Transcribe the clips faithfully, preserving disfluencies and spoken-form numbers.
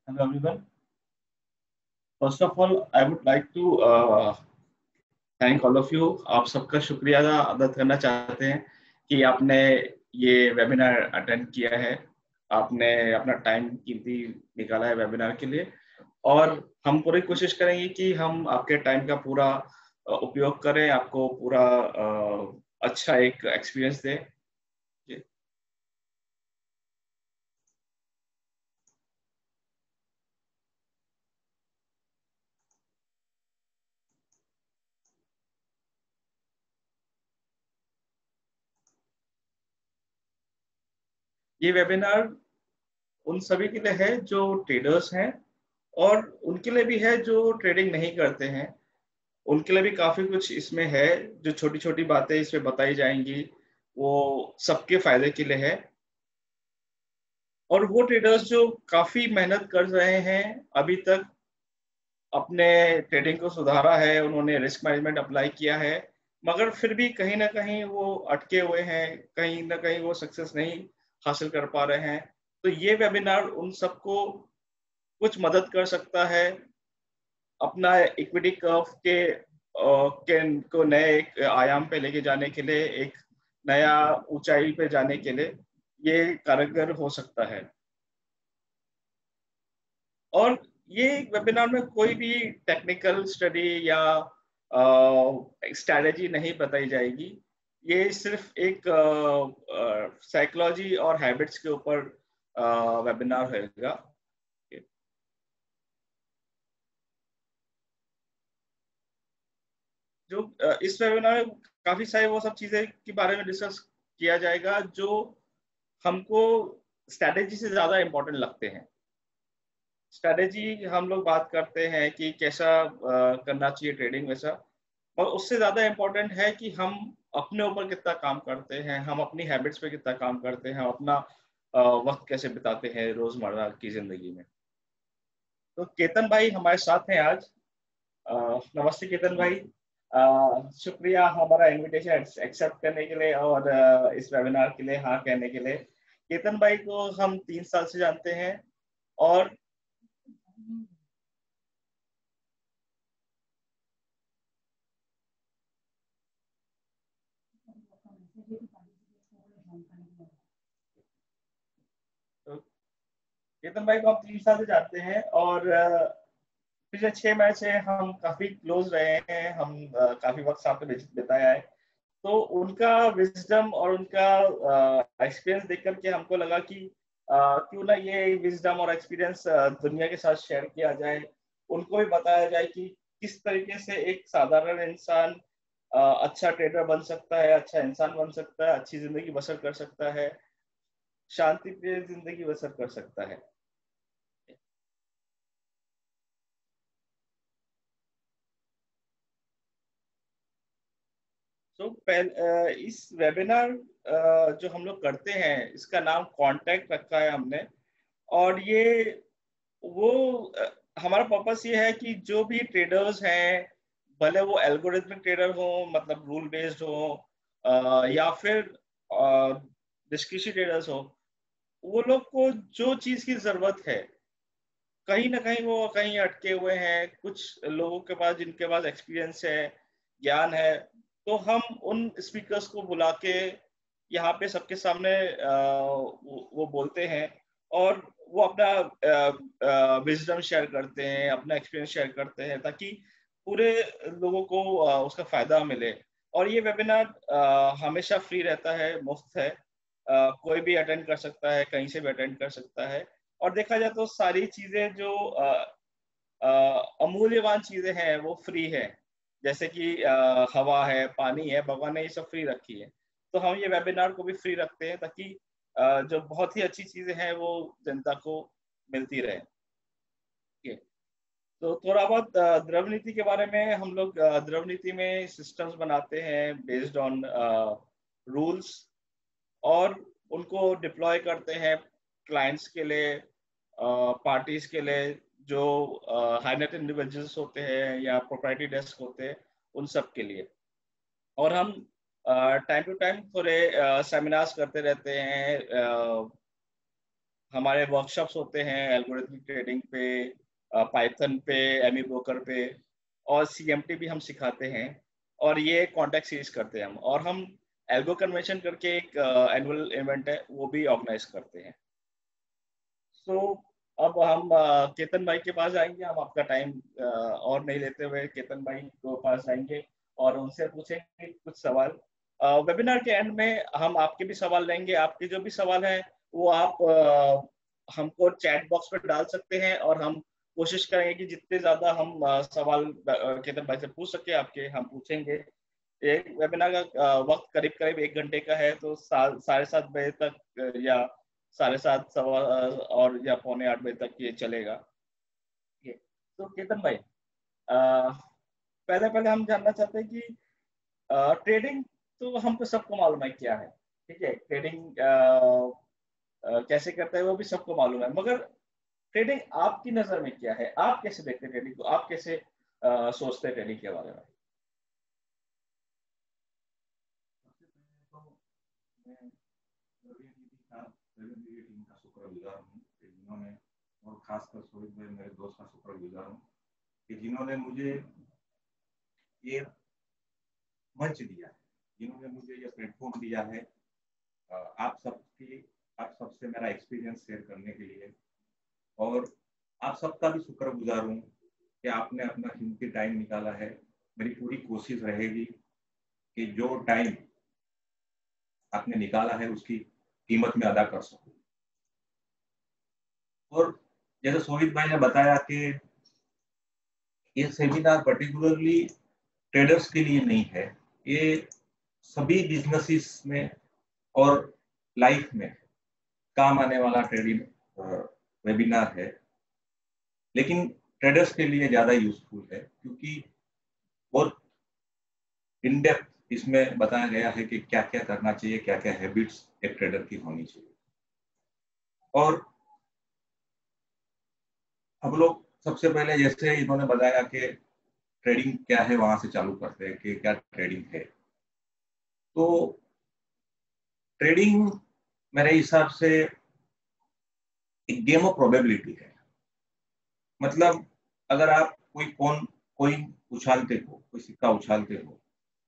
Hello everyone. First of all, I would like to uh, thank all of you. आप सबका शुक्रिया अदा करना चाहते हैं कि आपने ये वेबिनार अटेंड किया है। आपने अपना टाइम कीमती निकाला है वेबिनार के लिए और हम पूरी कोशिश करेंगे कि हम आपके टाइम का पूरा अ, उपयोग करें, आपको पूरा अ, अच्छा एक एक्सपीरियंस दें। जी। ये वेबिनार उन सभी के लिए है जो ट्रेडर्स हैं और उनके लिए भी है जो ट्रेडिंग नहीं करते हैं। उनके लिए भी काफी कुछ इसमें है। जो छोटी छोटी बातें इसमें बताई जाएंगी वो सबके फायदे के लिए है। और वो ट्रेडर्स जो काफी मेहनत कर रहे हैं अभी तक, अपने ट्रेडिंग को सुधारा है, उन्होंने रिस्क मैनेजमेंट अप्लाई किया है, मगर फिर भी कहीं ना कहीं वो अटके हुए हैं, कहीं ना कहीं वो सक्सेस नहीं हासिल कर पा रहे हैं। तो ये वेबिनार उन सबको कुछ मदद कर सकता है अपना इक्विटी कर्व के अ, के को नए एक आयाम पे लेके जाने के लिए, एक नया ऊंचाई पे जाने के लिए ये कारगर हो सकता है। और ये वेबिनार में कोई भी टेक्निकल स्टडी या स्ट्रैटेजी नहीं बताई जाएगी। ये सिर्फ एक साइकोलॉजी और हैबिट्स के ऊपर वेबिनार होगा। जो अ, इस वेबिनार में काफी सारी वो सब चीजें के बारे में डिस्कस किया जाएगा जो हमको स्ट्रैटेजी से ज्यादा इम्पोर्टेंट लगते हैं। स्ट्रैटेजी हम लोग बात करते हैं कि कैसा अ, करना चाहिए ट्रेडिंग वैसा, और उससे ज्यादा इम्पोर्टेंट है कि हम अपने ऊपर कितना काम करते हैं, हम अपनी हैबिट्स पे कितना काम करते हैं, हम अपना अ, वक्त कैसे बिताते हैं रोजमर्रा की जिंदगी में। तो केतन भाई हमारे साथ हैं आज। अ, नमस्ते केतन भाई। अ, शुक्रिया हमारा इनविटेशन एक्सेप्ट करने के लिए और अ, इस वेबिनार के लिए हाँ कहने के लिए। केतन भाई को हम तीन साल से जानते हैं और तो केतन भाई को हम तीन साल से जानते हैं और अ, पिछले छह महीने से हम काफी क्लोज रहे हैं। हम अ, काफी वक्त साथ में बित- बिताया है। तो उनका विजडम और उनका एक्सपीरियंस देख करके हमको लगा कि अ, क्यों ना ये विजडम और एक्सपीरियंस दुनिया के साथ शेयर किया जाए। उनको भी बताया जाए कि किस तरीके से एक साधारण इंसान अ, अच्छा ट्रेडर बन सकता है, अच्छा इंसान बन सकता है, अच्छी जिंदगी बसर कर सकता है, शांति प्रिय जिंदगी बसर कर सकता है। तो पहले अ, इस वेबिनार जो हम लोग करते हैं इसका नाम कांटेक्ट रखा है हमने। और ये वो अ, हमारा पर्पस ये है कि जो भी ट्रेडर्स हैं, भले वो एल्गोरिथमिक ट्रेडर हो, मतलब रूल बेस्ड हो, अ, या फिर डिस्क्रिप्टिव ट्रेडर्स हो, वो लोग को जो चीज की जरूरत है, कहीं ना कहीं वो कहीं अटके हुए हैं, कुछ लोगों के पास जिनके पास एक्सपीरियंस है, ज्ञान है, तो हम उन स्पीकर्स को बुला के यहाँ पे सबके सामने अ, वो, वो बोलते हैं और वो अपना विजडम शेयर करते हैं, अपना एक्सपीरियंस शेयर करते हैं, ताकि पूरे लोगों को अ, उसका फायदा मिले। और ये वेबिनार हमेशा फ्री रहता है, मुफ्त है। अ, कोई भी अटेंड कर सकता है, कहीं से भी अटेंड कर सकता है। और देखा जाए तो सारी चीजें जो अ, अ, अमूल्यवान चीजें हैं वो फ्री है। जैसे कि अ, हवा है, पानी है, भगवान ने ये सब फ्री रखी है। तो हम ये वेबिनार को भी फ्री रखते हैं ताकि अ, जो बहुत ही अच्छी चीजें हैं वो जनता को मिलती रहे। ठीक है। तो थोड़ा बहुत अ, द्रव नीति के बारे में हम लोग, अ, द्रव नीति में सिस्टम्स बनाते हैं बेस्ड ऑन रूल्स, और उनको डिप्लॉय करते हैं क्लाइंट्स के लिए, पार्टीज के लिए, जो हाई नेट इंडिविजुअल्स होते हैं या प्रोप्राइटरी डेस्क होते हैं, उन सब के लिए। और हम टाइम टू टाइम थोड़े सेमिनार्स करते रहते हैं, हमारे वर्कशॉप्स होते हैं एल्गोरिथमिक ट्रेडिंग पे, पाइथन पे, एमी ब्रोकर पे, और सीएमटी भी हम सिखाते हैं। और ये कॉन्टेक्ट सीरीज करते हैं हम, और हम एल्गो कन्वेंशन करके एक एनुअल इवेंट है, वो भी ऑर्गेनाइज करते हैं। सो अब हम अ, केतन भाई के पास जाएंगे, हम आपका टाइम और नहीं लेते हुए केतन भाई के पास जाएंगे और उनसे पूछेंगे कुछ सवाल। वेबिनार के एंड में हम आपके भी सवाल लेंगे। आपके जो भी सवाल हैं वो आप अ, हमको चैट बॉक्स में डाल सकते हैं, और हम कोशिश करेंगे कि जितने ज्यादा हम अ, सवाल अ, केतन भाई से पूछ सके आपके, हम पूछेंगे। एक वेबिनार का अ, वक्त करीब करीब एक घंटे का है, तो सा- साढ़े सात बजे तक अ, या साढ़े सात सवा अ, और या पौने आठ बजे तक ये चलेगा। ये तो केतन भाई, अ, पहले पहले हम जानना चाहते हैं कि ट्रेडिंग तो हमको सबको मालूम है क्या है। ठीक है, ट्रेडिंग कैसे करते हैं वो भी सबको मालूम है, मगर ट्रेडिंग आपकी नजर में क्या है? आप कैसे देखते हैं ट्रेडिंग को? आप कैसे अ, सोचते हैं ट्रेडिंग के बारे में? सबसे पहले तो मैं रवि दीदी का रवि दीदी टीम का शुक्रगुजार हूँ कि जिन्होंने, और खासकर सोहित भाई मेरे दोस्त का शुक्रगुजार हूँ कि जिन्होंने मुझे ये मंच दिया है, जिन्होंने मुझे ये प्लेटफॉर्म दिया है आप सबकी आप सबसे मेरा एक्सपीरियंस शेयर करने के लिए। और आप सबका भी शुक्रगुजार हूँ कि आपने अपना कीमती टाइम निकाला है। मेरी पूरी कोशिश रहेगी कि जो टाइम आपने निकाला है उसकी कीमत में अदा कर सकूं। और जैसे सोहित भाई ने बताया कि ये सेमिनार पर्टिकुलरली ट्रेडर्स के लिए नहीं है, ये सभी बिजनेसेस में और लाइफ में काम आने वाला ट्रेडिंग वेबिनार है। लेकिन ट्रेडर्स के लिए ज़्यादा यूजफुल है क्योंकि बहुत इन डेप्थ इसमें बताया गया है कि क्या क्या करना चाहिए, क्या क्या हैबिट्स एक ट्रेडर की होनी चाहिए। और हम लोग सबसे पहले जैसे इन्होंने बताया कि ट्रेडिंग क्या है वहां से चालू करते हैं कि क्या ट्रेडिंग है। तो ट्रेडिंग मेरे हिसाब से एक गेम ऑफ प्रोबेबिलिटी है। मतलब अगर आप कोई कौन कोई उछालते हो, कोई सिक्का उछालते हो,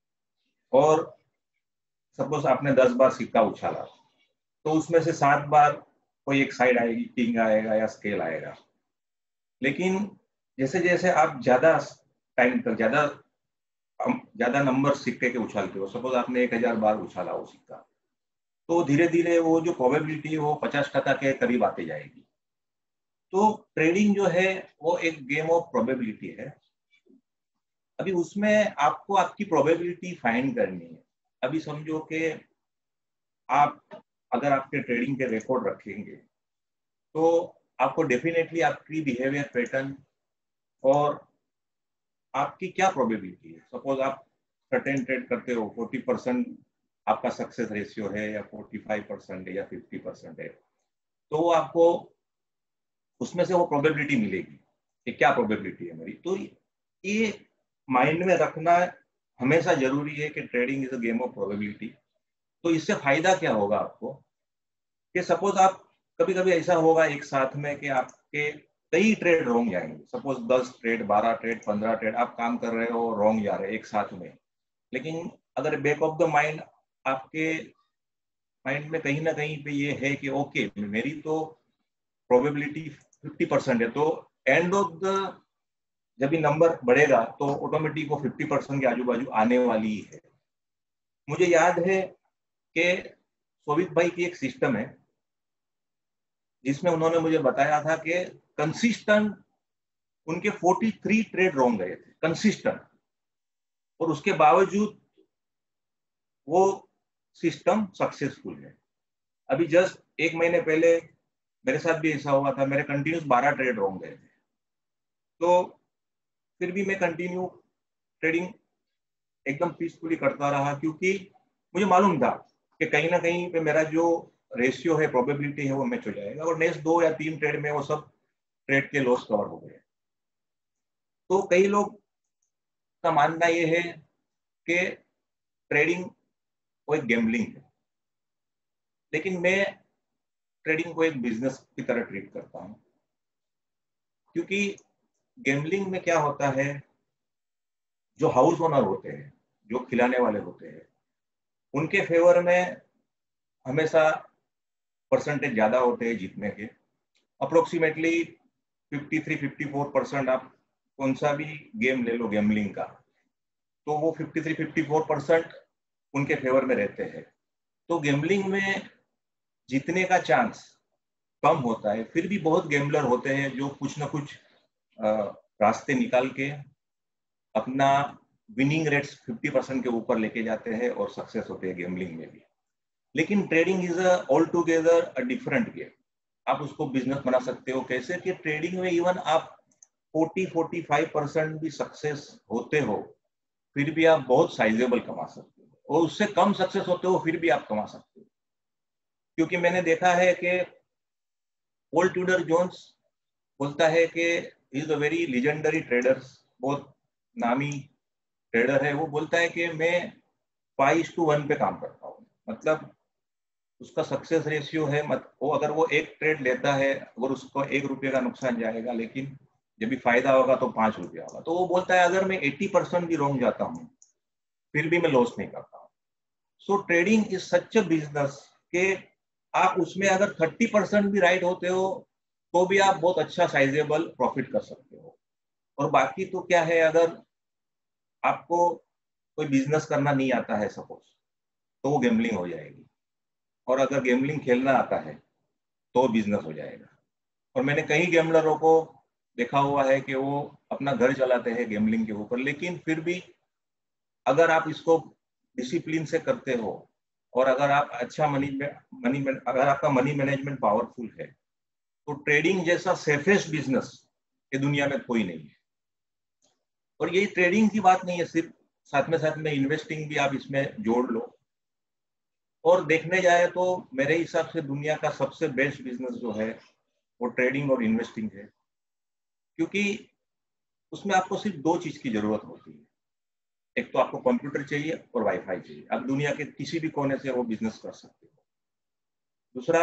और सपोज आपने दस बार सिक्का उछाला, तो उसमें से सात बार कोई एक साइड आएगी, किंग आएगा या स्केल आएगा। लेकिन जैसे जैसे आप ज्यादा टाइम तक ज्यादा ज्यादा नंबर सिक्के के उछालते हो, सपोज आपने एक हजार बार उछाला वो सिक्का, तो धीरे धीरे वो जो प्रोबेबिलिटी है वो पचास टका के करीब आती जाएगी। तो ट्रेडिंग जो है वो एक गेम ऑफ प्रोबेबिलिटी है। अभी उसमें आपको आपकी प्रोबेबिलिटी फाइंड करनी है। अभी समझो कि आप अगर आपके ट्रेडिंग के रिकॉर्ड रखेंगे तो आपको डेफिनेटली आपकी बिहेवियर पैटर्न और आपकी क्या प्रोबेबिलिटी है। सपोज आप सर्टेन ट्रेड करते हो, फोर्टी परसेंट आपका सक्सेस रेशियो है या फोर्टी फाइव परसेंट है या फिफ्टी परसेंट है, तो वो आपको उसमें से वो प्रोबेबिलिटी मिलेगी कि क्या प्रोबेबिलिटी है मेरी। तो ये माइंड में रखना हमेशा जरूरी है कि trading is a game of probability. तो इससे फायदा क्या होगा आपको कि सपोज आप कभी कभी ऐसा होगा एक साथ में कि आपके कई ट्रेड रॉन्ग जाएंगे। सपोज दस ट्रेड, बारह ट्रेड, पंद्रह ट्रेड आप काम कर रहे हो, रॉन्ग जा रहे हैं एक साथ में। लेकिन अगर बैक ऑफ द माइंड आपके माइंड में कहीं ना कहीं पे ये है कि ओके मेरी तो प्रोबेबिलिटी फिफ्टी परसेंट है, तो एंड ऑफ द जब ये नंबर बढ़ेगा तो ऑटोमेटिक वो फिफ्टी परसेंट के आजू बाजू आने वाली ही है। मुझे याद है कि सोवित भाई की एक सिस्टम है जिसमें उन्होंने मुझे बताया था कि कंसिस्टेंट उनके फोर्टी थ्री ट्रेड रॉन्ग गए थे कंसिस्टेंट, और उसके बावजूद वो सिस्टम सक्सेसफुल है। अभी जस्ट एक महीने पहले मेरे साथ भी ऐसा हुआ था, मेरे कंटिन्यूस बारह ट्रेड रॉन्ग गए थे। तो फिर भी मैं कंटिन्यू ट्रेडिंग एकदम पीसफुली करता रहा क्योंकि मुझे मालूम था कि कहीं ना कहीं पे मेरा जो रेशियो है, प्रोबेबिलिटी है, वो मैच हो जाएगा, और नेक्स्ट दो या तीन ट्रेड में वो सब ट्रेड के लॉस कवर हो गए। तो कई लोग का मानना ये है कि ट्रेडिंग वो एक गैम्बलिंग है, लेकिन मैं ट्रेडिंग को एक बिजनेस की तरह ट्रीट करता हूँ, क्योंकि गैम्बलिंग में क्या होता है, जो हाउस ओनर होते हैं, जो खिलाने वाले होते हैं, उनके फेवर में हमेशा परसेंटेज ज्यादा होते हैं जीतने के। अप्रोक्सीमेटली तिरेपन चौवन परसेंट आप कौन सा भी गेम ले लो गैम्बलिंग का, तो वो तिरेपन चौवन परसेंट उनके फेवर में रहते हैं। तो गैम्बलिंग में जीतने का चांस कम होता है। फिर भी बहुत गैम्बलर होते हैं जो कुछ ना कुछ आ, रास्ते निकाल के अपना विनिंग रेट्स पचास परसेंट के ऊपर लेके जाते हैं और सक्सेस होते हैं गैम्बलिंग में भी। लेकिन trading is a altogether a different game. आप उसको बिजनेस बना सकते हो कैसे कि ट्रेडिंग में इवन आप चालीस पैंतालीस परसेंट भी सक्सेस होते हो, फिर भी आप बहुत साइजेबल कमा सकते हो, और उससे कम सक्सेस होते हो फिर भी आप कमा सकते हो। क्योंकि मैंने देखा है कि पॉल ट्यूडर जोन्स बोलता है कि is a very legendary trader, बहुत नामी ट्रेडर है। वो बोलता है कि मैं फाइव टू वन पे काम करता हूँ, मतलब उसका सक्सेस रेशियो है मत वो अगर वो एक ट्रेड लेता है, अगर उसको एक रुपये का नुकसान जाएगा, लेकिन जब भी फायदा होगा तो पांच रुपया होगा। तो वो बोलता है अगर मैं अस्सी परसेंट भी रोंग जाता हूँ फिर भी मैं लॉस नहीं करता हूँ। So trading is such a business के आप उसमें अगर तीस परसेंट भी राइट होते हो तो भी आप बहुत अच्छा साइजेबल प्रॉफिट कर सकते हो। और बाकी तो क्या है, अगर आपको कोई बिजनेस करना नहीं आता है सपोज, तो वो गैम्बलिंग हो जाएगी। और अगर गैम्बलिंग खेलना आता है तो बिजनेस हो जाएगा। और मैंने कई गैम्बलरों को देखा हुआ है कि वो अपना घर चलाते हैं गैम्बलिंग के ऊपर, लेकिन फिर भी अगर आप इसको डिसिप्लिन से करते हो और अगर आप अच्छा मनी मनी अगर आपका मनी मैनेजमेंट पावरफुल है, तो ट्रेडिंग जैसा सेफेस्ट बिजनेस ये दुनिया में कोई नहीं है। और ये ट्रेडिंग की बात नहीं है सिर्फ, साथ में साथ में इन्वेस्टिंग भी आप इसमें जोड़ लो। और देखने जाए तो मेरे हिसाब से दुनिया का सबसे बेस्ट बिजनेस जो है वो ट्रेडिंग और इन्वेस्टिंग है, क्योंकि उसमें आपको सिर्फ दो चीज की जरूरत होती है। एक तो आपको कंप्यूटर चाहिए और वाईफाई चाहिए, आप दुनिया के किसी भी कोने से वो बिजनेस कर सकते हो। दूसरा,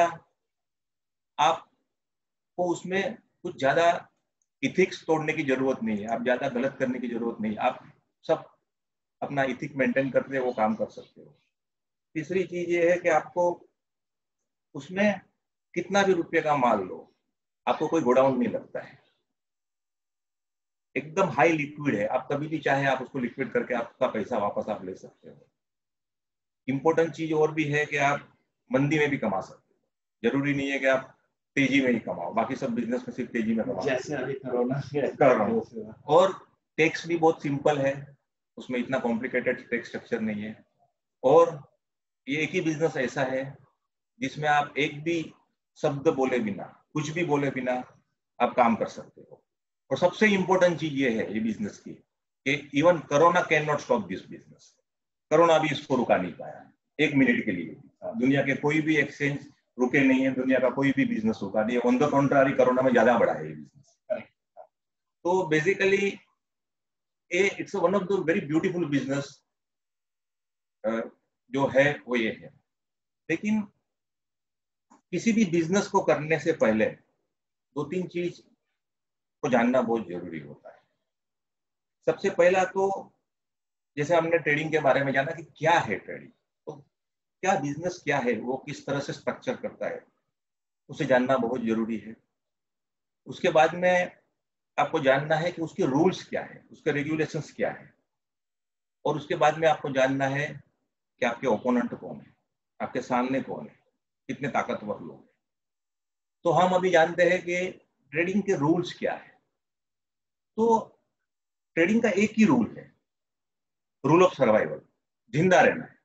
आपको उसमें कुछ ज्यादा इथिक्स तोड़ने की जरूरत नहीं है, आप ज्यादा गलत करने की जरूरत नहीं, आप सब अपना इथिक मेंटेन करते वो काम कर सकते हो। तीसरी चीज ये है कि आपको उसमें कितना भी रुपये का माल लो, आपको कोई गोडाउन नहीं लगता है, एकदम हाई लिक्विड है, आप कभी भी चाहे आप उसको लिक्विड करके आपका पैसा वापस आप ले सकते हो। इंपॉर्टेंट चीज और भी है कि आप मंदी में भी कमा सकते हो, जरूरी नहीं है कि आप तेजी में ही कमाओ, बाकी सब बिजनेस में सिर्फ तेजी में कमाओ जैसे अभी कोरोना कर रहा हूँ। और टैक्स भी बहुत सिंपल है, उसमें इतना कॉम्प्लिकेटेड टैक्स स्ट्रक्चर नहीं है। और ये एक ही बिजनेस ऐसा है जिसमें आप एक भी शब्द बोले बिना, कुछ भी बोले बिना आप काम कर सकते हो। और सबसे इंपॉर्टेंट चीज ये है ये बिजनेस की कि even corona can not stop this business. Corona भी इसको रुका नहीं पाया एक मिनट के लिए। दुनिया के कोई भी एक्सचेंज रुके नहीं है, दुनिया का कोई भी बिजनेस रुका नहीं है, ऑन द कॉन्ट्रारी कोरोना में ज्यादा बढ़ा है ये बिजनेस। तो basically it's one of the very beautiful business जो है वो ये है। लेकिन किसी भी बिजनेस को करने से पहले दो तीन चीज को जानना बहुत जरूरी होता है। सबसे पहला तो जैसे हमने ट्रेडिंग के बारे में जाना कि क्या है ट्रेडिंग, तो क्या बिजनेस क्या है, वो किस तरह से स्ट्रक्चर करता है, उसे जानना बहुत जरूरी है। उसके बाद में आपको जानना है कि उसके रूल्स क्या है, उसके रेगुलेशंस क्या है। और उसके बाद में आपको जानना है कि आपके ओपोनेंट कौन है, आपके सामने कौन है, कितने ताकतवर लोग हैं। तो हम अभी जानते हैं कि ट्रेडिंग के रूल्स क्या है। तो ट्रेडिंग का एक ही रूल है, रूल ऑफ सर्वाइवल, जिंदा रहना है।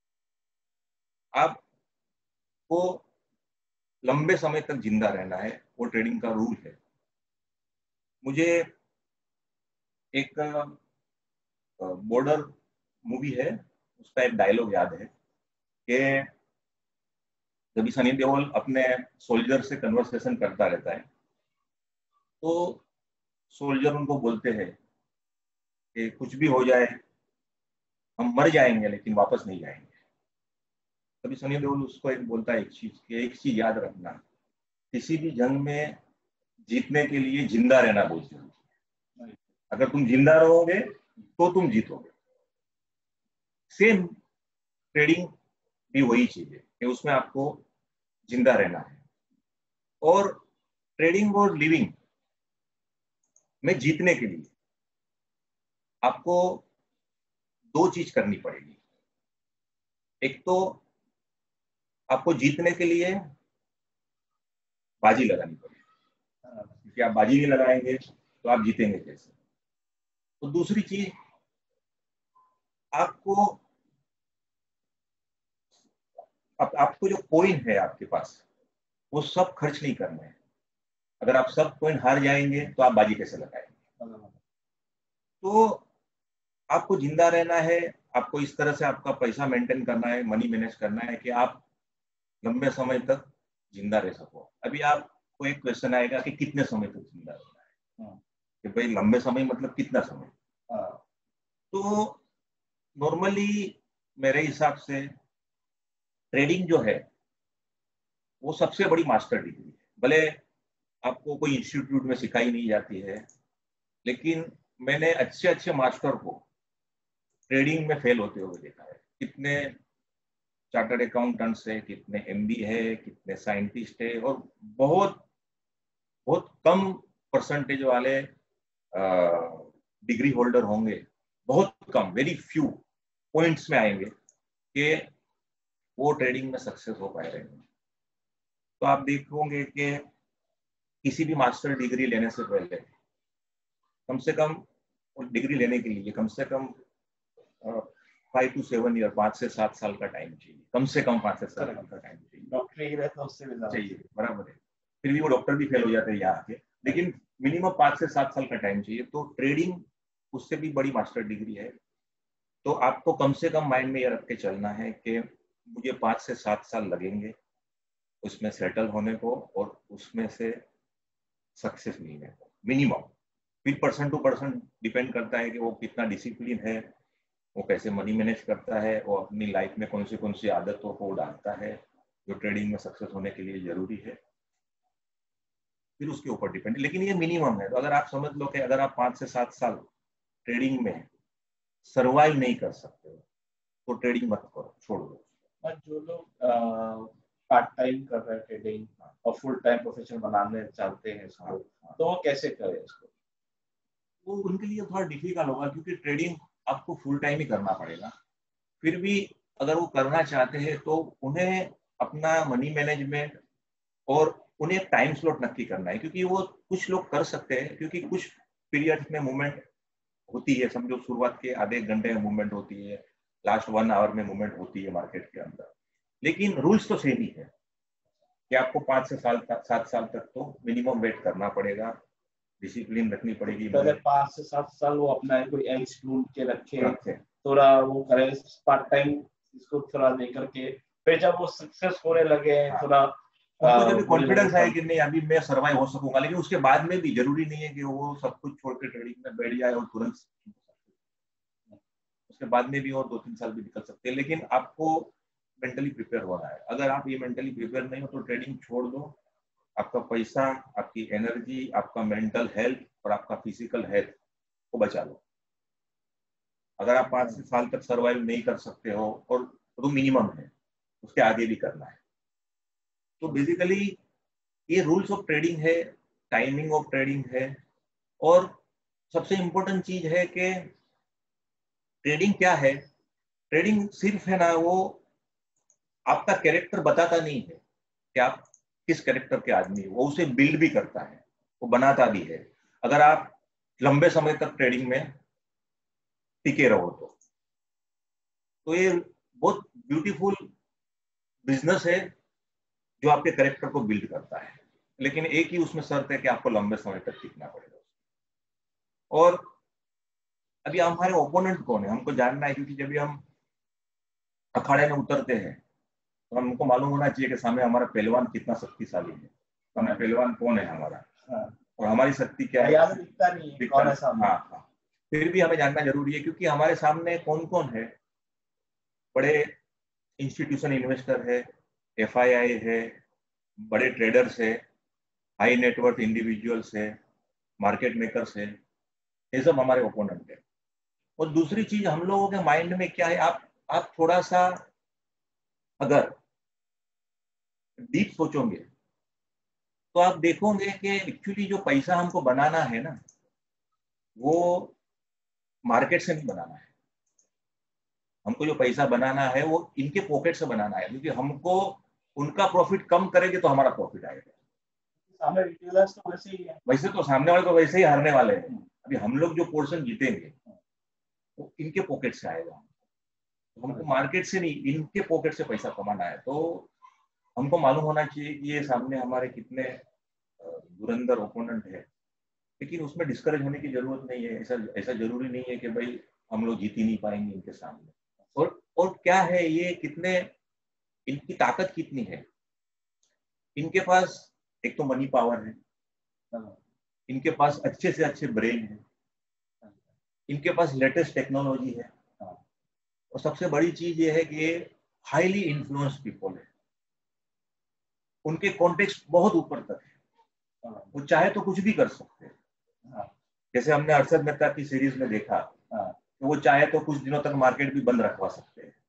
आपको लंबे समय तक जिंदा रहना है, वो ट्रेडिंग का रूल है। मुझे एक बॉर्डर मूवी है, उसका एक डायलॉग याद है कि जब सनी देओल अपने सोल्जर से कन्वर्सेशन करता रहता है तो सोल्जर उनको बोलते हैं कि कुछ भी हो जाए हम मर जाएंगे लेकिन वापस नहीं जाएंगे। तभी सनी देओल उसको एक बोलता है एक चीज कि एक चीज याद रखना किसी भी जंग में जीतने के लिए जिंदा रहना बहुत जरूरी है। अगर तुम जिंदा रहोगे तो तुम जीतोगे। सेम ट्रेडिंग भी वही चीज है कि उसमें आपको जिंदा रहना है। और ट्रेडिंग और लिविंग में जीतने के लिए आपको दो चीज करनी पड़ेगी। एक तो आपको जीतने के लिए बाजी लगानी पड़ेगी, क्योंकि आप बाजी नहीं लगाएंगे तो आप जीतेंगे कैसे। तो दूसरी चीज, आपको आप, आपको जो कॉइन है आपके पास वो सब खर्च नहीं करना है। अगर आप सब कॉइन हार जाएंगे तो आप बाजी कैसे लगाएंगे। तो आपको जिंदा रहना है, आपको इस तरह से आपका पैसा मेंटेन करना है, मनी मैनेज करना है कि आप लंबे समय तक जिंदा रह सको। अभी आपको एक क्वेश्चन आएगा कि कितने समय तक जिंदा रहना है, कि भाई लंबे समय मतलब कितना समय। तो नॉर्मली मेरे हिसाब से ट्रेडिंग जो है वो सबसे बड़ी मास्टर डिग्री है। भले आपको कोई इंस्टीट्यूट में सिखाई नहीं जाती है, लेकिन मैंने अच्छे अच्छे मास्टर को ट्रेडिंग में फेल होते हुए देखा है। कितने चार्टर्ड अकाउंटेंट्स है, कितने एमबी है, कितने साइंटिस्ट है, और बहुत बहुत कम परसेंटेज वाले डिग्री होल्डर होंगे, बहुत कम, वेरी फ्यू पॉइंट्स में आएंगे कि वो ट्रेडिंग में सक्सेस हो पाए रहेंगे। तो आप देखोगे कि किसी भी मास्टर डिग्री लेने से पहले कम से कम डिग्री लेने के लिए कम से कम फाइव टू सेवन ईयर पाँच से सात साल का टाइम चाहिए, कम से कम पाँच से सात साल का टाइम चाहिए। डॉक्टर ही रहता उससे भी ज्यादा चाहिए, बराबर है। फिर भी वो डॉक्टर भी फेल हो जाते हैं यहाँ आके, लेकिन मिनिमम पाँच से सात साल का टाइम चाहिए। तो ट्रेडिंग उससे भी बड़ी मास्टर डिग्री है। तो आपको कम से कम माइंड में ये रख के चलना है कि मुझे पाँच से सात साल लगेंगे उसमें सेटल होने को और उसमें से सक्सेस मिलने को, मिनिमम। फिर पर्सन टू पर्सन डिपेंड करता है कि वो कितना डिसिप्लिन है, वो कैसे मनी मैनेज करता है, वो अपनी लाइफ में कौन सी कौन सी आदतों को डालता है जो ट्रेडिंग में सक्सेस होने के लिए जरूरी है, फिर उसके ऊपर डिपेंड। लेकिन ये मिनिमम है। तो अगर आप समझ लो कि अगर आप पाँच से सात साल ट्रेडिंग में सर्वाइव नहीं कर सकते हो तो ट्रेडिंग मत करो, छोड़ दो। और जो लोग पार्ट टाइम कर रहे हैं ट्रेडिंग और फुल टाइम प्रोफेशन बनाने चाहते हैं इसको, तो वो कैसे करें इसको? वो उनके लिए थोड़ा डिफिकल्ट होगा, क्योंकि ट्रेडिंग आपको फुल टाइम ही करना पड़ेगा। फिर भी अगर वो करना चाहते हैं तो उन्हें अपना मनी मैनेजमेंट और उन्हें एक टाइम स्लॉट नक्की करना है, क्योंकि वो कुछ लोग कर सकते हैं, क्योंकि कुछ पीरियड में मूवमेंट होती है। समझो शुरुआत के आधे घंटे में मूवमेंट होती है, लास्ट वन आवर में मूवमेंट होती है मार्केट के अंदर, लेकिन रूल्स तो सेम ही है कि आपको पाँच से साल सात साल तक तो मिनिमम वेट करना पड़ेगा, डिसिप्लिन रखनी पड़ेगी। पहले पाँच से सात साल वो अपना कोई एज ढूंढ के रखे, रखे, थोड़ा वो करे पार्ट टाइम इसको थोड़ा लेकर के, फिर जब वो सक्सेस होने लगे, हाँ, थोड़ा उनको जब कॉन्फिडेंस है कि नहीं अभी मैं सर्वाइव हो सकूंगा, लेकिन उसके बाद में भी जरूरी नहीं है कि वो सब कुछ छोड़ के ट्रेडिंग में बैठ जाए और तुरंत, उसके बाद में भी और दो तीन साल भी निकल सकते हैं। लेकिन आपको मेंटली प्रिपेयर होना है। अगर आप ये मेंटली प्रिपेयर नहीं हो तो ट्रेडिंग छोड़ दो। आपका पैसा, आपकी एनर्जी, आपका मेंटल हेल्थ और आपका फिजिकल हेल्थ को बचा लो। अगर आप पाँच से साल तक सर्वाइव नहीं कर सकते हो, और तो मिनिमम है, उसके आगे भी करना है। तो बेसिकली ये रूल्स ऑफ ट्रेडिंग है, टाइमिंग ऑफ ट्रेडिंग है, और सबसे इंपॉर्टेंट चीज है कि ट्रेडिंग क्या है। ट्रेडिंग सिर्फ है ना, वो आपका कैरेक्टर बताता नहीं है कि आप किस कैरेक्टर के आदमी हो, वो उसे बिल्ड भी करता है, वो बनाता भी है। अगर आप लंबे समय तक ट्रेडिंग में टिके रहो तो तो ये बहुत ब्यूटीफुल बिजनेस है जो आपके कैरेक्टर को बिल्ड करता है। लेकिन एक ही उसमें शर्त है कि आपको लंबे समय तक टिकना पड़ेगा। और अभी हमारे ओपोनेंट कौन है हमको जानना है, क्योंकि जब भी हम अखाड़े में उतरते हैं तो हमको मालूम होना चाहिए कि सामने हमारा पहलवान कितना शक्तिशाली है, हमारा पहलवान कौन है हमारा, और हमारी शक्ति क्या है, दिखता नहीं है कौन है सामने। हाँ हाँ, फिर भी हमें जानना जरूरी है, क्योंकि हमारे सामने कौन कौन है। बड़े इंस्टीट्यूशन इन्वेस्टर है, एफ आई आई है, बड़े ट्रेडर्स है, हाई नेटवर्थ इंडिविजुअल्स है, मार्केट मेकर्स है, ये सब हमारे ओपोनेंट है। और दूसरी चीज हम लोगों के माइंड में क्या है, आप आप थोड़ा सा अगर डीप सोचोगे तो आप देखोगे कि एक्चुअली जो पैसा हमको बनाना है ना, वो मार्केट से नहीं बनाना है। हमको जो पैसा बनाना है वो इनके पॉकेट से बनाना है, क्योंकि हमको उनका प्रॉफिट कम करेंगे तो हमारा प्रॉफिट आएगा। सामने रिटेलर्स तो वैसे ही है। वैसे तो सामने वाले तो वैसे ही हारने वाले हैं। अभी हम लोग जो पोर्शन जीतेंगे वो इनके पॉकेट से आएगा। तो हमको मार्केट से नहीं, इनके पॉकेट से पैसा कमाना है। तो हमको मालूम होना चाहिए कि ये सामने हमारे कितने धुरंधर ओपोनेंट है, लेकिन उसमें डिस्करेज होने की जरूरत नहीं है। ऐसा ऐसा जरूरी नहीं है कि भाई हम लोग जीत ही नहीं पाएंगे इनके सामने। और और क्या है, ये कितने, इनकी ताकत कितनी है। इनके पास एक तो मनी पावर है, इनके पास अच्छे से अच्छे ब्रेन है, इनके पास लेटेस्ट टेक्नोलॉजी है, और सबसे बड़ी चीज ये है कि ये हाईली इन्फ्लुएंस पीपल है। उनके कॉन्टेक्स्ट बहुत ऊपर तक है, वो चाहे तो कुछ भी कर सकते हैं। जैसे हमने अरशद मेहता की सीरीज में देखा, तो वो चाहे तो कुछ दिनों तक मार्केट भी बंद रखवा सकते हैं।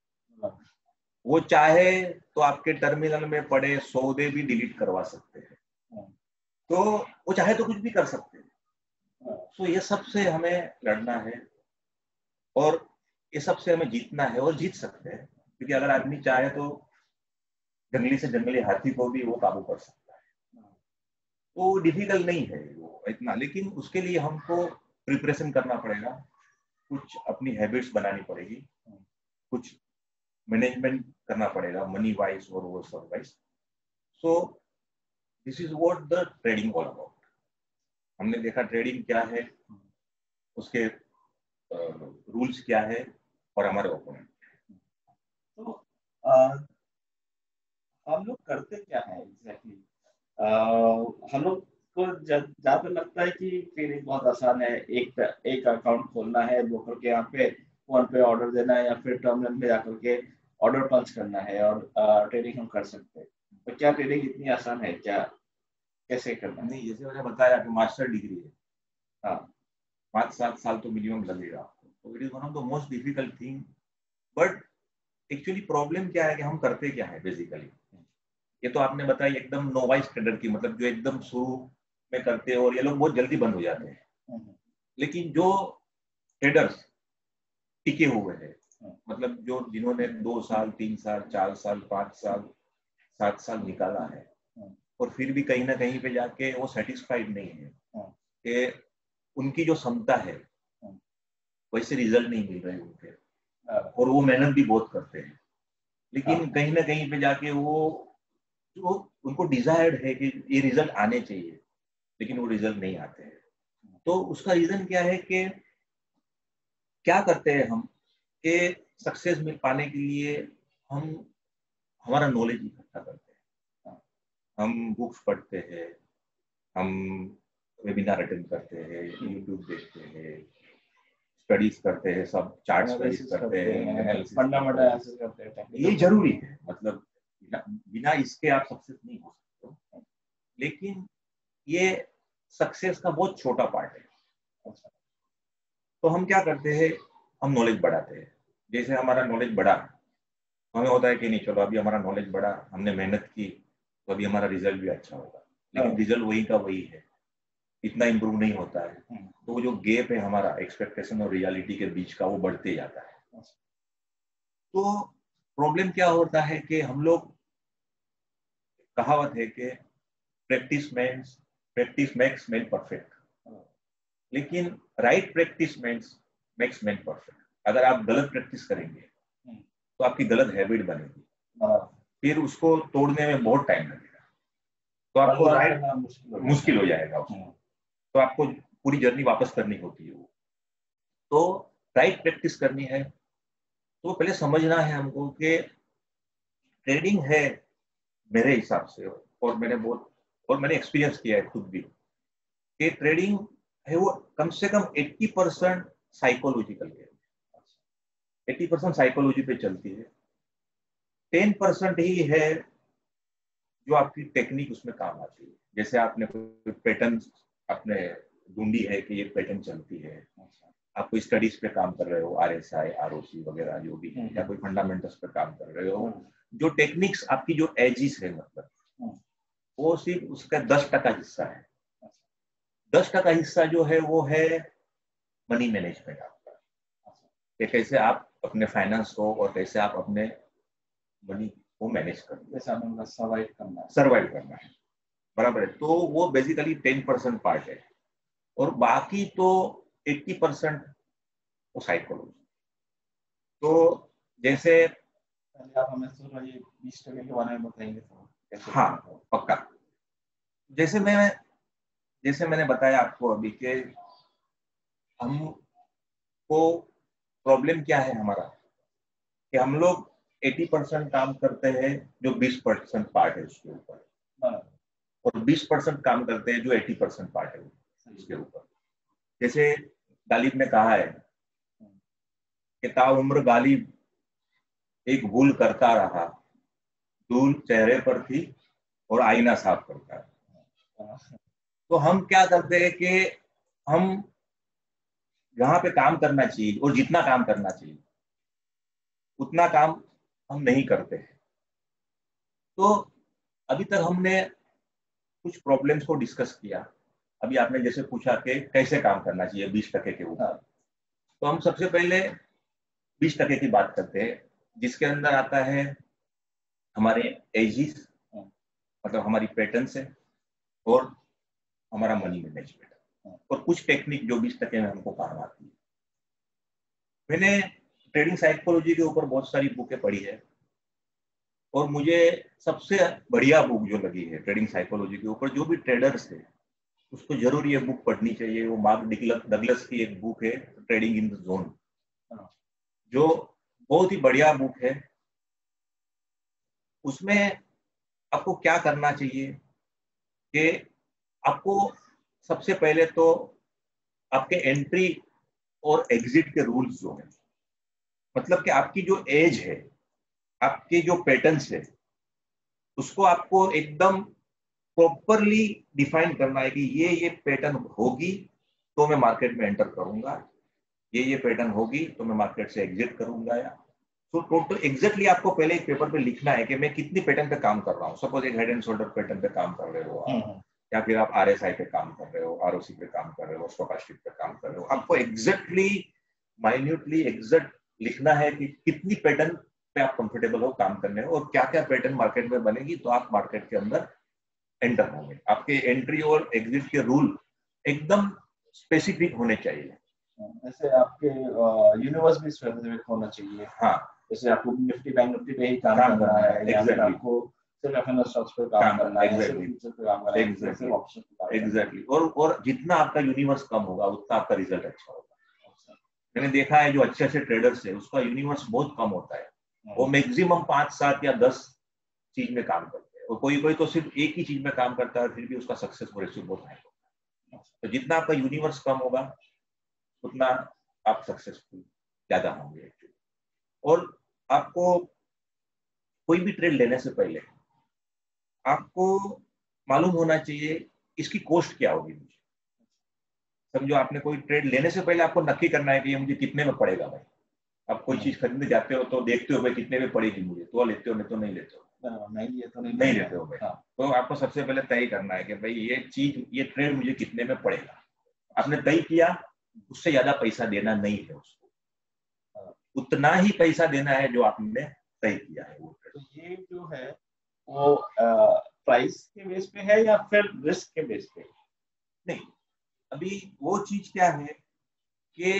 वो चाहे तो आपके टर्मिनल में पड़े सौदे भी डिलीट करवा सकते हैं। तो वो चाहे तो कुछ भी कर सकते हैं। तो ये सबसे हमें लड़ना है और ये सबसे हमें जीतना है, और जीत सकते हैं, क्योंकि अगर आदमी चाहे तो जंगली से जंगली हाथी को भी वो काबू कर सकता है। तो डिफिकल्ट नहीं है वो इतना, लेकिन उसके लिए हमको प्रिपरेशन करना पड़ेगा, कुछ अपनी हैबिट्स बनानी पड़ेगी, कुछ मैनेजमेंट करना पड़ेगा, मनी वाइज और वो सब wise. So this is what the trading all about. हमने देखा ट्रेडिंग क्या है, उसके रूल्स uh, क्या है, और हमारे ओपोनेंट। तो आ, हम लोग करते क्या है एग्जैक्टली? हम लोग को ज्यादा लगता है कि ट्रेडिंग बहुत आसान है, एक एक अकाउंट खोलना है, ब्रोकर के यहाँ पे फोन पे ऑर्डर देना है, या फिर टर्मिनल में जाकर के ऑर्डर पंच करना है और ट्रेडिंग हम कर सकते हैं। तो क्या ट्रेडिंग इतनी आसान है क्या? कैसे करना है? नहीं, जैसे मैंने बताया कि मास्टर डिग्री है, हाँ, पाँच सात साल तो मिनिमम लगेगा आपको। तो it is one of the most difficult thing. But actually problem क्या है कि हम करते क्या है बेसिकली। ये तो आपने बताया एकदम नोवाइस ट्रेडर की, मतलब जो एकदम शुरू में करते हैं, और ये लोग बहुत जल्दी बंद हो जाते हैं। लेकिन जो ट्रेडर्स टिके हुए हैं, मतलब जो जिन्होंने दो साल तीन साल चार साल पांच साल सात साल निकाला है, और फिर भी कहीं ना कहीं पे जाके वो सेटिस्फाइड नहीं है कि उनकी जो क्षमता है वैसे रिजल्ट नहीं मिल रहे उनके, और वो मेहनत भी बहुत करते हैं, लेकिन कहीं ना कहीं पे जाके वो जो उनको डिजायर्ड है कि ये रिजल्ट आने चाहिए, लेकिन वो रिजल्ट नहीं आते हैं। तो उसका रीजन क्या है कि क्या करते हैं हम कि सक्सेस मिल पाने के लिए हम हमारा नॉलेज इकट्ठा करते हैं, हम बुक्स पढ़ते हैं, हम वेबिनार अटेंड करते हैं, यूट्यूब देखते हैं, स्टडीज करते हैं, सब चार्ट स्टडीज करते हैं, फंडामेंटल एनालिसिस करते हैं। ये जरूरी है, मतलब बिना इसके आप सक्सेस नहीं हो सकते हो। लेकिन ये सक्सेस का बहुत छोटा पार्ट है। तो हम क्या करते हैं, हम नॉलेज बढ़ाते हैं। जैसे हमारा नॉलेज बढ़ा, हमें होता है कि नहीं चलो अभी हमारा नॉलेज बढ़ा, हमने मेहनत की, तो अभी हमारा रिजल्ट भी अच्छा होगा। लेकिन रिजल्ट वही का वही है, इतना इम्प्रूव नहीं होता है। तो वो जो गैप है हमारा एक्सपेक्टेशन और रियलिटी के बीच का, वो बढ़ते जाता है। तो प्रॉब्लम क्या होता है कि हम लोग, कहावत है कि practice makes practice makes man perfect, लेकिन right practice makes makes man perfect. अगर आप गलत प्रैक्टिस करेंगे तो आपकी गलत हैबिट बनेगी, फिर उसको तोड़ने में बहुत टाइम लगेगा, तो आपको राइट मुश्किल हो जाएगा उसको, तो आपको पूरी जर्नी वापस करनी होती है वो। तो राइट प्रैक्टिस करनी है तो पहले समझना है हमको कि ट्रेडिंग है, मेरे हिसाब से, और मैंने बहुत और मैंने एक्सपीरियंस किया है खुद भी, कि ट्रेडिंग है वो कम से कम अस्सी परसेंट साइकोलॉजिकल है, अस्सी परसेंट साइकोलॉजी पे चलती है, टेन परसेंट ही है जो आपकी टेक्निक उसमें काम आती है। जैसे आपने कोई पैटर्न आपने ढूंढी है कि ये पैटर्न चलती है, आप कोई स्टडीज पे काम कर रहे हो, R S I, R O C वगैरह जो भी है, या कोई फंडामेंटल्स पे काम कर रहे हो, जो टेक्निक्स आपकी जो एजिस है मतलब वो सिर्फ उसका दस टका हिस्सा है। दस टका हिस्सा जो है वो है मनी मैनेजमेंट आपका, कि कैसे आप अपने फाइनेंस को और कैसे आप अपने मनी को मैनेज करते हैं, सर्वाइव करना है सर्वाइव करना है, बराबर है। तो वो बेसिकली टेन परसेंट पार्ट है, और बाकी तो एट्टी परसेंट वो साइकोलॉजी। तो जैसे आप हमें थोड़ा ये बीस टके के बारे में बताएंगे तो? हाँ पक्का। जैसे मैं जैसे मैंने बताया आपको अभी कि हमको प्रॉब्लम क्या है हमारा, कि हम लोग अस्सी परसेंट काम करते हैं जो बीस परसेंट पार्ट है उसके ऊपर, और बीस परसेंट काम करते हैं जो अस्सी परसेंट पार्ट है उसके ऊपर। जैसे गालिब ने कहा है कि ताउम्र गालिब एक भूल करता रहा, धूल चेहरे पर थी और आईना साफ करता रहा। तो हम क्या करते हैं कि हम जहां पे काम करना चाहिए और जितना काम करना चाहिए उतना काम हम नहीं करते हैं। तो अभी तक हमने कुछ प्रॉब्लम्स को डिस्कस किया। अभी आपने जैसे पूछा कि कैसे काम करना चाहिए बीस टके के ऊपर, तो हम सबसे पहले बीस टके की बात करते हैं, जिसके अंदर आता है हमारे एजिस, मतलब हमारी पैटर्न्स है, और हमारा मनी मैनेजमेंट, और कुछ टेक्निक जो बीस टके में हमको काम आती है। मैंने ट्रेडिंग साइकोलॉजी के ऊपर बहुत सारी बुकें पढ़ी है, और मुझे सबसे बढ़िया बुक जो लगी है ट्रेडिंग साइकोलॉजी के ऊपर, जो भी ट्रेडर्स है उसको जरूर ये बुक पढ़नी चाहिए। वो मार्क डगलस की एक बुक है, ट्रेडिंग इन द जोन, जो बहुत ही बढ़िया बुक है। उसमें आपको क्या करना चाहिए कि आपको सबसे पहले तो आपके एंट्री और एग्जिट के रूल्स जो है, मतलब कि आपकी जो एज है, आपके जो पैटर्न्स है, उसको आपको एकदम प्रॉपरली डिफाइन करना है कि ये ये पैटर्न होगी तो मैं मार्केट में एंटर करूंगा, ये ये पैटर्न होगी तो मैं मार्केट से एग्जिट करूंगा। या तो टोटल एग्जैक्टली आपको पहले एक पेपर पे लिखना है कि मैं कितनी पैटर्न पे काम कर रहा हूँ। सपोज एक हेड एंड शोल्डर पैटर्न पे काम कर रहे हो आप, या फिर आप आरएसआई पे काम कर रहे हो, आरओसी पे काम कर रहे हो, स्टोकास्टिक पे काम कर रहे हो, आपको एग्जैक्टली माइन्यूटली एग्जैक्ट लिखना है कि कितनी पैटर्न पे आप कंफर्टेबल हो काम करने में, और क्या क्या पैटर्न मार्केट में बनेगी तो आप मार्केट के अंदर एंटर होंगे। आपके एंट्री और एग्जिट के रूल एकदम स्पेसिफिक होने चाहिए। ऐसे आपके यूनिवर्स भी स्पेसिफिक होना चाहिए। हाँ, जैसे आपको निफ्टी बैंक निफ्टी पे ही काम, काम करना है, या फिर आपको सिर्फ एफएनओ स्टॉक्स पे काम करना है, सिर्फ फ्यूचर पे काम करना है, सिर्फ ऑप्शन पे काम करना है। एग्जैक्टली। और और जितना आपका यूनिवर्स कम होगा उतना आपका रिजल्ट अच्छा होगा। मैंने देखा है जो अच्छे अच्छे ट्रेडर्स है उसका यूनिवर्स बहुत कम होता है, वो मैक्सिमम पांच सात या दस चीज में काम करते हैं, और कोई कोई तो सिर्फ एक ही चीज में काम करता है, फिर भी उसका सक्सेस रेशियो बहुत हाई होता है। तो जितना आपका यूनिवर्स कम होगा उतना आप सक्सेसफुल ज्यादा होंगे। और आपको कोई भी ट्रेड लेने से पहले आपको मालूम होना चाहिए इसकी कॉस्ट क्या होगी मुझे। समझो आपने कोई ट्रेड लेने से पहले आपको नक्की करना है कि ये मुझे कितने में पड़ेगा भाई। आप कोई चीज खरीदने जाते हो तो देखते हो भाई कितने में पड़ेगी मुझे, तो लेते हो, नहीं तो नहीं लेते हो, नहीं ये तो नहीं, नहीं लेते हो भाई। हाँ। तो आपको सबसे पहले तय करना है कि भाई ये चीज ये ट्रेड मुझे कितने में पड़ेगा। आपने तय किया, उससे ज्यादा पैसा देना नहीं है उसको, उतना ही पैसा देना है जो आपने तय किया है। वो तो ये जो है वो प्राइस के बेस पे है या फिर रिस्क के बेस पे? नहीं, अभी वो चीज क्या है कि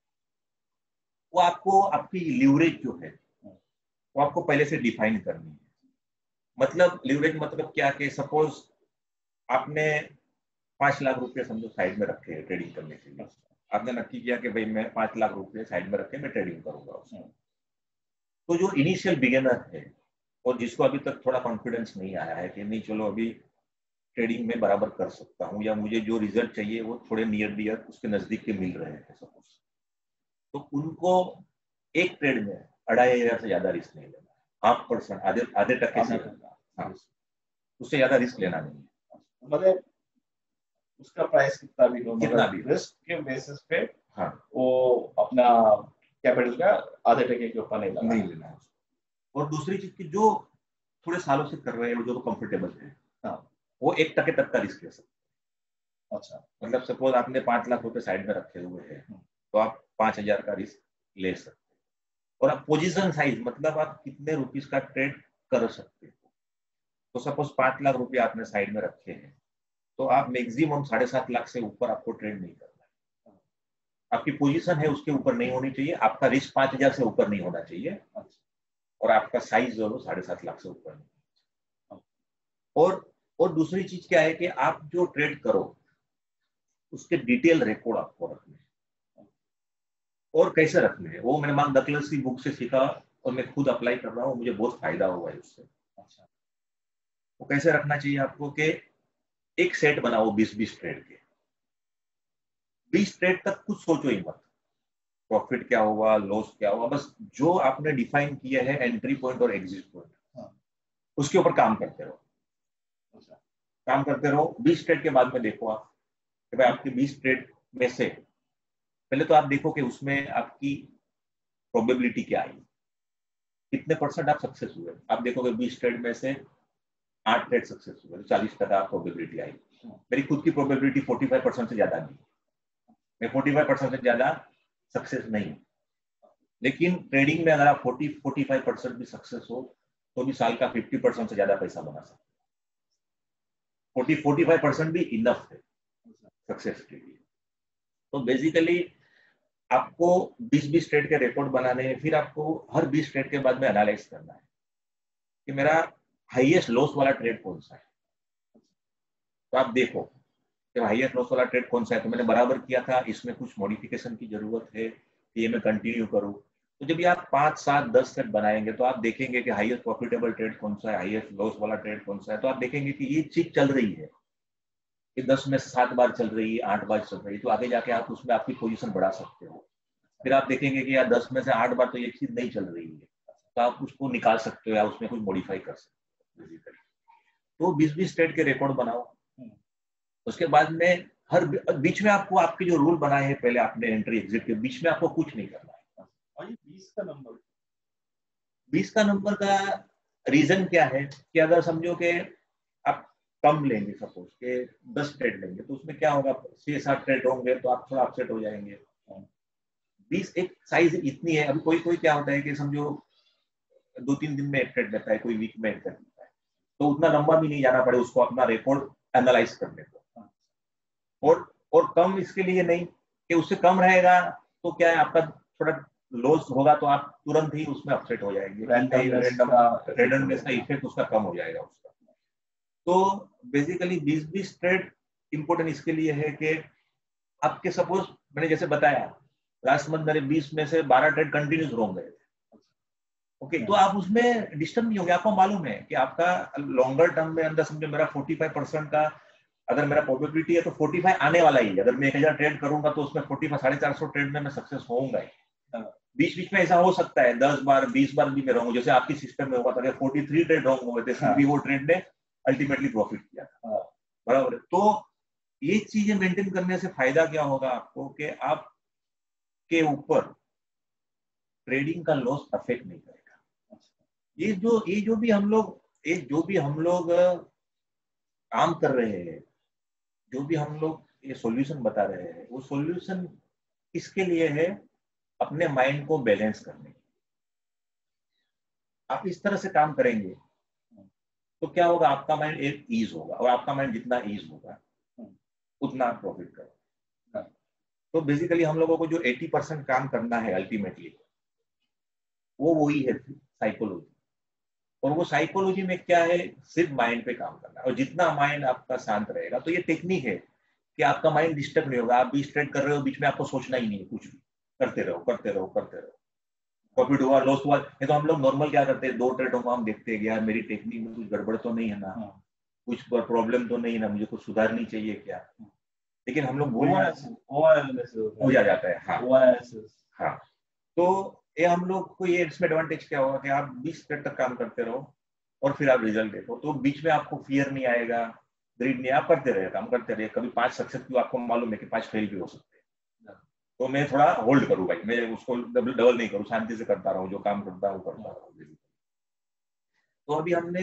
वो आपको आपकी लीवरेज जो है वो आपको पहले से डिफाइन करनी है। मतलब लीवरेज मतलब क्या कि सपोज आपने पांच लाख रुपए समझो साइड में रखे हैं ट्रेडिंग करने के लिए। आपने नक्की किया कि भाई मैं पांच लाख रुपए साइड में रखे मैं ट्रेडिंग करूंगा उसमें। तो जो इनिशियल बिगिनर है और जिसको अभी तक थोड़ा कॉन्फिडेंस नहीं आया है कि नहीं चलो अभी ट्रेडिंग में बराबर कर सकता हूँ, या मुझे जो रिजल्ट चाहिए वो थोड़े नियर डियर उसके नजदीक के मिल रहे हैं सपोज, तो उनको एक ट्रेड में अढ़ाई हजार से ज्यादा रिस्क नहीं लेना, हाफ परसेंट आधे आधे टके से। हाँ, उससे ज्यादा रिस्क लेना नहीं है। मतलब उसका प्राइस कितना भी हो, कितना मगर भी रिस्क के बेसिस पे हाँ वो अपना कैपिटल का आधे टके के ऊपर नहीं लगा नहीं लेना है। और दूसरी चीज की जो थोड़े सालों से कर रहे हैं, जो कंफर्टेबल है, हाँ वो एक टके तक का रिस्क ले सकते हैं। अच्छा मतलब सपोज आपने पांच लाख रुपए साइड में रखे हुए हैं, तो आप पांच हजार का रिस्क ले सकते हैं। और आप पोजीशन साइज, मतलब आप कितने रुपीस का ट्रेड कर सकते हो। तो सपोज पांच लाख रुपए आपने साइड में रखे हैं, तो आप मैक्सिमम साढ़े सात लाख से ऊपर आपको ट्रेड नहीं करना है। आपकी पोजीशन है उसके ऊपर नहीं होनी चाहिए, आपका रिस्क पांच हजार से ऊपर नहीं होना चाहिए, और आपका साइज जो है साढ़े सात लाख से ऊपर नहीं। और और दूसरी चीज क्या है कि आप जो ट्रेड करो उसके डिटेल रिकॉर्ड आपको रखने हैं। और कैसे रखने हैं वो मैंने मार्क डगलस की बुक से सीखा, और मैं खुद अप्लाई कर रहा हूँ, मुझे बहुत फायदा हुआ है उससे। अच्छा, वो कैसे रखना चाहिए आपको कि एक सेट बनाओ बीस बीस ट्रेड के, बीस ट्रेड तक कुछ सोचो ही मत, प्रॉफिट क्या होगा, लॉस क्या होगा, बस जो आपने डिफाइन किया है एंट्री पॉइंट और एग्जिट पॉइंट, उसके ऊपर काम करते रहो। अच्छा, काम करते रहो। बीस ट्रेड के बाद में देखो आप कि भाई आपके बीस ट्रेड में से पहले तो आप देखो कि उसमें आपकी प्रोबेबिलिटी क्या आई, कितने परसेंट आप सक्सेस हुए। आप देखोगे बीस ट्रेड में से आठ ट्रेड सक्सेस हुए, तो चालीस टका प्रोबेबिलिटी आई। मेरी खुद की प्रोबेबिलिटी पैंतालीस परसेंट से ज्यादा नहीं, मैं पैंतालीस परसेंट से ज्यादा सक्सेस नहीं। लेकिन ट्रेडिंग में अगर आप चालीस पैंतालीस परसेंट भी सक्सेस हो तो भी साल का पचास परसेंट से ज्यादा पैसा बना सकते हो। चालीस पैंतालीस परसेंट भी इनफ है सक्सेस के लिए। तो बेसिकली आपको बीस बीस ट्रेड के रिकॉर्ड बनाने हैं, फिर आपको हर बीस ट्रेड के बाद में एनालाइज करना है कि मेरा हाईएस्ट लॉस वाला ट्रेड कौन सा है। तो आप देखो कि हाईएस्ट लॉस वाला ट्रेड कौन सा है, तो मैंने बराबर किया था, इसमें कुछ मॉडिफिकेशन की जरूरत है कि ये मैं कंटिन्यू करूं। तो जब ये आप पांच सात दस सेट बनाएंगे तो आप देखेंगे कि हाईएस्ट प्रॉफिटेबल ट्रेड कौन सा है, हाईएस्ट लॉस वाला ट्रेड कौन सा है। तो आप देखेंगे कि ये चीज चल रही है, ये दस में से सात बार चल रही है, आठ बार चल रही है, तो आगे जाके आप उसमें आपकी पोजीशन बढ़ा सकते हो। फिर आप देखेंगे कि यार दस में से आठ बार तो ये चीज नहीं चल रही है, तो आप उसको निकाल सकते हो या उसमें कुछ मॉडिफाई कर सकते हो बेसिकली। तो बीस बीस ट्रेड के रिकॉर्ड बनाओ। उसके बाद में हर बीच में आपको आपके जो रूल बनाए हैं पहले आपने एंट्री एग्जिट के बीच में आपको कुछ नहीं करना है। और ये बीस का नंबर बीस का नंबर का रीजन क्या है कि अगर समझो कि आप कम लेंगे, सपोज के दस ट्रेड लेंगे, तो उसमें क्या होगा, छह सात ट्रेड होंगे तो आप थोड़ा अपसेट हो जाएंगे। बीस एक साइज इतनी है। अभी कोई कोई क्या होता है कि समझो दो तीन दिन में एक ट्रेड लेता है, कोई वीक में एक ट्रेड लेता है, तो उतना लंबा भी नहीं जाना पड़े उसको अपना रिकॉर्ड एनालाइज करने को। और और कम इसके लिए नहीं कि उससे कम रहेगा तो क्या है, आपका थोड़ा लॉस होगा तो आप तुरंत ही उसमें अपसेट हो जाएंगे, रैंडमनेस का इफेक्ट उसका कम हो जाएगा उसका। तो बेसिकली बीस बीस ट्रेड इंपोर्टेंट इसके लिए है कि आपके सपोज मैंने जैसे बताया लास्ट मंथ मेरे बीस में से बारह ट्रेड कंटिन्यूस रॉन्ग गए थे। ओके, तो आप उसमें डिस्टर्ब नहीं होंगे। आपको मालूम है कि आपका लॉन्गर टर्म में अंदर समझो मेरा पैंतालीस परसेंट का अगर मेरा प्रोबेबिलिटी है तो पैंतालीस आने वाला ही है। अगर मैं एक हजार ट्रेड करूंगा तो उसमें पैंतालीस साढ़े चार सौ ट्रेड में मैं सक्सेस होऊंगा ही। बीच बीच में ऐसा हो सकता है दस बार बीस बार भी मैं रहूंगा, जैसे आपकी सिस्टम में होगा था, अगर तैंतालीस ट्रेड रॉन्ग हुए थे फिर भी वो ट्रेड ने अल्टीमेटली प्रॉफिट किया था। बराबर है। तो ये चीजें मेंटेन करने से फायदा क्या होगा आपको कि आप के ऊपर ट्रेडिंग का लॉस अफेक्ट नहीं करेगा। ये जो ये जो भी हम लोग ये जो भी हम लोग काम कर रहे हैं, जो भी हम लोग ये सॉल्यूशन बता रहे हैं, वो सॉल्यूशन किसके लिए है, अपने माइंड को बैलेंस करने। आप इस तरह से काम करेंगे तो क्या होगा, आपका माइंड एक ईज होगा, और आपका माइंड जितना ईज होगा उतना आप प्रॉफिट करोगे। तो बेसिकली हम लोगों को जो अस्सी परसेंट काम करना है अल्टीमेटली वो वही है साइकोलॉजी। और वो साइकोलॉजी में क्या है, सिर्फ माइंड पे काम करना है। और जितना माइंड आपका शांत रहेगा, तो ये टेक्निक है कि आपका माइंड डिस्टर्ब नहीं होगा। आप बीस ट्रेड कर रहे हो, बीच में आपको सोचना ही नहीं है, कुछ भी करते रहो करते रहो करते रहो। प्रॉफिट हुआ लॉस हुआ, ये तो हम लोग नॉर्मल क्या करते हैं, दो ट्रेड होगा हम देखते हैं यार मेरी टेक्निक में कुछ गड़बड़ तो नहीं है ना, कुछ प्रॉब्लम तो नहीं है ना, मुझे कुछ सुधारनी चाहिए क्या। लेकिन हम लोग भूल हो जा जाता है। हाँ हाँ। तो ये हम लोग को ये इसमें एडवांटेज क्या होगा कि आप बीस ट्रेड तक काम करते रहो और फिर आप रिजल्ट देखो, तो बीच में आपको फियर नहीं आएगा, ग्रीड नहीं, आप करते रहे, काम करते रहे। कभी पांच सक्सेस की आपको मालूम है कि पांच फेल भी हो सकते हैं, तो मैं थोड़ा होल्ड करूँ भाई, मैं उसको डबल डबल नहीं करूँ, शांति से करता रहूँ, जो काम करता हूँ करता रहूँ। तो अभी हमने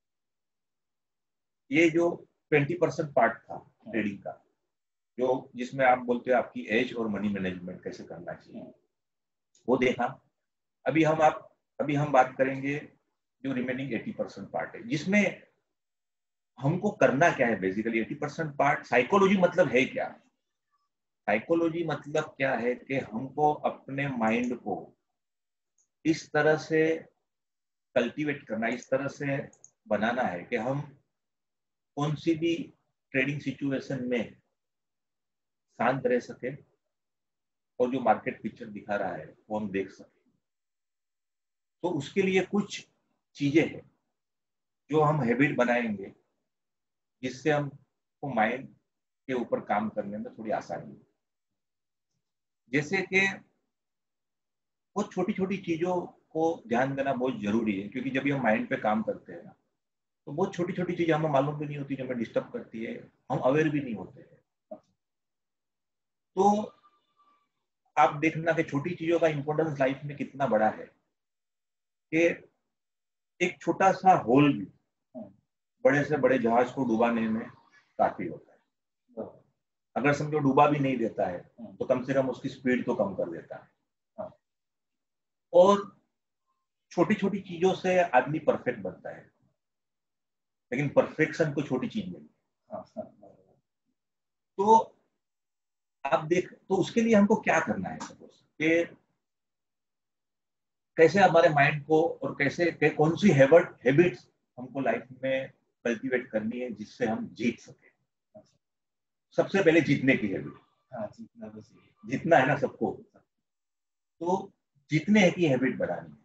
ये जो ट्वेंटी परसेंट पार्ट था ट्रेडिंग का, जो जिसमें आप बोलते हो आपकी एज और मनी मैनेजमेंट कैसे करना चाहिए, वो देखा। अभी हम आप अभी हम बात करेंगे जो रिमेनिंग एटी परसेंट पार्ट है, जिसमें हमको करना क्या है। Basically eighty percent part psychology मतलब है क्या? साइकोलॉजी मतलब क्या है कि हमको अपने माइंड को इस तरह से कल्टीवेट करना, इस तरह से बनाना है कि हम कौन सी भी ट्रेडिंग सिचुएशन में शांत रह सके और जो मार्केट पिक्चर दिखा रहा है वो हम देख सके। तो उसके लिए कुछ चीजें हैं जो हम हैबिट बनाएंगे, जिससे हमको माइंड के ऊपर काम करने में थोड़ी आसानी है। जैसे कि वो छोटी छोटी चीजों को ध्यान देना बहुत जरूरी है, क्योंकि जब हम माइंड पे काम करते हैं ना, तो बहुत छोटी छोटी चीजें हमें मालूम भी नहीं होती, जो हमें डिस्टर्ब करती है, हम अवेयर भी नहीं होते हैं। तो आप देखना कि छोटी चीजों का इंपॉर्टेंस लाइफ में कितना बड़ा है, कि एक छोटा सा होल भी बड़े से बड़े जहाज को डुबाने में काफी होता है। अगर समझो डूबा भी नहीं देता है तो कम से कम उसकी स्पीड तो कम कर देता है। और छोटी छोटी चीजों से आदमी परफेक्ट बनता है, लेकिन परफेक्शन को छोटी चीज नहीं। तो आप देख, तो उसके लिए हमको क्या करना है, सपोज कि कैसे हमारे माइंड को और कैसे कौन सी हैबिट हैबिट्स हमको लाइफ में कल्टीवेट करनी है जिससे हम जीत सके। सबसे पहले जीतने की हैबिट। हाँ, जीतना तो सही, जीतना है ना सबको, तो जीतने की हैबिट बनानी है।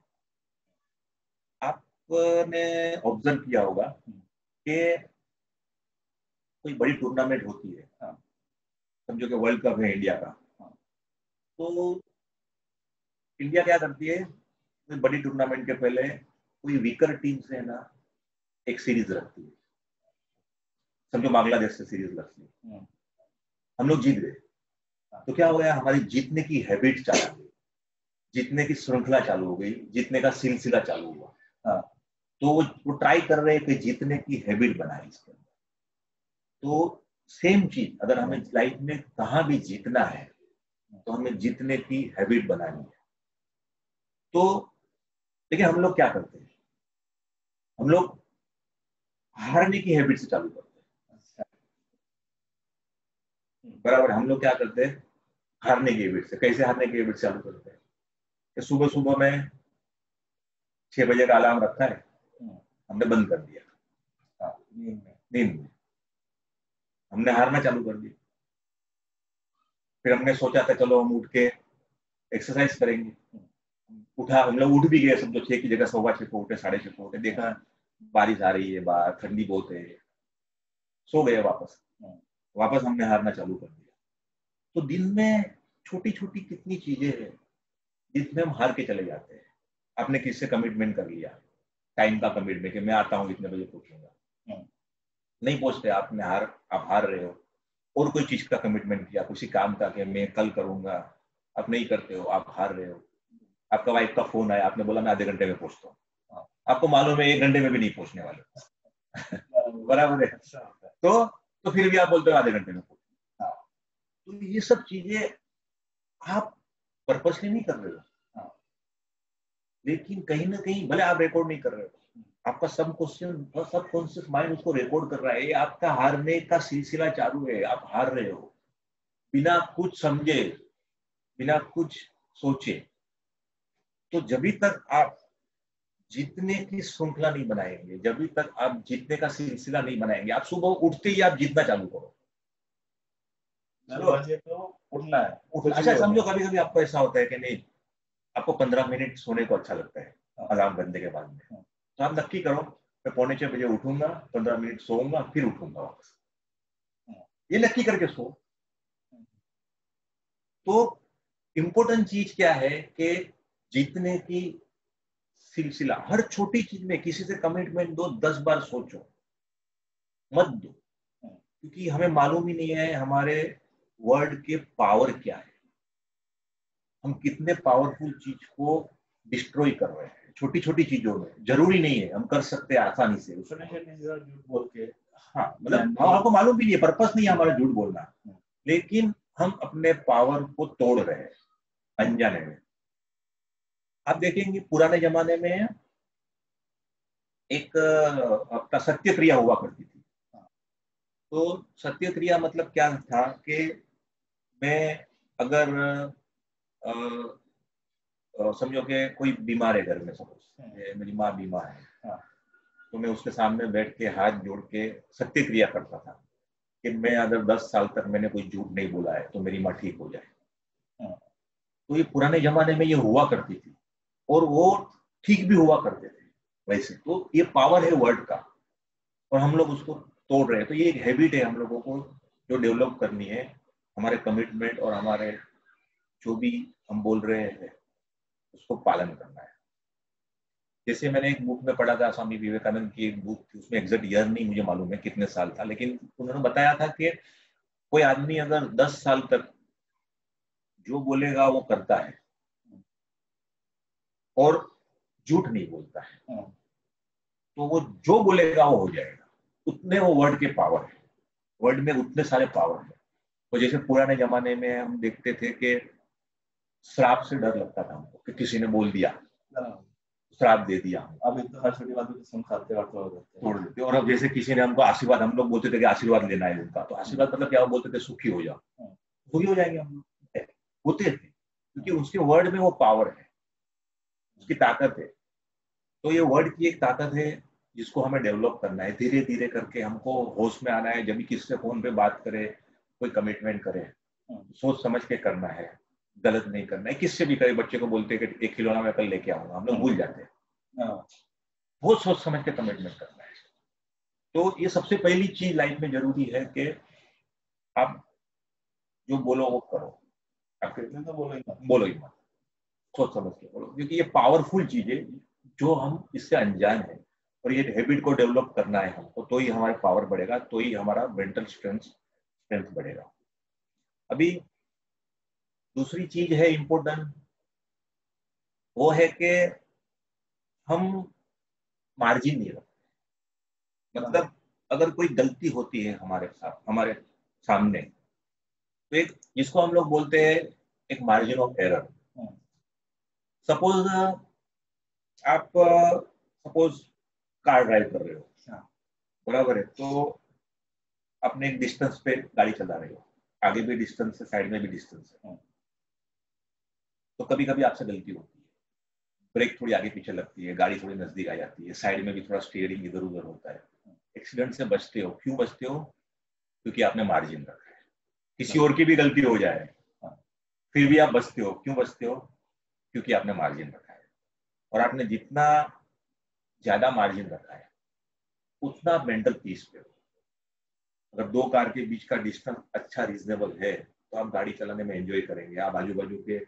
आपने ऑब्जर्व किया होगा कि कोई बड़ी टूर्नामेंट होती है, समझो कि वर्ल्ड कप है इंडिया का, तो इंडिया क्या करती है, कोई बड़ी टूर्नामेंट के पहले कोई वीकर टीम से ना एक सीरीज रखती है। समझो बांग्लादेश से सीरीज रखती है, हम लोग जीत गए, तो क्या हो गया, हमारी जीतने की हैबिट चालू हो गई, जीतने की श्रृंखला चालू हो गई, जीतने का सिलसिला चालू हुआ। हाँ, तो वो, वो ट्राई कर रहे हैं कि जीतने की हैबिट बनाए इसके अंदर। तो सेम चीज अगर हमें लाइफ में कहाँ भी जीतना है तो हमें जीतने की हैबिट बनानी है। तो लेकिन हम लोग क्या करते हैं, हम लोग हारने की हैबिट से चालू करते हैं। बराबर, हम लोग क्या करते हैं, हारने की हैबिट से। कैसे हारने की हैबिट चालू करते हैं कि सुबह सुबह में छह बजे का अलार्म रखा है, हमने बंद कर दिया, नींद में नींद में हमने हारना चालू कर दिया। फिर हमने सोचा था चलो हम उठ के एक्सरसाइज करेंगे, उठा, हम लोग उठ भी गए, समझो छह की जगह सवा छह को उठे, साढ़े छह को उठे, देखा बारिश आ रही है, बाहर ठंडी बहुत है, सो गए वापस। वापस हमने हारना चालू कर दिया। तो दिन में छोटी छोटी कितनी चीजें हैं जिसमें हम हार के चले जाते हैं। आपने किससे कमिटमेंट कर लिया, टाइम का कमिटमेंट कि मैं आता हूँ इतने बजे पहुंचूंगा, नहीं पहुंचते, आपने हार आप हार रहे हो। और कोई चीज का कमिटमेंट किया, किसी काम का कि मैं कल करूंगा, आप नहीं करते हो, आप हार रहे हो। आपका वाइफ का फोन आया, आपने बोला मैं आधे घंटे में पहुंचता हूँ, आपको मालूम है एक घंटे में भी नहीं पहुंचने वाले। बराबर है, तो तो फिर भी आप बोलते हो आधे घंटे में पहुंचना। तो ये सब चीजें आप पर्पसली नहीं कर रहे हो, लेकिन कहीं ना कहीं भले आप रिकॉर्ड नहीं कर रहे हो, आपका सब क्वेश्चन सब कॉन्शियस माइंड उसको रिकॉर्ड कर रहा है। ये आपका हारने का सिलसिला चालू है, आप हार रहे हो बिना कुछ समझे, बिना कुछ सोचे। तो जब तक आप जीतने की श्रृंखला नहीं बनाएंगे, जब तक आप जीतने का सिलसिला नहीं बनाएंगे, आप सुबह उठते ही आप जीतना चालू करो, तो उठना है उठना। अच्छा समझो कभी कभी आपको ऐसा होता है कि नहीं, आपको पंद्रह मिनट सोने को अच्छा लगता है अलार्म बंदे के बाद में, तो आप नक्की करो मैं पौने छह बजे उठूंगा, पंद्रह मिनट सोऊंगा, फिर उठूंगा वापस, ये नक्की करके सो। तो इम्पोर्टेंट चीज क्या है कि जीतने की सिलसिला, हर छोटी चीज में किसी से कमिटमेंट दो, दस बार सोचो, मत दो, क्योंकि हमें मालूम ही नहीं है हमारे वर्ड के पावर क्या है, हम कितने पावरफुल चीज को डिस्ट्रॉय कर रहे हैं छोटी छोटी चीजों में। जरूरी नहीं है हम कर सकते हैं आसानी से झूठ बोल के। हाँ, मतलब आपको मालूम भी नहीं है, पर्पस नहीं है हमारा झूठ बोलना, लेकिन हम अपने पावर को तोड़ रहे हैं अनजाने में। आप देखेंगे पुराने जमाने में एक अपना सत्य क्रिया हुआ करती थी। तो सत्य क्रिया मतलब क्या था कि मैं अगर आ, आ, समझो कि कोई बीमार है घर में, सपोज मेरी माँ बीमार है, तो मैं उसके सामने बैठ के हाथ जोड़ के सत्य क्रिया करता था कि मैं अगर दस साल तक मैंने कोई झूठ नहीं बोला है तो मेरी माँ ठीक हो जाए। तो ये पुराने जमाने में ये हुआ करती थी और वो ठीक भी हुआ करते थे वैसे। तो ये पावर है वर्ड का और हम लोग उसको तोड़ रहे हैं। तो ये एक हैबिट है हम लोगों को जो डेवलप करनी है, हमारे कमिटमेंट और हमारे जो भी हम बोल रहे हैं उसको पालन करना है। जैसे मैंने एक बुक में पढ़ा था, स्वामी विवेकानंद की एक बुक थी, उसमें एग्जैक्ट ईयर नहीं मुझे मालूम है कितने साल था, लेकिन उन्होंने बताया था कि कोई आदमी अगर दस साल तक जो बोलेगा वो करता है और झूठ नहीं बोलता है, तो वो जो बोलेगा वो हो जाएगा। उतने वो वर्ड के पावर है, वर्ड में उतने सारे पावर है। तो जैसे पुराने जमाने में हम देखते थे कि श्राप से डर लगता था हमको कि किसी ने बोल दिया, श्राप दे दिया। अब तो हर छोटी बात को खाते तोड़ देते। और अब जैसे किसी ने हमको आशीर्वाद, हम लोग बोलते थे कि आशीर्वाद लेना है उनका, तो आशीर्वाद मतलब क्या बोलते थे, सुखी हो जाओ, सुखी हो जाएंगे हम लोग, होते थे, क्योंकि उसके वर्ड में वो पावर है, उसकी ताकत है। तो ये वर्ड की एक ताकत है जिसको हमें डेवलप करना है, धीरे धीरे करके हमको होश में आना है। जब भी किससे फोन पे बात करे, कोई कमिटमेंट करे, सोच समझ के करना है, गलत नहीं करना है। किससे भी करे, बच्चे को बोलते हैं कि एक खिलौना मैं कल लेके आऊंगा, हम लोग भूल जाते हैं, बहुत सोच समझ के कमिटमेंट करना है। तो ये सबसे पहली चीज लाइफ में जरूरी है कि आप जो बोलो वो करो, आप कहते हैं तो बोलो ही मत, बोलो ही मत, सोच समझ के बोलो, क्योंकि ये पावरफुल चीज है जो हम इससे अनजान है। और ये हैबिट को डेवलप करना है हमको, तो ही हमारा पावर बढ़ेगा, तो ही हमारा मेंटल स्ट्रेंथ स्ट्रेंथ बढ़ेगा। अभी दूसरी चीज है इम्पोर्टेंट, वो है कि हम मार्जिन नहीं रखते। मतलब अगर कोई गलती होती है हमारे साथ, हमारे सामने, तो एक जिसको हम लोग बोलते हैं एक मार्जिन ऑफ एरर। सपोज आप सपोज कार ड्राइव कर रहे हो, बराबर है, तो अपने एक डिस्टेंस पे गाड़ी चला रहे हो, आगे भी डिस्टेंस है, साइड में भी डिस्टेंस है, तो कभी कभी आपसे गलती होती है, ब्रेक थोड़ी आगे पीछे लगती है, गाड़ी थोड़ी नजदीक आ जाती है, साइड में भी थोड़ा स्टीयरिंग इधर उधर होता है, एक्सीडेंट से बचते हो। क्यों बचते हो? क्योंकि आपने मार्जिन रखा है। किसी और की भी गलती हो जाए फिर भी आप बचते हो। क्यों बचते हो? क्योंकि आपने मार्जिन रखा है। और आपने जितना ज्यादा मार्जिन रखा है उतना मेंटल पीस पे हो। अगर दो कार के बीच का डिस्टेंस अच्छा रीजनेबल है तो आप गाड़ी चलाने में एंजॉय करेंगे, आप आजू बाजू के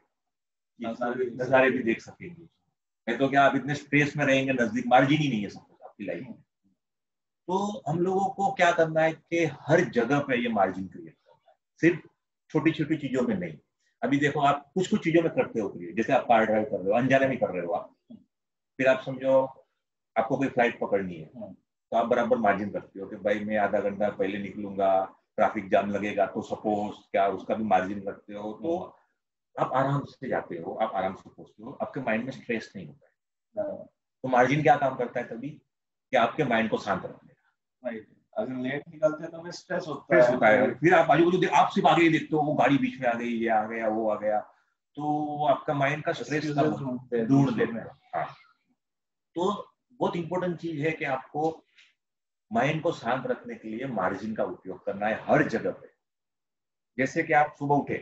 नजारे भी देख सकेंगे। नहीं तो क्या आप इतने स्ट्रेस में रहेंगे, नजदीक मार्जिन ही नहीं है सब आपकी लाइफ में। तो हम लोगों को क्या करना है कि हर जगह पे ये मार्जिन क्रिएट करना है, सिर्फ छोटी छोटी चीजों में नहीं। अभी देखो आप कुछ कुछ चीजों में करते हो क्रिएट, जैसे आप कार ड्राइव कर रहे हो, अनजाने में कर रहे हो आप, फिर आप समझो आपको कोई फ्लाइट पकड़नी है, तो आप बराबर मार्जिन रखते हो कि भाई मैं आधा घंटा पहले निकलूंगा, ट्रैफिक जाम लगेगा, तो सपोज क्या उसका भी मार्जिन रखते हो। तो आप आराम से जाते हो, आप आराम से पहुंचते हो, आपके माइंड में स्ट्रेस नहीं होता है। तो मार्जिन क्या काम करता है तभी कि आपके माइंड को शांत रखने का। अगर लेट निकलते हैं तो हमें स्ट्रेस होता स्ट्रेस है, होता है, फिर आप बाजू बाजू आप सिर्फ आगे ही देखते हो, वो गाड़ी बीच में आ गई, ये आ गया, वो आ गया, तो आपका माइंड का स्ट्रेस ढूंढ देता है। हाँ, तो बहुत इंपॉर्टेंट चीज है कि आपको माइंड को शांत रखने के लिए मार्जिन का उपयोग करना है हर जगह पे। जैसे कि आप सुबह उठे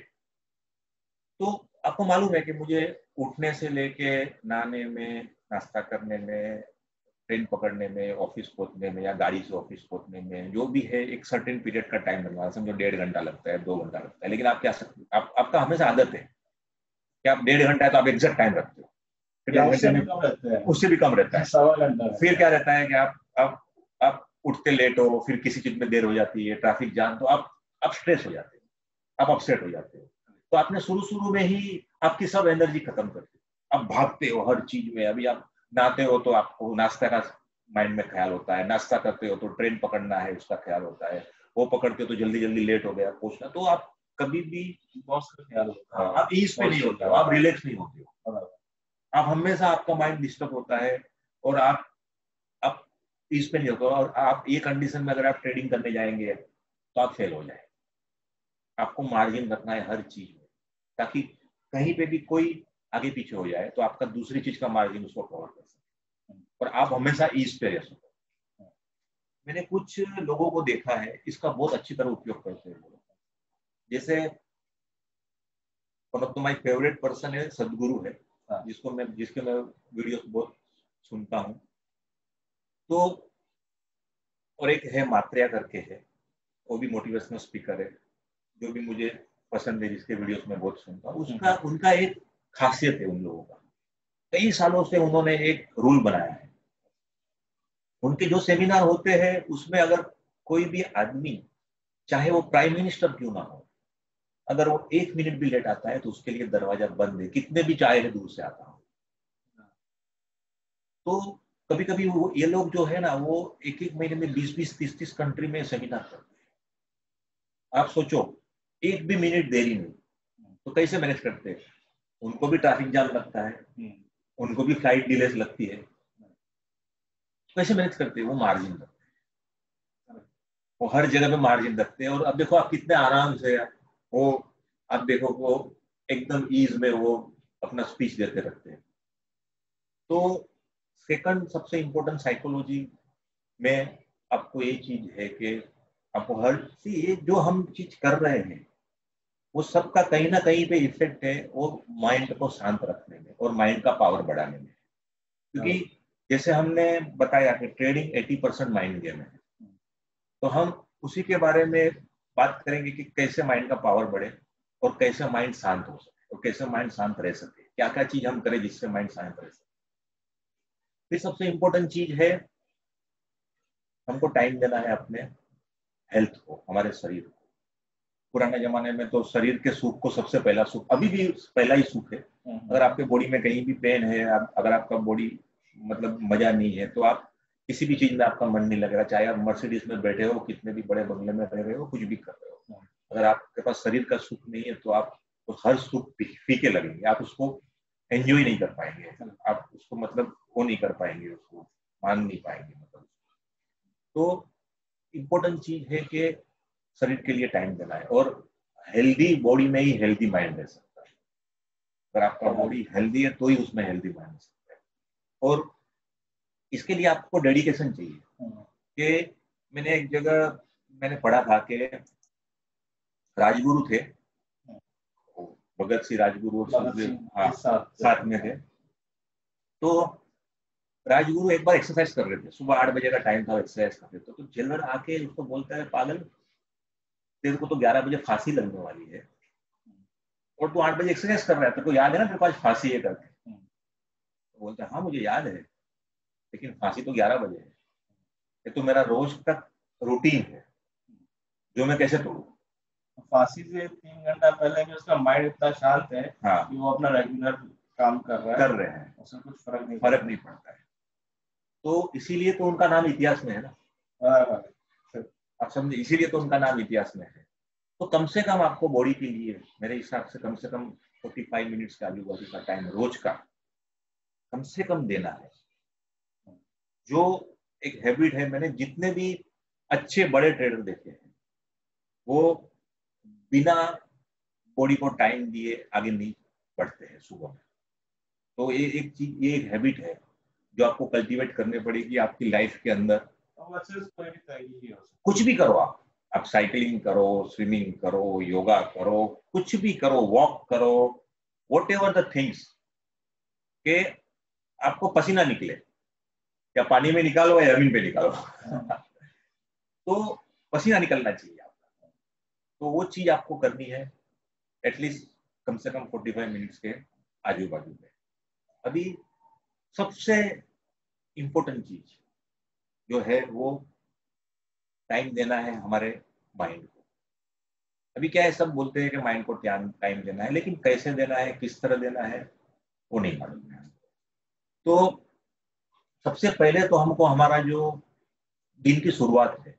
तो आपको मालूम है कि मुझे उठने से लेके नहाने में, नाश्ता करने में, ट्रेन पकड़ने में, ऑफिस पहुंचने में या गाड़ी से ऑफिस पहुंचने में जो भी है एक सर्टेन पीरियड का टाइम लगता है। समझो डेढ़ घंटा लगता है, दो घंटा लगता है, लेकिन आप क्या सकते आप, आपका हमेशा आदत है कि आप डेढ़ घंटा है तो आप एग्जैक्ट टाइम रखते हो। डेढ़ घंटे में, उससे भी कम रहता है, सवा घंटा। फिर क्या रहता है कि आप आप आप उठते लेट हो, फिर किसी चीज में देर हो जाती है, ट्रैफिक जाम, तो आप आप स्ट्रेस हो जाते हो, आप अपसेट हो जाते हो। तो आपने शुरू शुरू में ही आपकी सब एनर्जी खत्म कर दी, आप भागते हो हर चीज में। अभी आप नहाते हो तो आपको नाश्ता का माइंड में ख्याल होता है, नाश्ता करते हो तो ट्रेन पकड़ना है उसका ख्याल होता है, वो पकड़ते हो तो जल्दी जल्दी लेट हो गया पहुंचना। तो आप कभी भी बॉस का ख्याल होता है, आप ईज पे नहीं होते हो, आप रिलैक्स नहीं होते हो, आप हमेशा आपका माइंड डिस्टर्ब होता है और आप आप ईज पे नहीं होते हो। और आप ये कंडीशन में अगर आप ट्रेडिंग करने जाएंगे तो आप फेल हो जाएंगे। आपको मार्जिन रखना है हर चीज में, ताकि कहीं पे भी कोई आगे पीछे हो जाए तो आपका दूसरी चीज का मार्जिन उसको कवर कर सके और आप हमेशा ईज पे रह सको। मैंने कुछ लोगों को देखा है इसका बहुत अच्छी तरह उपयोग करते हैं। जैसे one of my favourite person है सदगुरु है, जिसको मैं जिसके मैं वीडियोस बहुत सुनता हूँ। तो और एक है मात्रेया करके है, वो भी मोटिवेशनल स्पीकर है, जो भी मुझे पसंद है, जिसके वीडियोस में बहुत सुनता हूँ। उसका उनका एक खासियत है उन लोगों का, कई सालों से उन्होंने एक रूल बनाया है। उनके जो सेमिनार होते हैं उसमें अगर कोई भी आदमी, चाहे वो प्राइम मिनिस्टर क्यों ना हो, अगर वो एक मिनट भी लेट आता है तो उसके लिए दरवाजा बंद है, कितने भी चाहे दूर से आता हो। तो कभी कभी वो ये लोग जो है ना, वो एक एक महीने में बीस बीस तीस तीस कंट्री में सेमिनार करते हैं। आप सोचो एक भी मिनट देरी नहीं तो कैसे मैनेज करते हैं? उनको भी ट्रैफिक जाम लगता है, उनको भी फ्लाइट डिलेस लगती है, कैसे मैनेज करते हैं? वो मार्जिन रखते हैं, वो हर जगह पे मार्जिन रखते हैं। और अब देखो आप कितने आराम से वो, आप देखो वो एकदम ईज में वो अपना स्पीच देते रहते हैं। तो सेकंड सबसे इम्पोर्टेंट साइकोलॉजी में आपको ये चीज है कि आपको हर सी ये जो हम चीज कर रहे हैं वो सबका कहीं ना कहीं पे इफेक्ट है वो माइंड को शांत रखने में और माइंड का पावर बढ़ाने में। क्योंकि जैसे हमने बताया कि ट्रेडिंग अस्सी परसेंट माइंड गेम है, तो हम उसी के बारे में बात करेंगे कि कैसे माइंड का पावर बढ़े और कैसे माइंड शांत हो सके और कैसे माइंड शांत रह सके, क्या क्या चीज हम करें जिससे माइंड शांत रह सके। फिर सबसे इंपॉर्टेंट चीज है हमको टाइम देना है अपने हेल्थ को, हमारे शरीर को। पुराने जमाने में तो शरीर के सुख को सबसे पहला सुख, अभी भी पहला ही सुख है। अगर आपके बॉडी में कहीं भी पेन है, अगर आपका बॉडी मतलब मजा नहीं है, तो आप किसी भी चीज में आपका मन नहीं लग रहा, चाहे आप मर्सिडीज में बैठे हो, कितने भी बड़े बंगले में रह रहे हो, कुछ भी कर रहे हो, अगर आपके पास शरीर का सुख नहीं है तो आप तो हर सुख फीके लगेंगे, आप उसको एंजॉय नहीं कर पाएंगे, आप उसको मतलब वो नहीं कर पाएंगे, उसको मान नहीं पाएंगे। मतलब तो इम्पोर्टेंट चीज है कि शरीर के लिए टाइम देना है और हेल्दी बॉडी में ही हेल्दी माइंड रह सकता है। अगर आपका बॉडी हेल्दी है तो ही उसमें हेल्दी माइंड रह सकता है। और इसके लिए आपको डेडिकेशन चाहिए कि मैंने एक जगह मैंने पढ़ा था कि राजगुरु थे, भगत सिंह राजगुरु हाँ साथ में थे। तो राजगुरु एक बार एक्सरसाइज कर रहे थे, सुबह आठ बजे का टाइम था, एक्सरसाइज कर रहे थे। तो जेलर आके उसको बोलता है, पागल तेरे को तो ग्यारह बजे फांसी लगने वाली है और तू आठ बजे एक्सरसाइज कर रहा है, तेरे को याद है ना तेरे को आज फांसी है करके? तो बोलते हैं हाँ मुझे याद है, लेकिन फांसी तो ग्यारह बजे है, ये तो मेरा रोज का रूटीन है जो मैं कैसे तोड़ूं? फांसी से तीन घंटा पहले भी उसका माइंड इतना शांत है हाँ कि वो अपना रेगुलर काम कर रहा है कर रहे हैं, उससे कुछ फर्क नहीं फर्क नहीं पड़ता है। तो इसीलिए तो उनका नाम इतिहास में है ना, आप समझे, इसीलिए तो उनका नाम इतिहास में है। तो कम से कम आपको बॉडी के लिए मेरे हिसाब से कम से कम पैंतालीस मिनट्स के आजू बाजू का टाइम रोज का कम से कम देना है। जो एक हैबिट है, मैंने जितने भी अच्छे बड़े ट्रेडर देखे हैं वो बिना बॉडी को टाइम दिए आगे नहीं बढ़ते हैं सुबह में। तो ये एक चीज, ये एक हैबिट है जो आपको कल्टीवेट करनी पड़ेगी आपकी लाइफ के अंदर। कुछ भी करो आप आप साइकिलिंग करो, स्विमिंग करो, योगा करो, कुछ भी करो, वॉक करो, वॉट एवर द थिंग्स के आपको पसीना निकले, या पानी में निकालो या जमीन पे निकालो तो पसीना निकलना चाहिए आपका। तो वो चीज आपको करनी है एटलीस्ट कम से कम पैंतालीस मिनट्स के आजू बाजू में। अभी सबसे इम्पोर्टेंट चीज जो है वो टाइम देना है हमारे माइंड को। अभी क्या है, सब बोलते हैं कि माइंड को टाइम देना है, लेकिन कैसे देना है, किस तरह देना है, वो नहीं मालूम है। तो सबसे पहले तो हमको हमारा जो दिन की शुरुआत है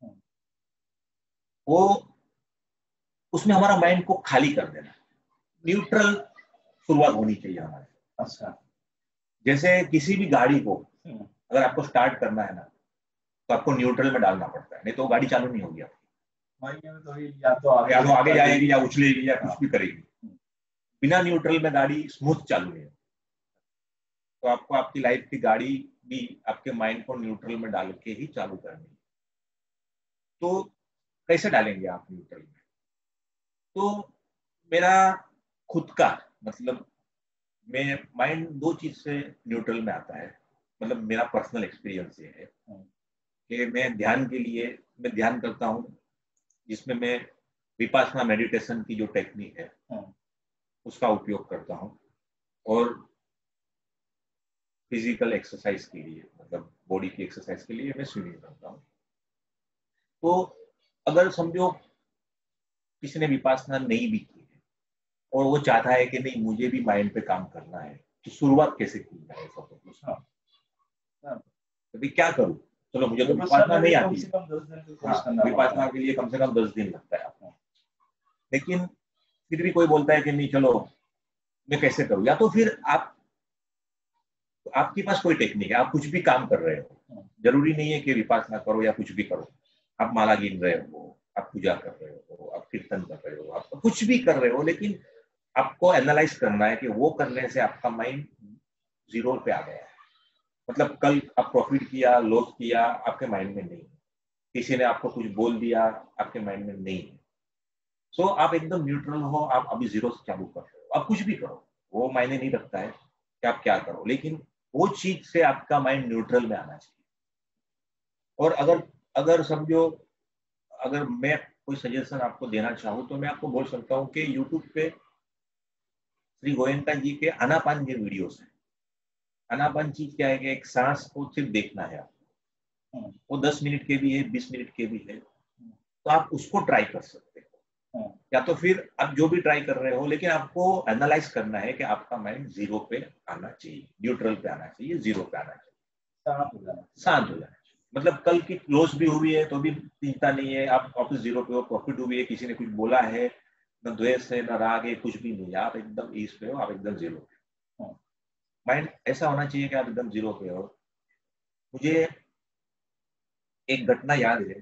वो उसमें हमारा माइंड को खाली कर देना, न्यूट्रल शुरुआत होनी चाहिए हमारे। अच्छा। जैसे किसी भी गाड़ी को अगर आपको स्टार्ट करना है ना, तो आपको न्यूट्रल में डालना पड़ता है, नहीं तो गाड़ी चालू नहीं होगी आपकी। तो या तो आगे या तो आगे जाएगी या उछलेगी या कुछ भी करेगी। बिना न्यूट्रल में गाड़ी स्मूथ चालू नहीं होगी। तो आपको आपकी लाइफ की गाड़ी भी आपके माइंड को न्यूट्रल में डाल के ही चालू करनी है। तो कैसे डालेंगे आप न्यूट्रल में? तो मेरा खुद का मतलब मैं माइंड दो चीज से न्यूट्रल में आता है। मतलब मेरा पर्सनल एक्सपीरियंस ये है कि मैं ध्यान के लिए मैं ध्यान करता हूँ, जिसमें मैं विपासना मेडिटेशन की जो टेक्निक है उसका उपयोग करता हूँ, और फिजिकल एक्सरसाइज के लिए मतलब बॉडी की एक्सरसाइज के लिए मैं स्विमिंग करता हूँ। तो अगर समझो किसी ने विपासना नहीं भी की है और वो चाहता है कि नहीं मुझे भी माइंड पे काम करना है, तो शुरुआत कैसे की जाए? तो क्या करूँ? चलो मुझे तो विपासना नहीं आती है, हाँ, विपासना के लिए कम से कम दस दिन लगता है आपको। लेकिन फिर भी कोई बोलता है कि नहीं चलो मैं कैसे करूँ? या तो फिर आप आपके पास कोई टेक्निक है, आप कुछ भी काम कर रहे हो, जरूरी नहीं है कि विपासना करो या कुछ भी करो। आप माला गिन रहे हो, आप पूजा कर रहे हो, आप कीर्तन कर रहे हो, आप कुछ भी कर रहे हो, लेकिन आपको एनालाइज करना है कि वो करने से आपका माइंड जीरो पे आ गया है। मतलब कल आप प्रॉफिट किया, लॉस किया, आपके माइंड में नहीं है। किसी ने आपको कुछ बोल दिया, आपके माइंड में नहीं है। सो so, आप एकदम न्यूट्रल हो, आप अभी जीरो से चालू कर रहे हो, आप कुछ भी करो, वो मायने नहीं रखता है कि आप क्या करो, लेकिन वो चीज से आपका माइंड न्यूट्रल में आना चाहिए। और अगर अगर समझो अगर मैं कोई सजेशन आपको देना चाहूँ तो मैं आपको बोल सकता हूँ कि यूट्यूब पे श्री गोयंका जी के आनापान के वीडियोस हैं। आनापान चीज क्या है कि एक सांस को सिर्फ देखना है आपको, वो दस मिनट के भी है, बीस मिनट के भी है, तो आप उसको ट्राई कर सकते हो। या तो फिर आप जो भी ट्राई कर रहे हो, लेकिन आपको एनालाइज करना है कि आपका माइंड जीरो पे आना चाहिए, न्यूट्रल पे आना चाहिए, जीरो पे आना चाहिए, शांत हो जाना शांत हो जाना चाहिए। मतलब कल की लॉस भी हुई है तो भी चिंता नहीं है, आप वापस जीरो पे हो। प्रॉफिट हुई है, किसी ने कुछ बोला है, न द्वेष है न राग है, कुछ भी नहीं है, आप एकदम ईज पे हो, आप एकदम जीरो पे हो। माइंड ऐसा होना चाहिए कि आप एकदम जीरो पे हो। मुझे एक घटना याद है,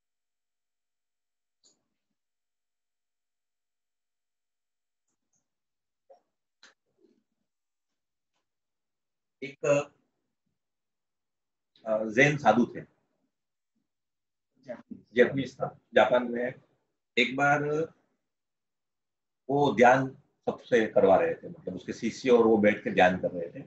एक जैन साधु थे, जापानीज था, जापान में। एक बार वो ध्यान सबसे करवा रहे थे, मतलब उसके शिष्य और वो बैठ के ध्यान कर रहे थे।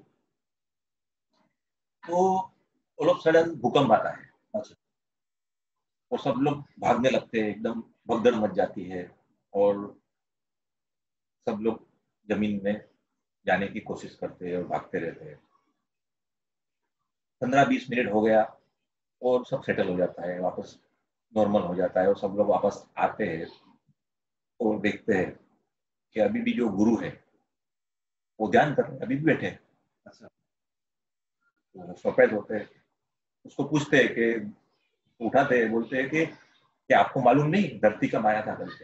तो ऑल ऑफ सडन भूकंप आता है। अच्छा। और सब लोग भागने लगते हैं, एकदम भगदड़ मच जाती है, और सब लोग जमीन में जाने की कोशिश करते हैं और भागते रहते हैं। पंद्रह बीस मिनट हो गया और सब सेटल हो जाता है, वापस नॉर्मल हो जाता है, और सब लोग वापस आते हैं और देखते हैं कि अभी भी जो गुरु है वो ध्यान कर रहे हैं, अभी भी बैठे हैं। अच्छा। तो सरप्राइज होते हैं, उसको पूछते हैं कि उठाते हैं, बोलते हैं कि क्या आपको मालूम नहीं धरती का माया था करके?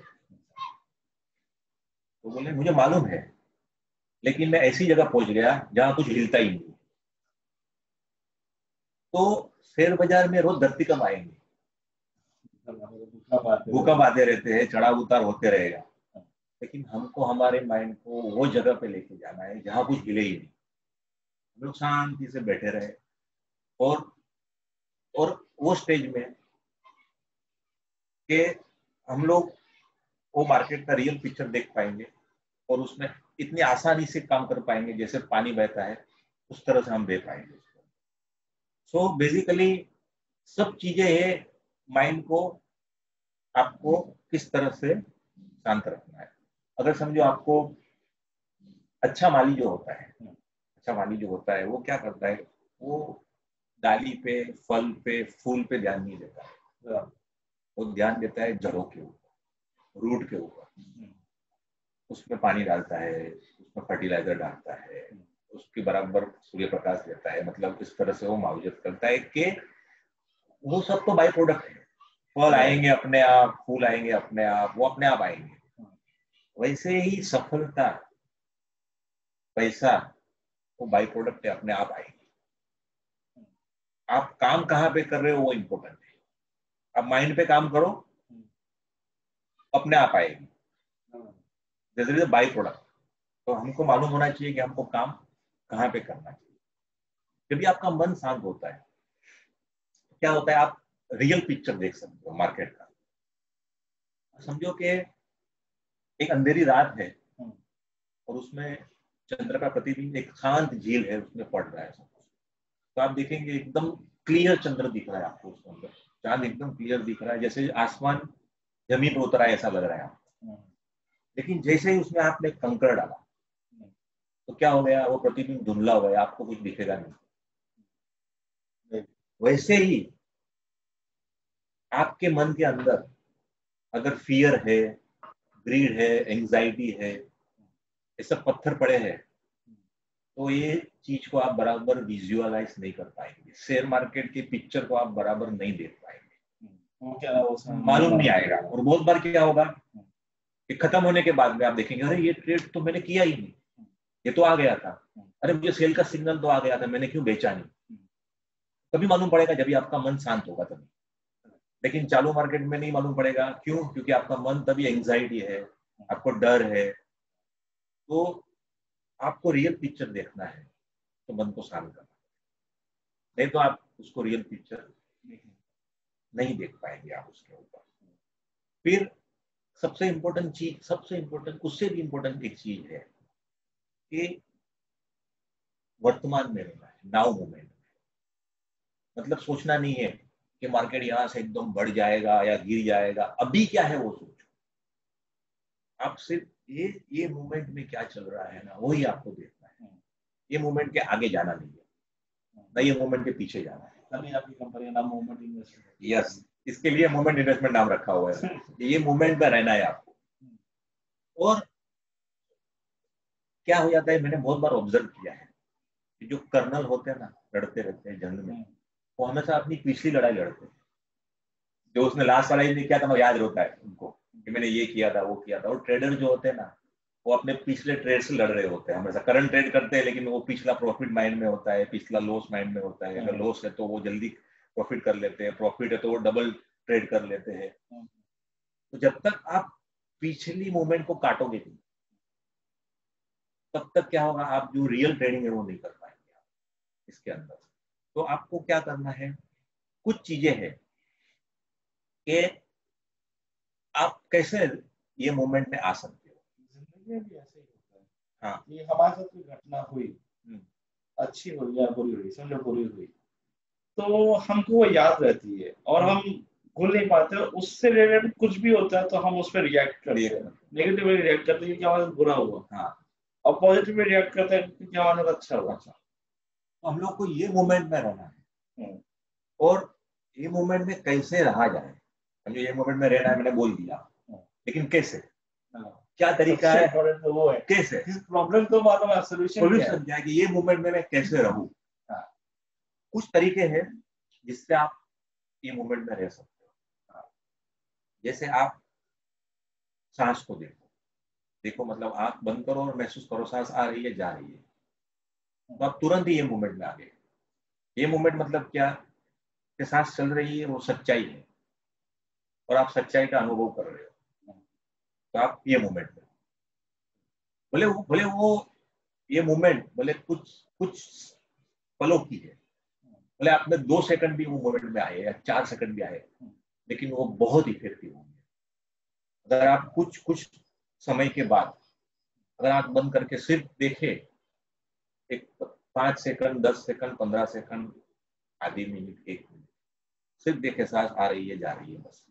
तो बोले मुझे मालूम है, लेकिन मैं ऐसी जगह पहुंच गया जहां कुछ हिलता ही नहीं। तो शेयर बाजार में रोज धरती कम आएंगे, भूकंप आते रहते हैं, चढ़ाव उतार होते रहेगा, लेकिन हमको हमारे माइंड को वो जगह पे लेके जाना है जहां कुछ हिले ही नहीं। हम लोग शांति से बैठे रहे, और और वो स्टेज में कि हम लोग वो मार्केट का रियल पिक्चर देख पाएंगे, और उसमें इतनी आसानी से काम कर पाएंगे जैसे पानी बहता है उस तरह से हम दे पाएंगे उसको। सो बेसिकली सब चीजें है, माइंड को आपको किस तरह से शांत रखना है। अगर समझो आपको अच्छा माली जो होता है, अच्छा माली जो होता है वो क्या करता है, वो डाली पे, फल पे, फूल पे ध्यान नहीं देता है, वो ध्यान देता है जड़ों के ऊपर, रूट के ऊपर। उसमें पानी डालता है, उसमें फर्टिलाइजर डालता है, उसके बराबर सूर्य प्रकाश देता है। मतलब इस तरह से वो मावजत करता है कि वो सब तो बाई प्रोडक्ट है, फल आएंगे अपने आप, फूल आएंगे अपने आप, वो अपने आप आएंगे। वैसे ही सफलता, पैसा, वो बाई प्रोडक्ट है, अपने आप आएंगे। आप काम कहाँ पे कर रहे हो वो इम्पोर्टेंट है। आप माइंड पे काम करो, अपने आप आएगी, जैसे बाई प्रोडक्ट। तो हमको मालूम होना चाहिए कि हमको काम कहाँ पे करना चाहिए। जब भी आपका मन शांत होता है, क्या होता है, आप रियल पिक्चर देख सकते हो मार्केट का। समझो कि एक अंधेरी रात है और उसमें चंद्र का प्रतिबिंब एक शांत झील है, उसमें पड़ रहा है सब कुछ। तो आप देखेंगे एकदम क्लियर चंद्र दिख रहा है आपको उसके अंदर, चांद एकदम क्लियर दिख रहा है, जैसे आसमान जमीन पर उतरा है ऐसा लग रहा है आपको। लेकिन जैसे ही उसमें आपने कंकड़ डाला तो क्या हो गया, वो प्रतिबिंब धुंधला हो गया, आपको कुछ दिखेगा नहीं। वैसे ही आपके मन के अंदर अगर फियर है, ग्रीड है, एंजाइटी है, ये सब पत्थर पड़े हैं, तो ये चीज को आप बराबर विजुअलाइज नहीं कर पाएंगे। शेयर मार्केट की पिक्चर को आप बराबर नहीं देख पाएंगे, मालूम नहीं आएगा। और बहुत बार क्या होगा कि खत्म होने के बाद में आप देखेंगे, अरे ये ट्रेड तो मैंने किया ही नहीं, ये तो आ गया था, अरे मुझे सेल का सिग्नल तो आ गया था, मैंने क्यों बेचा नहीं। तभी मालूम पड़ेगा जब भी आपका मन शांत होगा तभी। लेकिन चालू मार्केट में नहीं मालूम पड़ेगा, क्यों? क्योंकि आपका मन तभी एंजाइटी है, आपको डर है। तो आपको रियल पिक्चर देखना है तो मन को शांत करना, नहीं तो आप उसको रियल पिक्चर नहीं देख पाएंगे आप उसके ऊपर। फिर सबसे इंपॉर्टेंट चीज, सबसे इंपॉर्टेंट, उससे भी इंपॉर्टेंट एक चीज है कि वर्तमान में रहना है, नाउ मोमेंट में। मतलब सोचना नहीं है कि मार्केट यहां से एकदम बढ़ जाएगा या गिर जाएगा, अभी क्या है वो सोचो। आप सिर्फ ये ये मोमेंट में क्या चल रहा है ना, वही आपको देखना है। ये मोमेंट के आगे जाना नहीं है, ना ये मोमेंट के पीछे जाना है। तभी आपकी कंपनी का नाम मोमेंट इन्वेस्टमेंट। यस, इसके लिए मोमेंट इन्वेस्टमेंट नाम रखा हुआ है। ये मोमेंट में रहना है आपको। और क्या हो जाता है, मैंने बहुत बार ऑब्जर्व किया है कि जो कर्नल होते हैं ना, लड़ते रहते हैं जंग में, वो हमेशा अपनी पिछली लड़ाई लड़ते हैं। जो उसने लास्ट लड़ाई में किया था वो याद रहता है उनको कि मैंने ये किया था, वो किया था। और ट्रेडर जो होते हैं ना, वो अपने पिछले ट्रेड से लड़ रहे होते हैं हमेशा। करंट ट्रेड करते हैं लेकिन वो पिछला प्रॉफिट माइंड में होता है, पिछला लॉस माइंड में होता है। अगर लॉस है तो वो जल्दी प्रॉफिट कर लेते हैं, प्रॉफिट है तो वो डबल ट्रेड कर लेते हैं। तो जब तक आप पिछली मूवमेंट को काटोगे नहीं, तब तक क्या होगा, आप जो रियल ट्रेडिंग है वो नहीं कर पाएंगे आप इसके अंदर। तो आपको क्या करना है, कुछ चीजें हैं कि आप कैसे ये मोमेंट में आ सकते हो। जिंदगी में भी ऐसे ही होता है। हाँ, ये हमारे साथ कोई घटना हुई, अच्छी हुई या बुरी हुई, समझो बुरी हुई, तो हमको वो याद रहती है और हम भूल नहीं पाते। उससे रिलेटेड कुछ भी होता है तो हम उस पर रिएक्ट करते हैं, नेगेटिव रिएक्ट करते हैं कि हमारे साथ बुरा हुआ। हाँ, और पॉजिटिव रिएक्ट करते हैं कि हमारे साथ अच्छा हुआ। अच्छा, तो हम लोग को ये मोमेंट में रहना है। और ये मोमेंट में कैसे रहा जाए, समझो ये मोमेंट में रहना है, मैंने बोल दिया, लेकिन कैसे, क्या तरीका है, तो वो है कैसे प्रॉब्लम तो मालूम है, सोल्यूशन क्या है कि ये मोमेंट में मैं कैसे रहूं। कुछ तरीके हैं जिससे आप ये मोमेंट में रह सकते हो। जैसे आप सांस को देखो, देखो मतलब आंख बंद करो और महसूस करो सांस आ रही है, जा रही है, तो आप तुरंत ही ये मोमेंट में आ गए। ये मोमेंट मतलब क्या कि सांस चल रही है, वो सच्चाई है और आप सच्चाई का अनुभव कर रहे हो, तो आप ये मोमेंट में, भले वो भले वो ये मोमेंट भले कुछ कुछ पलों की है, भले आपने दो सेकंड भी वो मोमेंट में आए या चार सेकंड भी आए, लेकिन वो बहुत इफेक्टिव होंगे। अगर आप कुछ कुछ समय के बाद अगर आंख बंद करके सिर्फ देखे, एक पांच सेकंड, दस सेकंड, पंद्रह सेकंड, आधी मिनट, एक मिनट, सिर्फ देखे सांस आ रही है, जा रही है, बस।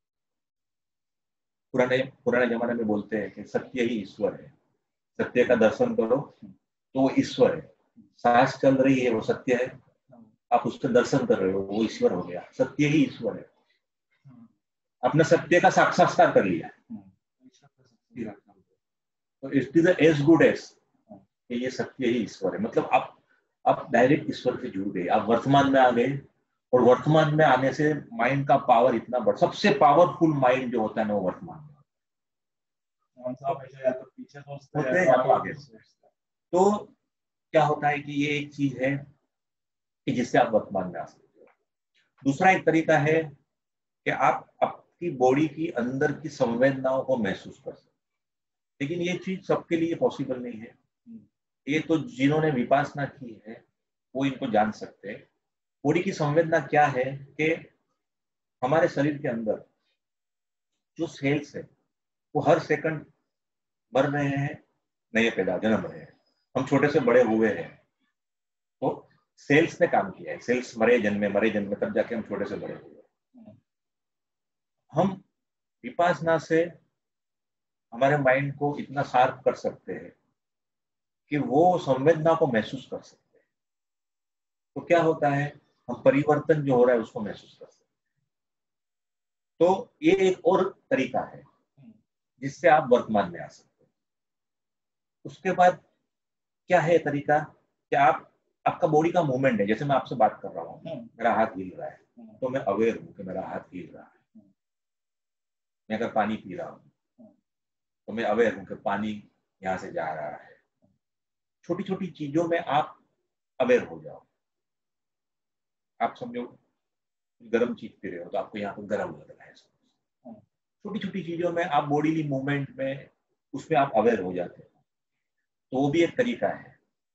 पुराने पुराने जमाने में बोलते हैं कि सत्य ही ईश्वर है, सत्य का दर्शन करो तो वो ईश्वर है। सांस चल रही है वो सत्य है, आप उसके दर्शन कर रहे हो वो ईश्वर हो गया, सत्य ही ईश्वर है। अपने सत्य का साक्षात्कार कर लिया, तो it is as good as कि ये सत्य ही ईश्वर है। मतलब आप आप डायरेक्ट ईश्वर से जुड़ गए, आप वर्तमान में आ गए, और वर्तमान में आने से माइंड का पावर इतना बढ़, सबसे पावरफुल माइंड जो होता है ना वो वर्तमान में होते हैं या तो आगे। तो क्या होता है कि ये एक चीज है कि जिससे आप वर्तमान में आ सकते हो। दूसरा एक तरीका है कि आप आपकी बॉडी की अंदर की संवेदनाओं को महसूस कर सकते हो, लेकिन ये चीज सबके लिए पॉसिबल नहीं है। ये तो जिन्होंने विपासना की है वो इनको जान सकते हैं। बॉडी की संवेदना क्या है कि हमारे शरीर के अंदर जो सेल्स है वो हर सेकंड मर रहे हैं, नए पैदा जन्म रहे हैं। हम छोटे से बड़े हुए हैं तो सेल्स ने काम किया है, सेल्स मरे जन्मे मरे जन्मे तब जाके हम छोटे से बड़े हुए। हम विपासना से हमारे माइंड को इतना शार्प कर सकते हैं कि वो संवेदना को महसूस कर सकते हैं। तो क्या होता है, हम परिवर्तन जो हो रहा है उसको महसूस कर सकते हैं। तो ये एक और तरीका है जिससे आप वर्तमान में आ सकते हैं। उसके बाद क्या है तरीका कि आप आपका बॉडी का मूवमेंट है, जैसे मैं आपसे बात कर रहा हूँ, मेरा हाथ हिल रहा है तो मैं अवेयर हूँ कि मेरा हाथ हिल रहा है। मैं अगर पानी पी रहा हूँ तो मैं अवेयर हूँ कि पानी यहाँ से जा रहा है। छोटी छोटी चीजों में आप अवेयर हो जाओ। आप समझो गर्म चीज पी रहे हो तो आपको यहाँ पर गर्म लग रहा है। छोटी छोटी चीजों में आप बॉडीली मूवमेंट में उसमें आप अवेयर हो जाते हो, तो वो भी एक तरीका है।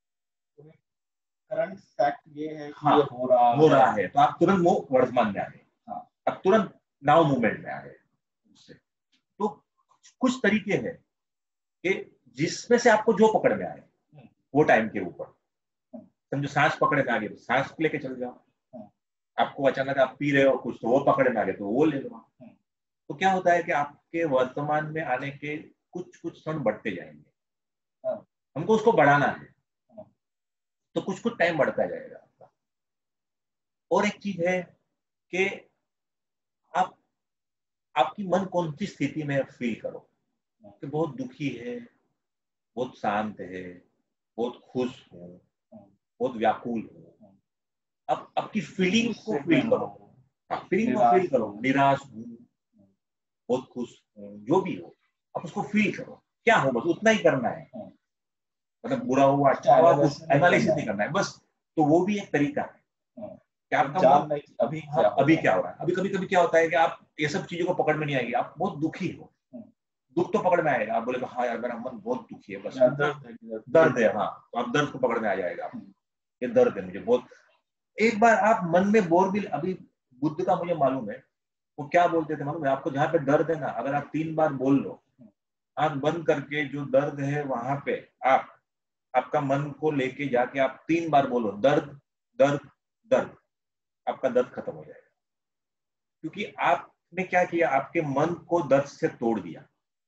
करंट फैक्ट ये है कि हाँ, ये हो रहा हो रहा है, है तो आप तुरंत वो वर्तमान में आ गए। हाँ, आप तुरंत नाउ मूवमेंट में आ गए उससे। तो कुछ तरीके हैं कि जिसमें से आपको जो पकड़ में आए वो टाइम के ऊपर, समझो सांस पकड़े में आ गए तो सांस लेके चल जाओ। आपको अचानक आप पी रहे हो कुछ तो वो पकड़ में आ गए तो वो ले लो। तो क्या होता है कि आपके वर्तमान में आने के कुछ कुछ क्षण बढ़ते जाएंगे, हमको उसको बढ़ाना है तो कुछ कुछ टाइम बढ़ता जाएगा आपका। और एक चीज है कि आप आपकी मन कौन सी स्थिति में फील करो कि बहुत दुखी है, बहुत शांत है, बहुत खुश हूँ, बहुत व्याकुल हूँ। अब आपकी फीलिंग को फील करो, फीलिंग को फील करो, निराश हूँ, बहुत खुश हूँ, जो भी हो आप उसको फील करो। क्या हो बस उतना ही करना है, मतलब बुरा हुआ अच्छा हुआ कुछ एनालिसिस नहीं करना है बस। तो वो भी एक तरीका है कि आपका जानना है कि अभी हाँ, क्या अभी क्या हो रहा है। अभी कभी कभी क्या होता है कि आप ये सब चीजों को पकड़ में नहीं आएगी, आप बहुत दुखी हो, दुख तो पकड़ में आएगा, आप बोले हाँ यार मेरा मन बहुत दुखी है, बस दर्द है, हाँ तो आप दर्द को पकड़ में आ जाएगा, ये दर्द है मुझे बहुत। एक बार आप मन में बोर भी, अभी बुद्ध का मुझे मालूम है वो क्या बोलते थे मालूम है आपको, जहाँ पे दर्द है ना अगर आप तीन बार बोल लो आंख बंद करके, जो दर्द है वहां पे आप आपका मन को लेके जाके आप तीन बार बोलो दर्द दर्द दर्द, आपका दर्द खत्म हो जाएगा। क्योंकि आपने क्या किया, आपके मन को दर्द से तोड़ दिया।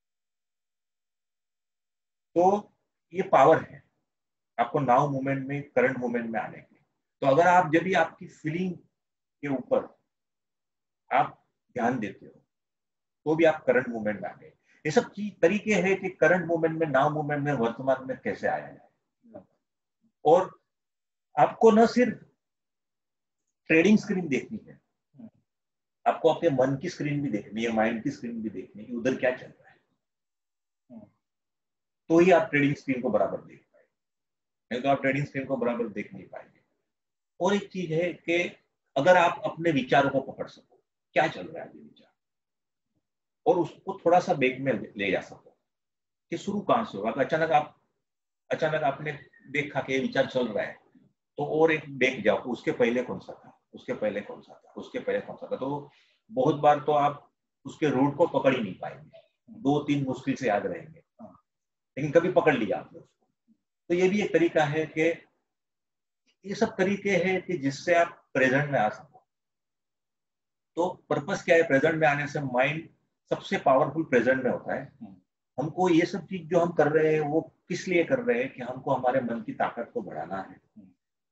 तो ये पावर है आपको नाउ मूवमेंट में, करंट मूवमेंट में आने की। तो अगर आप जब भी आपकी फीलिंग के ऊपर आप ध्यान देते हो तो भी आप करंट मूवमेंट में आ गए। ये सब चीज तरीके हैं कि करंट मूवमेंट में, नाउ मूवमेंट में, वर्तमान में कैसे आया जाए। और आपको न सिर्फ ट्रेडिंग स्क्रीन देखनी है, आपको अपने मन की स्क्रीन भी देखनी है, माइंड की स्क्रीन भी देखनी है, उधर क्या चल रहा है, तो ही आप ट्रेडिंग स्क्रीन को बराबर देख पाएंगे, नहीं तो आप ट्रेडिंग स्क्रीन को बराबर देख नहीं पाएंगे। और एक चीज है कि अगर आप अपने विचारों को पकड़ सको, क्या चल रहा है विचार, और उसको थोड़ा सा बैक में ले जा सको कि शुरू कहां से होगा। अचानक आप अचानक आपने देखा कि ये विचार चल रहा है तो और एक बैक जाओ, उसके पहले कौन सा था, उसके पहले कौन सा था, उसके पहले कौन सा था। तो बहुत बार तो आप उसके रूट को पकड़ ही नहीं पाएंगे, दो तीन मुश्किल से याद रहेंगे, लेकिन कभी पकड़ लिया आपने उसको। तो ये भी एक तरीका है कि ये सब तरीके हैं कि जिससे आप प्रेजेंट में आ सको। तो पर्पस क्या है प्रेजेंट में आने से, माइंड सबसे पावरफुल प्रेजेंट में होता है। हमको ये सब चीज जो हम कर रहे हैं वो किस लिए कर रहे हैं कि हमको हमारे मन की ताकत को बढ़ाना है,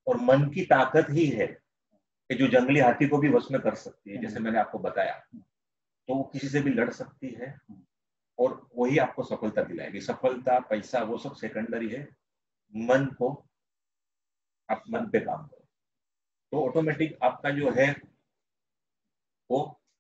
और मन की ताकत ही है कि जो जंगली हाथी को भी वश में कर सकती है, जैसे मैंने आपको बताया। तो वो किसी से भी लड़ सकती है और वही आपको सफलता दिलाएगी। सफलता, पैसा, वो सब सेकेंडरी है। मन को, आप मन पे काम करो तो ऑटोमेटिक आपका जो है वो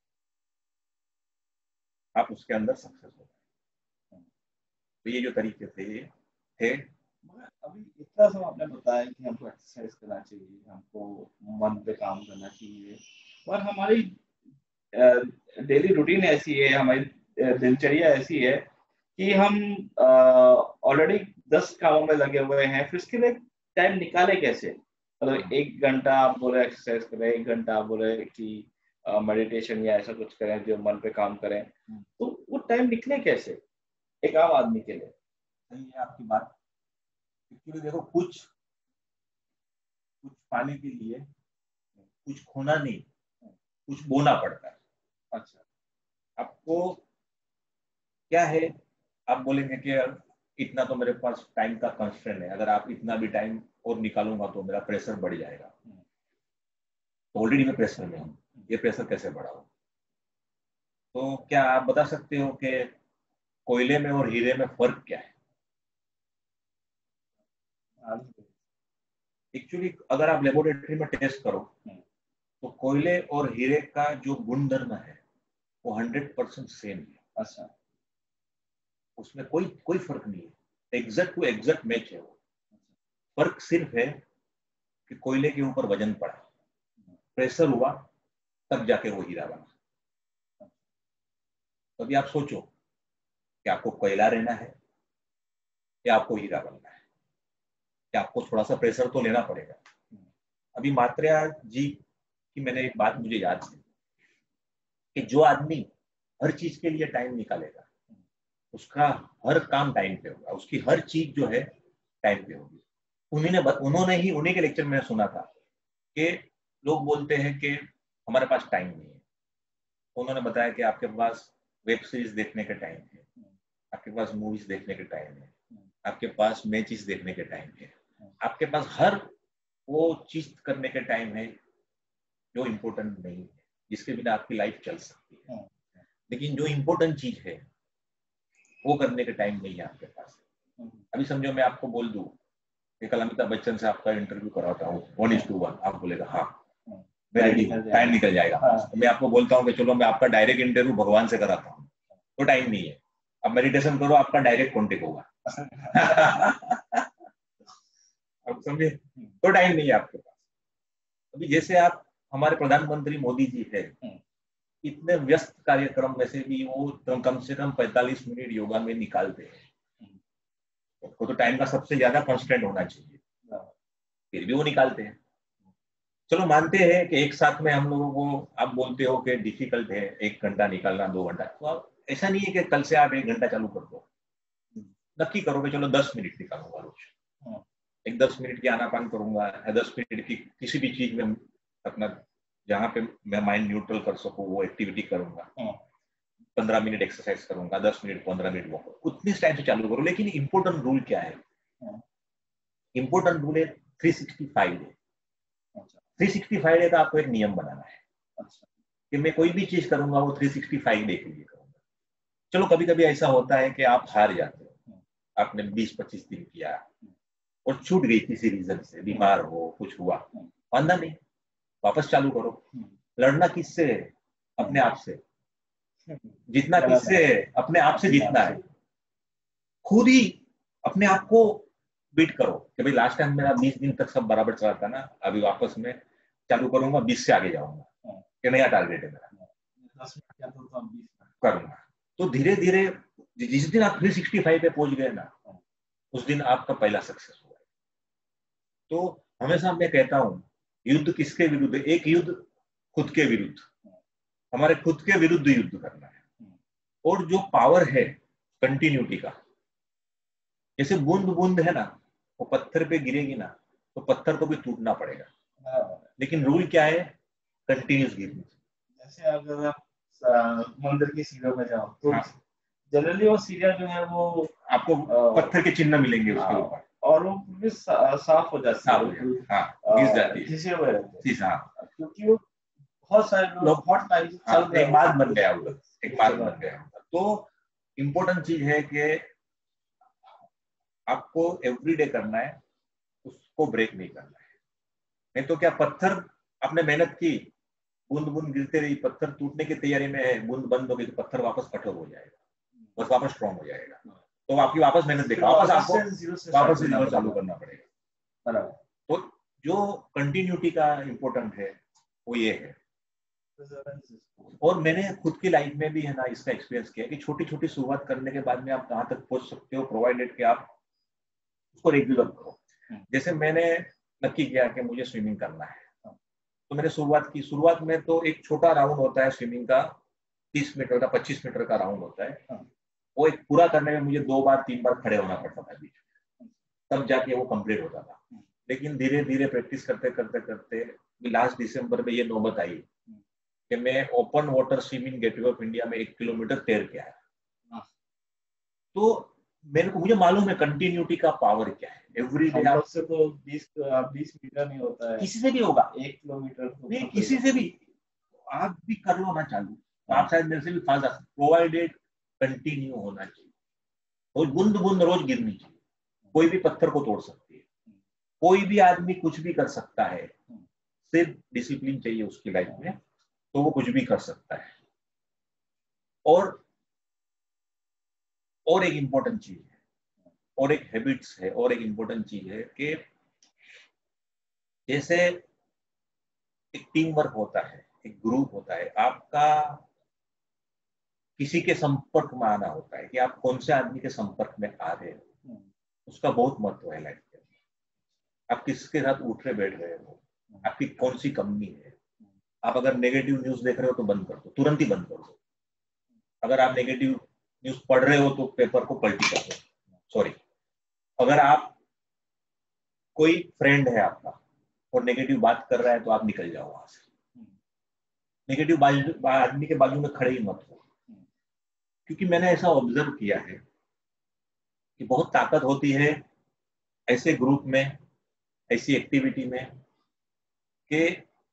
आप उसके अंदर सक्सेस हो। तो ये जो तरीके थे ये थे। अभी इतना सब आपने बताया कि हमको एक्सरसाइज करना चाहिए, हमको मन पे काम करना चाहिए, और हमारी डेली रूटीन ऐसी है, हमारी दिनचर्या ऐसी है कि हम ऑलरेडी दस कामों में लगे हुए हैं, फिर उसके लिए टाइम निकाले कैसे? मतलब एक घंटा आप बोले एक्सरसाइज करें, एक घंटा आप बोले कि मेडिटेशन या ऐसा कुछ करें जो मन पे काम करें, तो वो टाइम निकले कैसे एक आम आदमी के लिए? सही है आपकी बात। क्योंकि देखो, कुछ कुछ पाने के लिए कुछ खोना नहीं, कुछ बोना पड़ता है। अच्छा, आपको क्या है, आप बोलेंगे कि इतना तो मेरे पास टाइम का कंस्ट्रेंट है, अगर आप इतना भी टाइम और निकालूंगा तो मेरा प्रेशर बढ़ जाएगा। तो ऑलरेडी मैं प्रेशर में हूँ, ये प्रेशर कैसे बढ़ाऊं? तो क्या आप बता सकते हो कि कोयले में और हीरे में फर्क क्या है? एक्चुअली अगर आप लेबोरेटरी में टेस्ट करो तो कोयले और हीरे का जो गुणधर्म है वो हंड्रेड परसेंट सेम है। अच्छा, उसमें कोई कोई फर्क नहीं है, एग्जैक्ट टू एग्जैक्ट मैच है वो। फर्क सिर्फ है कि कोयले के ऊपर वजन पड़ा, प्रेशर हुआ, तब जाके वो हीरा बना। तो अभी आप सोचो कि आपको कोयला रहना है या आपको हीरा बनना है? कि आपको थोड़ा सा प्रेशर तो लेना पड़ेगा। अभी मात्रेया जी की मैंने एक बात मुझे याद थी कि जो आदमी हर चीज के लिए टाइम निकालेगा उसका हर काम टाइम पे होगा, उसकी हर चीज जो है टाइम पे होगी। उन्होंने उन्होंने ही उन्हीं के लेक्चर में सुना था कि लोग बोलते हैं कि हमारे पास टाइम नहीं है। उन्होंने बताया कि आपके पास वेब सीरीज देखने का टाइम है, आपके पास मूवीज देखने का टाइम है, आपके पास मैचेस देखने के टाइम है, आपके पास हर वो चीज करने का टाइम है जो इम्पोर्टेंट नहीं है, जिसके बिना आपकी लाइफ चल सकती है। लेकिन जो इम्पोर्टेंट चीज है वो करने का टाइम नहीं है आपके पास। अभी समझो मैं आपको बोल दूं कि कल अमिताभ बच्चन से आपका इंटरव्यू कराता हूँ वन इज टू वन, आप बोलेगा हाँ मैं रेडी हूँ, टाइम निकल जाएगा। तो मैं आपको बोलता हूँ कि चलो मैं आपका डायरेक्ट इंटरव्यू भगवान से कराता हूँ, तो टाइम नहीं है। अब मेडिटेशन करो, आपका डायरेक्ट कॉन्टेक्ट होगा। अब समझे, तो टाइम नहीं है आपके पास। अभी जैसे आप हमारे प्रधानमंत्री मोदी जी है, इतने व्यस्त कार्यक्रम में से भी वो कम से कम पैंतालीस मिनट योगा में निकालते हैं। उनको तो टाइम का सबसे ज्यादा कांस्टेंट होना चाहिए, फिर भी वो निकालते हैं। चलो मानते हैं कि एक साथ में हम लोगों को, आप बोलते हो कि डिफिकल्ट है एक घंटा निकालना, दो घंटा, तो आप ऐसा नहीं है कि कल से आप एक घंटा चालू कर दो। नक्की करो कि चलो दस मिनट निकालूंगा रोज, एक दस मिनट की आनापान करूंगा या दस मिनट की किसी भी चीज में अपना जहाँ पे मैं माइंड न्यूट्रल कर सकूं वो एक्टिविटी करूंगा। पंद्रह मिनट एक्सरसाइज करूंगा, दस मिनट पंद्रह मिनट वॉक, उतनी टाइम से चालू करो। लेकिन इंपॉर्टेंट रूल क्या है? इंपॉर्टेंट रूल है three sixty five day. Three sixty five day का आपको एक नियम बनाना है कि मैं कोई भी चीज करूंगा वो थ्री सिक्सटी फाइव डे के लिए करूंगा। चलो कभी कभी ऐसा होता है कि आप हार जाते हो, आपने बीस पच्चीस दिन किया और छूट गई किसी रीजन से, बीमार हो, कुछ हुआ, मानना नहीं, वापस चालू करो। लड़ना किससे है? अपने आप से। जितना किससे है? अपने आप से जीतना है। खुद ही अपने आप को बीट करो कि भाई लास्ट टाइम मेरा बीस दिन तक सब बराबर चला था ना, अभी वापस में चालू करूंगा, बीस से आगे जाऊंगा, कि नया टारगेट है मेरा, करूंगा। तो धीरे धीरे जिस दिन आप थ्री सिक्सटी फाइव पे पहुंच गए ना, उस दिन आपका पहला सक्सेस हुआ। तो हमेशा मैं कहता हूं, युद्ध किसके विरुद्ध? एक युद्ध खुद के विरुद्ध, हमारे खुद के विरुद्ध युद्ध करना है। और जो पावर है कंटिन्यूटी का, जैसे बूंद बूंद है ना, वो पत्थर पे गिरेगी ना तो पत्थर को भी टूटना पड़ेगा, लेकिन रूल क्या है? कंटिन्यूस गिरनी। जैसे अगर आप मंदिर की सीढ़ियों में जाओ तो जनरली वो सीढ़ियां जो है वो आपको पत्थर के चिन्ह मिलेंगे उसके ऊपर, और वो भी सा, साफ हो जाती साफ हो जाती है, हाँ, घिस जाती है, घिसे हुए रहते घिस, हाँ, क्योंकि वो बहुत सारे लोग बहुत टाइम से चल रहे एक बात बन गया होगा, एक बात बन गया होगा। तो इम्पोर्टेंट चीज है कि आपको एवरीडे करना है, उसको ब्रेक नहीं करना है। नहीं तो क्या, पत्थर आपने मेहनत की, बूंद बूंद गिरते रही, पत्थर टूटने की तैयारी में है, बूंद बंद हो गई तो पत्थर वापस कठोर हो जाएगा, बस वापस स्ट्रॉन्ग हो जाएगा। तो आपकी वापस मेहनत देखा, वापस आपको वापस से जीरो चालू करना पड़ेगा। तो जो कंटिन्यूटी का इम्पोर्टेंट है वो ये है। और मैंने खुद की लाइफ में भी है ना इसका एक्सपीरियंस किया कि छोटी छोटी शुरुआत करने के बाद में आप कहाँ तक पहुंच सकते हो, प्रोवाइडेड कि आप उसको रेगुलर करो। जैसे मैंने नक्की किया कि मुझे स्विमिंग करना है, तो मैंने शुरुआत की। शुरुआत में तो एक छोटा राउंड होता है स्विमिंग का, तीस मीटर का पच्चीस मीटर का राउंड होता है, वो एक पूरा करने में मुझे दो बार तीन बार खड़े होना पड़ता था बीच में, तब जाके वो कंप्लीट होता था। लेकिन धीरे धीरे प्रैक्टिस करते करते करते लास्ट दिसंबर में ये नौबत आई कि मैं open water swimming gateway of India में एक किलोमीटर तैर के आया। तो मेरे को मुझे मालूम है कंटिन्यूटी का पावर क्या है। एवरी डे आप से तो बीस बीस मीटर नहीं होता है, किसी से भी होगा, एक किलोमीटर तो नहीं किसी से भी आप भी कर लो ना चालू, तो आप शायद मेरे से भी फास्ट, प्रोवाइडेड कंटिन्यू होना चाहिए। और बूंद बूंद रोज गिरनी चाहिए। कोई भी पत्थर को तोड़ सकती है, कोई भी आदमी कुछ भी कर सकता है, सिर्फ डिसिप्लिन चाहिए उसकी लाइफ में, तो वो कुछ भी कर सकता है। और और एक इंपॉर्टेंट चीज है, और एक हैबिट्स है, और एक इंपॉर्टेंट चीज है कि जैसे एक टीम वर्क होता है, एक ग्रुप होता है, आपका किसी के संपर्क में आना होता है कि आप कौन से आदमी के संपर्क में आ रहे हो, उसका बहुत महत्व है लाइफ में। आप किसके साथ उठ रहे बैठ रहे हो, आपकी कौन सी कमी है। आप अगर नेगेटिव न्यूज देख रहे हो तो बंद कर दो, तुरंत ही बंद कर दो। अगर आप नेगेटिव न्यूज पढ़ रहे हो तो पेपर को पलटी कर दो, सॉरी। अगर आप कोई फ्रेंड है आपका और नेगेटिव बात कर रहा है तो आप निकल जाओ वहां से। नेगेटिव आदमी के बाजू में खड़े ही मत हो, क्योंकि मैंने ऐसा ऑब्जर्व किया है कि बहुत ताकत होती है ऐसे ग्रुप में, ऐसी एक्टिविटी में, कि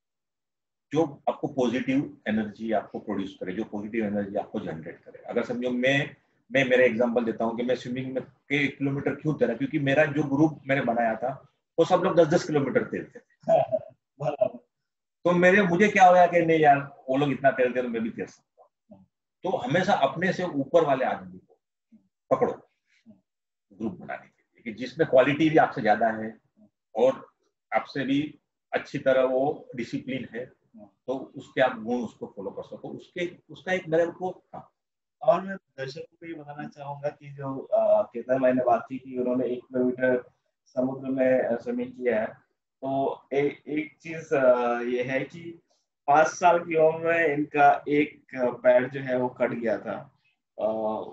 जो आपको पॉजिटिव एनर्जी आपको प्रोड्यूस करे, जो पॉजिटिव एनर्जी आपको जनरेट करे। अगर समझो मैं मैं मेरा एग्जांपल देता हूँ कि मैं स्विमिंग में के एक किलोमीटर क्यों तैरा, क्योंकि मेरा जो ग्रुप मैंने बनाया था वो सब लोग दस दस किलोमीटर तैरते थे। तो मेरे मुझे क्या होया कि नहीं यार, वो लोग इतना तैरते तो मैं भी तैर सकता हूँ। तो हमेशा अपने से ऊपर वाले आदमी को पकड़ो ग्रुप बनाने के लिए, कि जिसमें क्वालिटी भी आपसे ज्यादा है और आपसे भी अच्छी तरह वो डिसिप्लिन है, तो उसके आप गुण उसको फॉलो कर सको। उसके उसका एक मेरे को हाँ। और मैं दर्शकों को ये बताना चाहूंगा कि जो केतन भाई ने बात की कि उन्होंने एक किलोमीटर समुद्र में स्विमिंग किया है, तो ए, एक चीज ये है कि पांच साल की उम्र में इनका एक पैर जो है वो कट गया था। आ,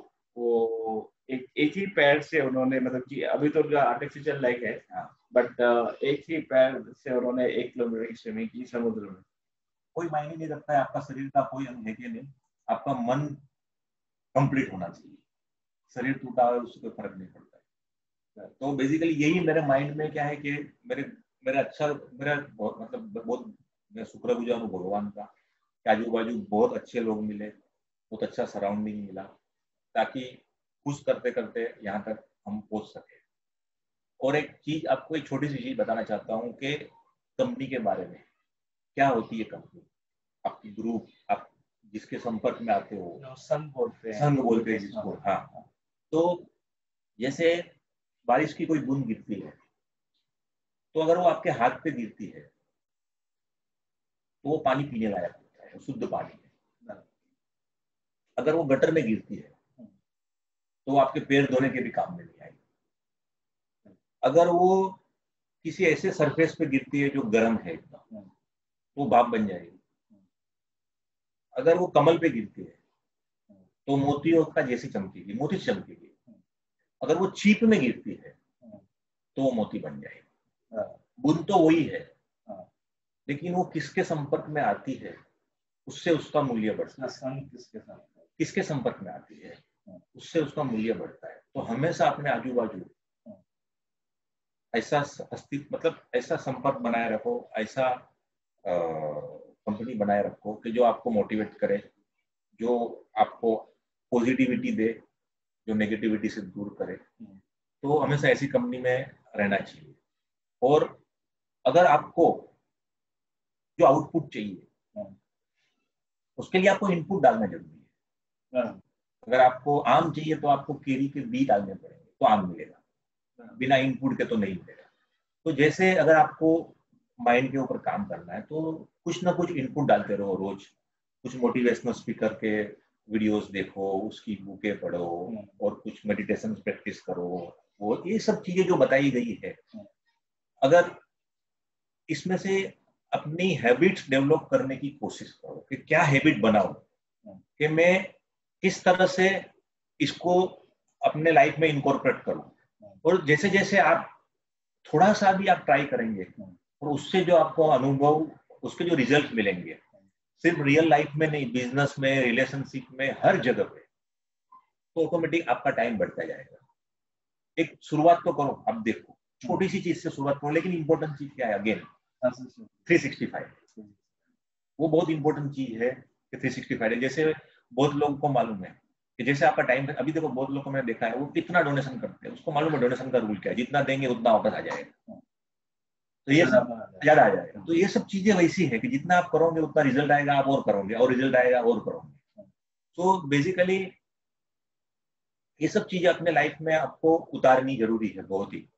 वो एक एक ही पैर से उन्होंने, मतलब कि अभी तो उनका आर्टिफिशियल लेग है, बट एक ही पैर से उन्होंने एक किलोमीटर की स्विमिंग की समुद्र में। कोई मायने नहीं रखता है आपका शरीर का कोई अंग है कि नहीं, आपका मन कंप्लीट होना चाहिए। शरीर टूटा है उससे कोई फर्क नहीं पड़ता है। तो बेसिकली यही मेरे माइंड में क्या है कि मेरे मेरा अच्छा मेरा बहुत मतलब बहुत मैं शुक्रगुजार हूँ भगवान का कि आजू बाजू बहुत अच्छे लोग मिले, बहुत अच्छा सराउंडिंग मिला, ताकि खुश करते करते यहाँ तक हम पहुंच सके। और एक चीज आपको एक छोटी सी चीज बताना चाहता हूँ कि कंपनी के बारे में क्या होती है कंपनी, आपकी ग्रुप, आप जिसके संपर्क में आते हो, संघ बोलते हैं, संघ बोलते हैं जिसको। हाँ, तो जैसे बारिश की कोई बूंद गिरती है, तो अगर वो आपके हाथ पे गिरती है तो वो पानी पीने लायक होता है, शुद्ध पानी है। अगर वो गटर में गिरती है तो आपके पैर धोने के भी काम में नहीं आएगी। अगर वो किसी ऐसे सरफेस पे गिरती है जो गर्म है एकदम, तो भाप बन जाएगी। अगर वो कमल पे गिरती है तो मोतियों का जैसी चमकेगी, मोती चमकेगी। अगर वो चीप में गिरती है तो वो मोती बन जाएगी। बूंद तो वही है, लेकिन वो किसके संपर्क में आती है उससे उसका मूल्य बढ़ता है। किसके किसके संपर्क में आती है उससे उसका मूल्य बढ़ता है। तो हमेशा अपने आजू बाजू ऐसा अस्तित्व मतलब ऐसा संपर्क बनाए रखो, ऐसा कंपनी बनाए रखो कि जो आपको मोटिवेट करे, जो आपको पॉजिटिविटी दे, जो नेगेटिविटी से दूर करे। तो हमेशा ऐसी कंपनी में रहना चाहिए। और अगर आपको जो आउटपुट चाहिए उसके लिए आपको इनपुट डालना जरूरी है। अगर आपको आम चाहिए तो आपको केरी के बीज डालने पड़ेंगे तो आम मिलेगा, बिना इनपुट के तो नहीं मिलेगा। तो जैसे अगर आपको माइंड के ऊपर काम करना है तो कुछ ना कुछ इनपुट डालते रहो रोज। कुछ मोटिवेशनल स्पीकर के वीडियोस देखो, उसकी बुकें पढ़ो, और कुछ मेडिटेशन प्रैक्टिस करो। वो ये सब चीजें जो बताई गई है, अगर इसमें से अपनी हैबिट्स डेवलप करने की कोशिश करो कि क्या हैबिट बनाओ, कि मैं किस तरह से इसको अपने लाइफ में इनकॉर्पोरेट करूं। और जैसे जैसे आप थोड़ा सा भी आप ट्राई करेंगे और उससे जो आपको अनुभव, उसके जो रिजल्ट मिलेंगे, सिर्फ रियल लाइफ में नहीं, बिजनेस में, रिलेशनशिप में, हर जगह पे, तो ऑटोमेटिक आपका टाइम बढ़ता जाएगा। एक शुरुआत तो करो, अब देखो छोटी सी चीज से शुरुआत करो, लेकिन इंपॉर्टेंट चीज क्या है, अगेन थ्री सिक्सटी फाइव। वो बहुत इंपॉर्टेंट चीज है कि थ्री सिक्सटी फाइव है। जैसे बहुत लोगों को मालूम है कि जैसे आपका टाइम, अभी देखो बहुत लोगों को मैंने देखा है वो कितना डोनेशन करते हैं, उसको मालूम है डोनेशन का रूल क्या है, जितना देंगे उतना वापस आ जाएगा, तो ये सब ज्यादा आ जाएगा। तो ये सब चीजें वैसी है कि जितना आप करोगे उतना रिजल्ट आएगा, आप और करोगे, और रिजल्ट आएगा और करोगे। तो बेसिकली ये सब चीजें अपने लाइफ में आपको उतारनी जरूरी है, बहुत ही।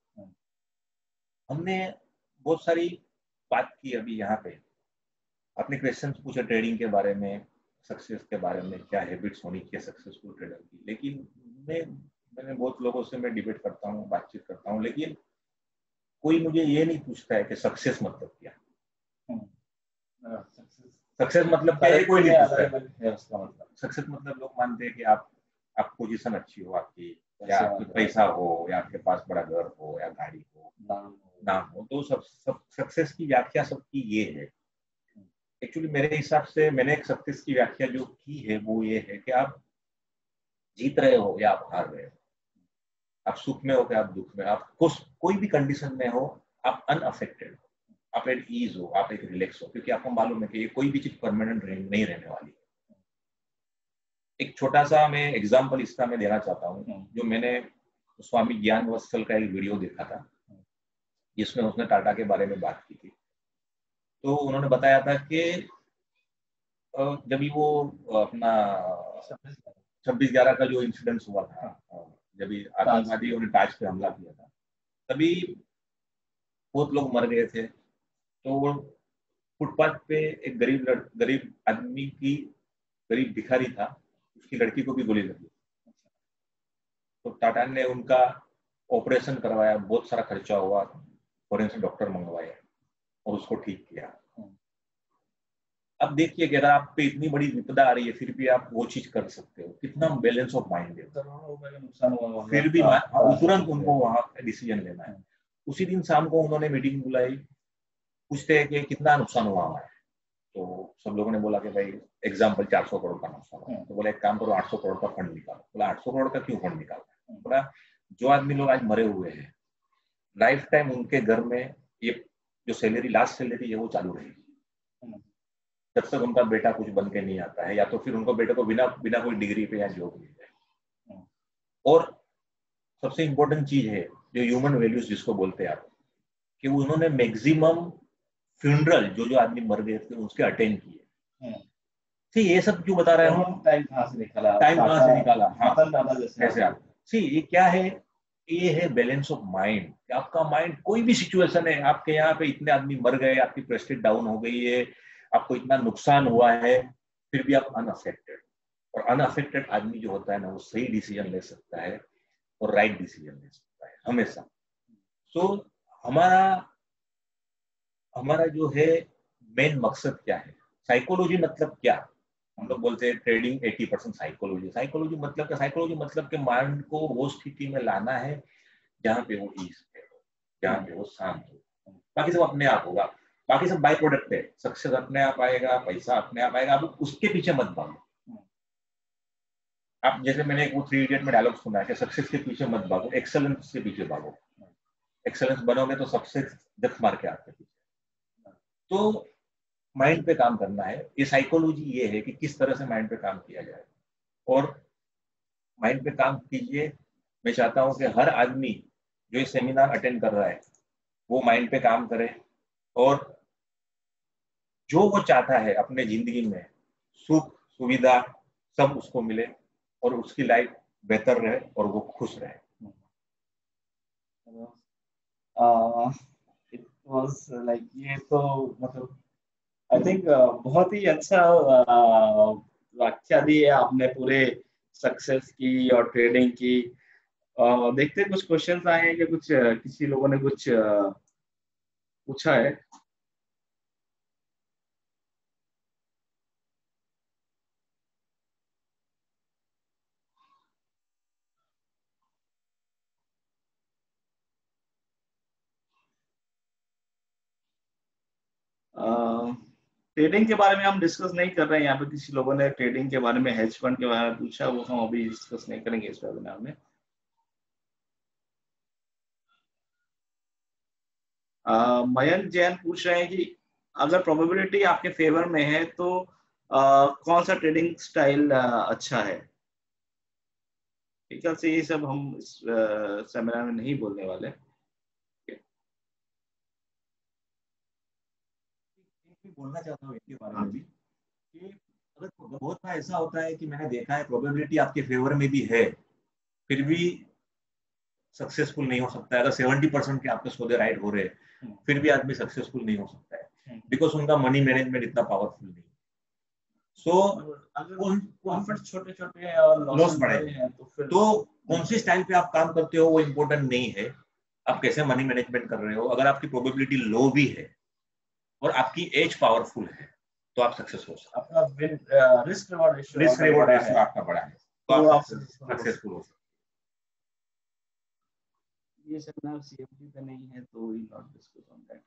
हमने बहुत सारी बात की अभी यहाँ पे, आपने क्वेश्चन पूछे ट्रेडिंग के बारे में, सक्सेस के बारे में, क्या हैबिट्स होनी चाहिए सक्सेसफुल ट्रेडर की। लेकिन मैं मैंने बहुत लोगों से मैं डिबेट करता हूँ, बातचीत करता हूँ, लेकिन कोई मुझे ये नहीं पूछता है कि सक्सेस मतलब क्या। सक्सेस मतलब क्या है, कोई नहीं पूछता है। सक्सेस मतलब लोग मानते हैं कि आप आप पोजीशन अच्छी हो आपकी, या आपके पैसा हो, या आपके पास बड़ा घर हो, या गाड़ी हो, नाम हो। तो सब सब सक्सेस की व्याख्या सबकी ये है। एक्चुअली मेरे हिसाब से मैंने एक सक्सेस की व्याख्या जो की है वो ये है कि आप जीत रहे हो या आप हार रहे हो, आप सुख में हो या आप दुख में, आप कुछ कोई भी कंडीशन में हो, आप अनअफेक्टेड हो, आप एट ईज हो, आप एक रिलैक्स हो, क्योंकि आपको मालूम है कि ये कोई भी चीज परमानेंट नहीं रहने वाली। एक छोटा सा मैं एग्जाम्पल इसका मैं देना चाहता हूँ, जो मैंने स्वामी ज्ञान वत्सल का एक वीडियो देखा था जिसमें उसने टाटा के बारे में बात की थी। तो उन्होंने बताया था कि जब भी वो अपना छब्बीस ग्यारह का जो इंसिडेंस हुआ था, जब आतंकवादियों ने ताज पे हमला किया था, तभी बहुत लोग मर गए थे। तो वो फुटपाथ पे एक गरीब गरीब आदमी की, गरीब भिखारी था, उसकी लड़की को भी गोली लगी। तो टाटा ने उनका ऑपरेशन करवाया, बहुत सारा खर्चा हुआ, फॉरेंसिक डॉक्टर मंगवाए और उसको ठीक किया। अब देखिए कि अगर आप पे इतनी बड़ी विपदा आ रही है फिर भी आप वो चीज कर सकते हो, कितना बैलेंस ऑफ माइंड है। नुकसान हुआ फिर भी तुरंत उनको वहां डिसीजन लेना है। उसी दिन शाम को उन्होंने मीटिंग बुलाई, पूछते हैं कि कितना नुकसान हुआ हमारा। तो सब लोगों ने बोला कि भाई एग्जाम्पल चार सौ करोड़ का नुकसान हुआ। तो बोला एक काम करो, आठ सौ करोड़ का फंड निकालो। बोला आठ सौ करोड़ का क्यों फंड निकालना? बोला जो आदमी लोग आज मरे हुए हैं, लाइफ टाइम उनके घर में ये जो सैलरी, लास्ट सैलरी है वो चालू रहेगी जब तक उनका बेटा कुछ बन के नहीं आता है, या तो फिर उनको बेटे को बिना बिना कोई डिग्री पे या जॉब मिल जाए। और सबसे इंपॉर्टेंट चीज है जो ह्यूमन वैल्यूज जिसको बोलते हैं आप, कि उन्होंने मैक्सिमम फ्यूनरल जो जो आदमी मर गए थे उसके अटेंड किए। सी ये सब क्यों बता रहे हैं? टाइम कहाँ से निकाला, टाइम कहाँ से निकाला, हाँ कैसे आप। सी ये क्या है, ये है बैलेंस ऑफ माइंड। आपका माइंड कोई भी सिचुएशन है, आपके यहाँ पे इतने आदमी मर गए, आपकी प्रेस्टीज डाउन हो गई है, आपको इतना नुकसान हुआ है, फिर भी आप अनअफेक्टेड। और अनअफेक्टेड आदमी जो होता है ना, वो सही डिसीजन ले सकता है और राइट डिसीजन ले सकता है हमेशा। सो so, हमारा हमारा जो है मेन मकसद क्या है, साइकोलॉजी मतलब क्या? हम लोग बोलते हैं ट्रेडिंग अस्सी परसेंट साइकोलॉजी। साइकोलॉजी मतलब क्या? साइकोलॉजी मतलब कि माइंड को वो स्थिति में लाना है जहाँ पे वो ईज है, जहाँ पे वो शांत हो। बाकी सब अपने आप होगा, बाकी सब बाई प्रोडक्ट है। सक्सेस अपने आप आएगा, पैसा अपने आप आएगा, आप उसके पीछे मत भागो। आप जैसे मैंने एक वो थ्री इडियट में डायलॉग सुना है कि सक्सेस के पीछे मत भागो, एक्सेलेंस के पीछे भागो। एक्सेलेंस बनोगे तो सबसे जख मार के आते पीछे। तो माइंड पे काम करना है, ये साइकोलॉजी ये है कि किस तरह से माइंड पे काम किया जाए, और माइंड पे काम कीजिए। मैं चाहता हूं कि हर आदमी जो ये सेमिनार अटेंड कर रहा है वो माइंड पे काम करे, और जो वो चाहता है अपने जिंदगी में, सुख सुविधा सब उसको मिले, और उसकी लाइफ बेहतर रहे और वो खुश रहे। इट वाज लाइक, ये तो मतलब आई थिंक बहुत ही अच्छा uh, व्याख्या दी है आपने पूरे सक्सेस की और ट्रेडिंग की। uh, देखते हैं कुछ क्वेश्चंस आए हैं कि कुछ uh, किसी लोगों ने कुछ uh, पूछा है। ट्रेडिंग के बारे में हम डिस्कस नहीं कर रहे हैं यहाँ पे। किसी लोगों ने ट्रेडिंग के बारे में, हेज फंड के बारे में पूछा, वो हम अभी डिस्कस नहीं करेंगे इस वेबिनार में। uh, मयंक जैन पूछ रहे हैं कि अगर प्रोबेबिलिटी आपके फेवर में है तो uh, कौन सा ट्रेडिंग स्टाइल uh, अच्छा है। ठीक है, से ये सब हम इस सेमिनार में नहीं बोलने वाले। बोलना चाहता हूँ इनके बारे में भी कि अगर बहुत बार ऐसा होता है कि मैंने देखा है प्रोबेबिलिटी आपके फेवर में भी है, फिर भी सक्सेसफुल नहीं हो सकता है। अगर सेवेंटी परसेंट के आपके सौदे राइट हो रहे हैं फिर भी आदमी सक्सेसफुल नहीं हो सकता है, बिकॉज उनका मनी मैनेजमेंट इतना पावरफुल नहीं। सो अगर छोटे छोटे और लॉस बढ़े हैं तो फिर तो कौन सी स्टाइल पे आप काम करते हो वो इम्पोर्टेंट नहीं है, आप कैसे मनी मैनेजमेंट कर रहे हो। अगर आपकी प्रोबेबिलिटी लो भी है और आपकी एज पावरफुल है तो आप सक्सेस हो सकते हैं। आपका risk reward ratio risk reward ratio आपका बड़ा है तो आप सक्सेसफुल हो सकते हैं। ये सेमिनार सीएफडी पे नहीं है तो we not discuss on that.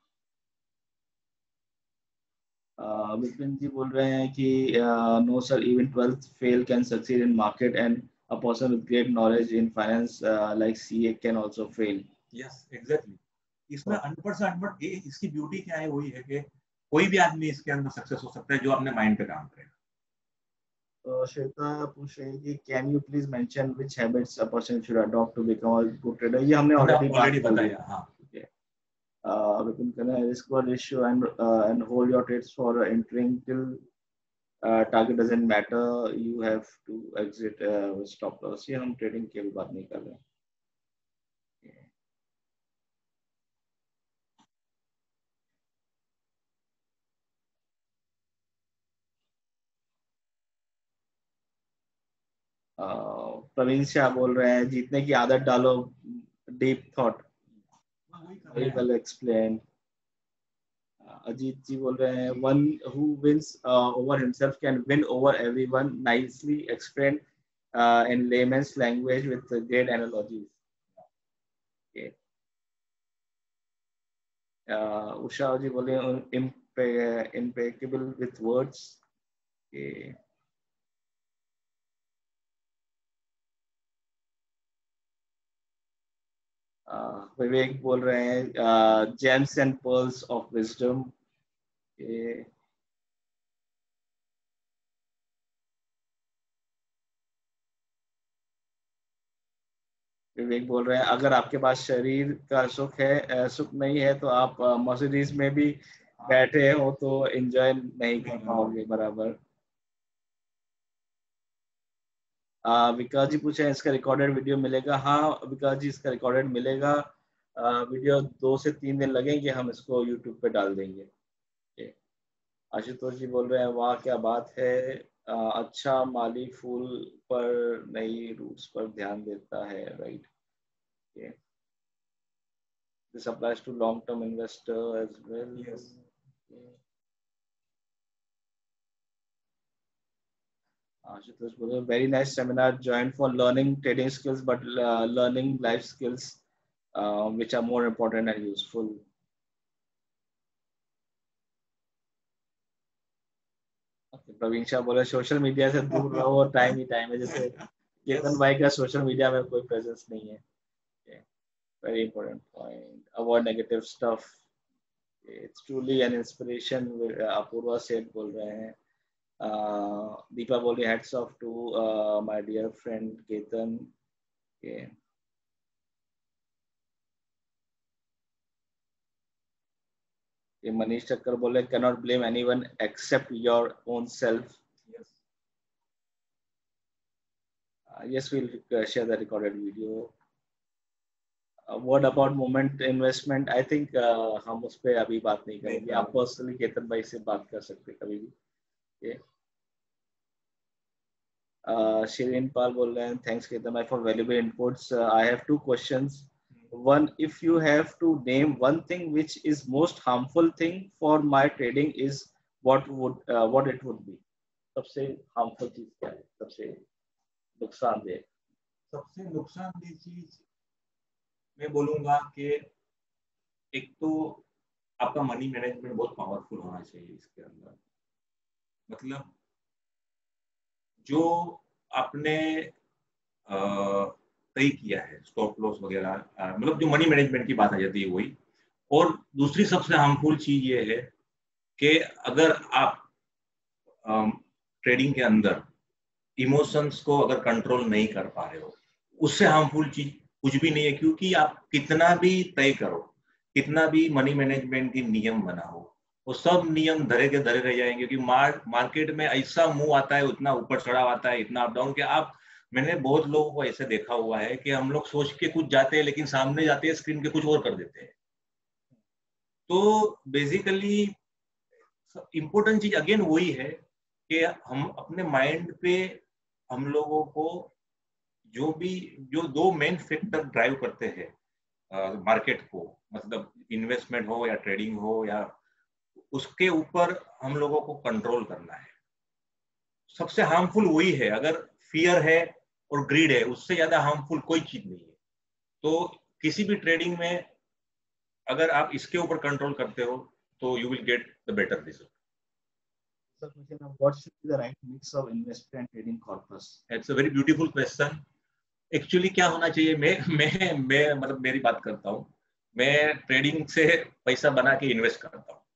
Vipin ji बोल रहे हैं कि no sir, even twelfth fail can succeed in market and a person with great knowledge in finance like CA can also fail. Yes exactly, इसमें अनपढ़ से अनपढ़, इसकी ब्यूटी क्या है वही है कि कोई भी आदमी इसके अंदर सक्सेस हो सकता है जो अपने माइंड पे काम करेगा। तो श्वेता पूछ रही है कि can you please mention which habits a person should adopt to become a good trader. ये हमने ऑलरेडी ऑलरेडी बताया। हाँ, Uh, within kind of risk ratio and uh, and hold your trades for entering till uh, target doesn't matter, you have to exit uh, with stop loss। ये हम trading की भी बात नहीं कर रहे हैं। प्रवीण शाह बोल रहे हैं जीतने की आदत डालो, deep thought, very well explain. Ajit ji बोल रहे हैं one who wins over himself can win over everyone, nicely explain in layman's language with great analogies. Usha ji बोले impeccable with words। विवेक बोल रहे हैं gems and pearls of wisdom. Vivek बोल रहे हैं अगर आपके पास शरीर का सुख है, सुख नहीं है तो आप मर्सिडीज में भी बैठे हो तो एंजॉय नहीं कर पाओगे बराबर। विकास जी पूछे इसका रिकॉर्डेड वीडियो मिलेगा। हाँ विकास जी, इसका रिकॉर्डेड मिलेगा। आ, वीडियो दो से तीन दिन लगेंगे, हम इसको यूट्यूब पे डाल देंगे। आशुतोष जी बोल रहे हैं वाह क्या बात है, आ, अच्छा माली फूल पर नई रूट्स पर ध्यान देता है, right. This applies to long term investor as well. Yes. Ashutosh बोले very nice seminar, joined for learning trading skills but uh, learning life skills uh, which are more important and useful। Pravin Shah बोले social media से दूर रहो, time ही time है। जैसे केतन भाई का social media में कोई प्रेजेंस नहीं है। Very important point. avoid negative stuff. It's truly an inspiration. Apurva said बोल रहे हैं. Uh, Deepavali, hats off to uh, my dear friend Ketan. Okay. Manish Chakkar बोले cannot blame anyone except your own self. Yes. Uh, yes, we'll uh, share the recorded video. Uh, what about moment investment? I think uh, हम उस पे अभी बात नहीं करेंगे. आप personally Ketan भाई से बात कर सकते हैं कभी भी. Okay. Uh, Shirin Pal बोल रहे हैं thanks केतन भाई for valuable inputs. Uh, I have two questions. One, if you have to name one thing which is most harmful thing for my trading, is what would uh, what it would be? सबसे harmful चीज क्या है? सबसे नुकसानदेह. सबसे नुकसानदेह चीज मैं बोलूंगा कि एक तो आपका मनी मैनेजमेंट बहुत पावरफुल होना चाहिए इसके अंदर. मतलब जो आपने तय किया है स्टॉप लॉस वगैरह, मतलब जो मनी मैनेजमेंट की बात आ जाती है वही. और दूसरी सबसे हार्मफुल चीज ये है कि अगर आप ट्रेडिंग के अंदर इमोशंस को अगर कंट्रोल नहीं कर पा रहे हो, उससे हार्मफुल चीज कुछ भी नहीं है. क्योंकि आप कितना भी तय करो, कितना भी मनी मैनेजमेंट की नियम बनाओ, वो सब नियम धरे के धरे रह जाएंगे. क्योंकि मार, मार्केट में ऐसा मूव आता है, उतना ऊपर चढ़ाव आता है, इतना अप डाउन, कि आप, मैंने बहुत लोगों को ऐसे देखा हुआ है कि हम लोग सोच के कुछ जाते हैं लेकिन सामने जाते हैं स्क्रीन के कुछ और कर देते हैं. तो बेसिकली इम्पोर्टेंट चीज अगेन वही है कि हम अपने माइंड पे, हम लोगों को जो भी जो दो मेन फैक्टर ड्राइव करते हैं मार्केट को, मतलब इन्वेस्टमेंट हो या ट्रेडिंग हो, या उसके ऊपर हम लोगों को कंट्रोल करना है. सबसे हार्मफुल वही है. अगर फियर है और ग्रीड है, उससे ज्यादा हार्मफुल कोई चीज नहीं है. तो किसी भी ट्रेडिंग में अगर आप इसके ऊपर कंट्रोल करते हो तो you will get the better result. Sir, what should be the right mix of investment and trading corpus? It's a very beautiful question. Actually क्या होना चाहिए, मैं मैं मैं मतलब मेरी बात करता हूँ. मैं ट्रेडिंग से पैसा बना के इन्वेस्ट करता हूँ.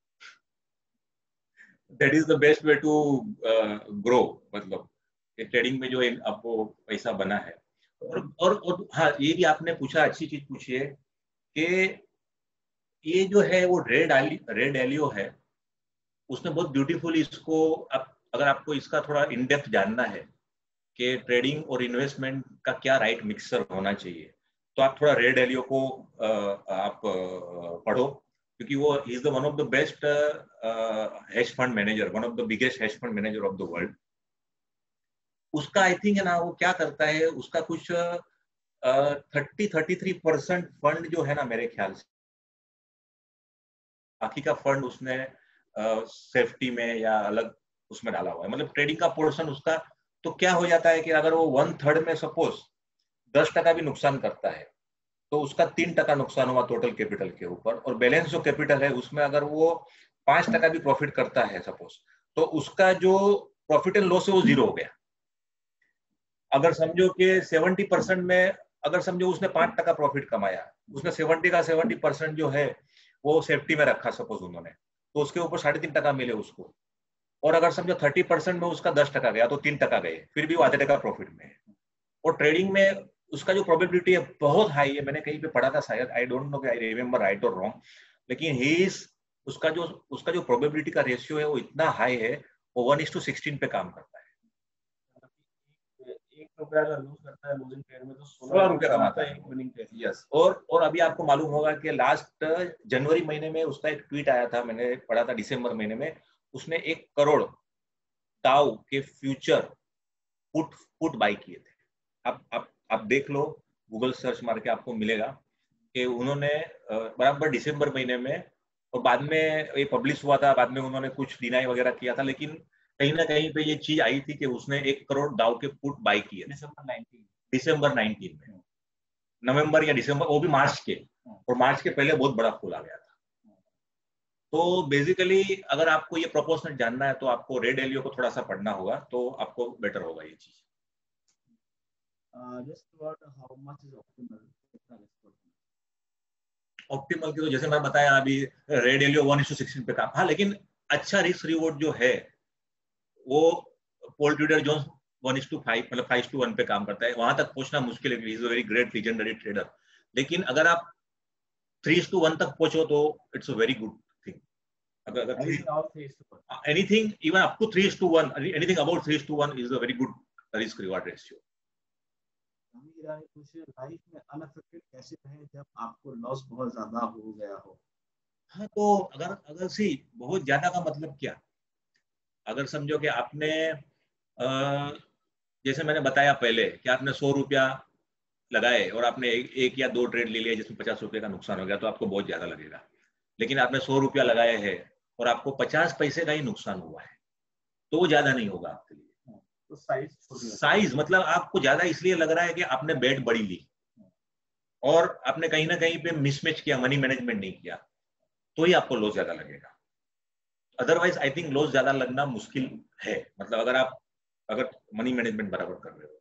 That is the best way to grow. मतलब ट्रेडिंग में जो आपको पैसा बना है. और और, और हाँ, ये भी आपने पूछा, अच्छी चीज पूछी है कि ये जो है वो रेड रेड एलियो है. उसने बहुत ब्यूटीफुली इसको, आप, अगर आपको इसका थोड़ा इन डेप्थ जानना है कि ट्रेडिंग और इन्वेस्टमेंट का क्या राइट मिक्सर होना चाहिए, तो आप थोड़ा रेड एलियो को आप पढ़ो. क्योंकि वो is the one of the best hedge fund manager, one of the biggest hedge fund manager of the world. उसका आई थिंक है ना, वो क्या करता है, उसका कुछ thirty thirty three percent fund जो है ना, मेरे ख्याल से बाकी का फंड उसने सेफ्टी uh, में या अलग उसमें डाला हुआ है. मतलब ट्रेडिंग का पोर्शन उसका, तो क्या हो जाता है कि अगर वो वन थर्ड में सपोज दस टका भी नुकसान करता है, तो उसका तीन टका नुकसान हुआ टोटल कैपिटल के ऊपर. और बैलेंस जो कैपिटल है उसमें अगर वो पांच टका भी प्रॉफिट करता है सपोज, तो उसका जो प्रॉफिट एंड लॉस है वो जीरो हो गया. अगर समझो कि सेवेंटी परसेंट में, अगर समझो उसने पांच टका प्रॉफिट कमाया, उसने सेवेंटी का सेवेंटी परसेंट जो है वो सेफ्टी में रखा सपोज उन्होंने, तो उसके ऊपर साढ़े तीन टका मिले उसको. और अगर समझो थर्टी परसेंट में उसका दस टका गया, तो तीन टका गए, फिर भी वो आधे टका प्रॉफिट में है. और ट्रेडिंग में उसका जो प्रोबेबिलिटी है बहुत हाई है. मैंने कहीं पे पढ़ा था शायद, आई डोंट नो कि आई रिमेम्बर राइट और रॉन्ग, लेकिन ही इज, उसका जो उसका जो प्रोबेबिलिटी का रेशियो है वो इतना हाई है, वो वन इज टू सिक्सटीन पे काम करता है. एक रुपया अगर लूज करता है लूजिंग ट्रेड में, तो सोलह रुपया कमाता है एक विनिंग ट्रेड. यस. और और अभी आपको मालूम होगा कि लास्ट जनवरी महीने में उसका एक ट्वीट आया था, मैंने पढ़ा था दिसंबर महीने में, उसने एक करोड़ डाउ के फ्यूचर पुट पुट बाय किए थे. आप आप आप देख लो, गूगल सर्च मार के आपको मिलेगा कि उन्होंने बराबर दिसंबर महीने में, और बाद में ये पब्लिश हुआ था, बाद में उन्होंने कुछ डिनाई वगैरह किया था, लेकिन कहीं ना कहीं पे ये चीज आई थी कि उसने एक करोड़ डाउ के पुट बाय किए दिसंबर नाइनटीन दिसंबर नाइनटीन में, नवंबर या दिसंबर, वो भी मार्च के, और मार्च के पहले बहुत बड़ा फूल आ गया था. तो बेसिकली अगर आपको ये प्रोपोर्शनल जानना है तो आपको रेड एलियो को थोड़ा सा पढ़ना होगा, तो आपको बेटर होगा ये चीज. uh, just about how much is optimal. Optimal की तो जैसे मैं बताया अभी Ray Dalio one is to sixteen पे काम, हाँ लेकिन अच्छा रिस्क रिवॉर्ड जो है वो Paul Tudor Jones one is to five मतलब फाइव टू वन पे काम करता है, वहां तक पहुंचना मुश्किल है, is a very great legendary trader. लेकिन अगर आप थ्री टू वन तक पहुंचो तो it's a very good thing. अगर anything even up to three to one, anything about three to one is a very good risk reward ratio. Life में unaffected कैसे रहे जब आपको लॉस बहुत ज्यादा हो गया हो? हाँ तो अगर अगर सी बहुत ज्यादा का मतलब क्या, अगर समझो कि आपने आ, जैसे मैंने बताया पहले कि आपने सौ रुपया लगाए और आपने एक, एक या दो ट्रेड ले लिया जिसमें पचास रुपए का नुकसान हो गया तो आपको बहुत ज्यादा लगेगा। लेकिन आपने सौ रुपया लगाए हैं और आपको पचास पैसे का ही नुकसान हुआ है तो वो ज्यादा नहीं होगा आपके लिए। तो साइज साइज मतलब आपको ज्यादा इसलिए लग रहा है कि आपने बेट बड़ी ली और आपने कहीं ना कहीं पे मिसमैच किया, मनी मैनेजमेंट नहीं किया, तो ही आपको लॉस ज्यादा लगेगा। अदरवाइज आई थिंक लॉस ज्यादा लगना मुश्किल है, मतलब अगर आप अगर मनी मैनेजमेंट बराबर कर रहे हो।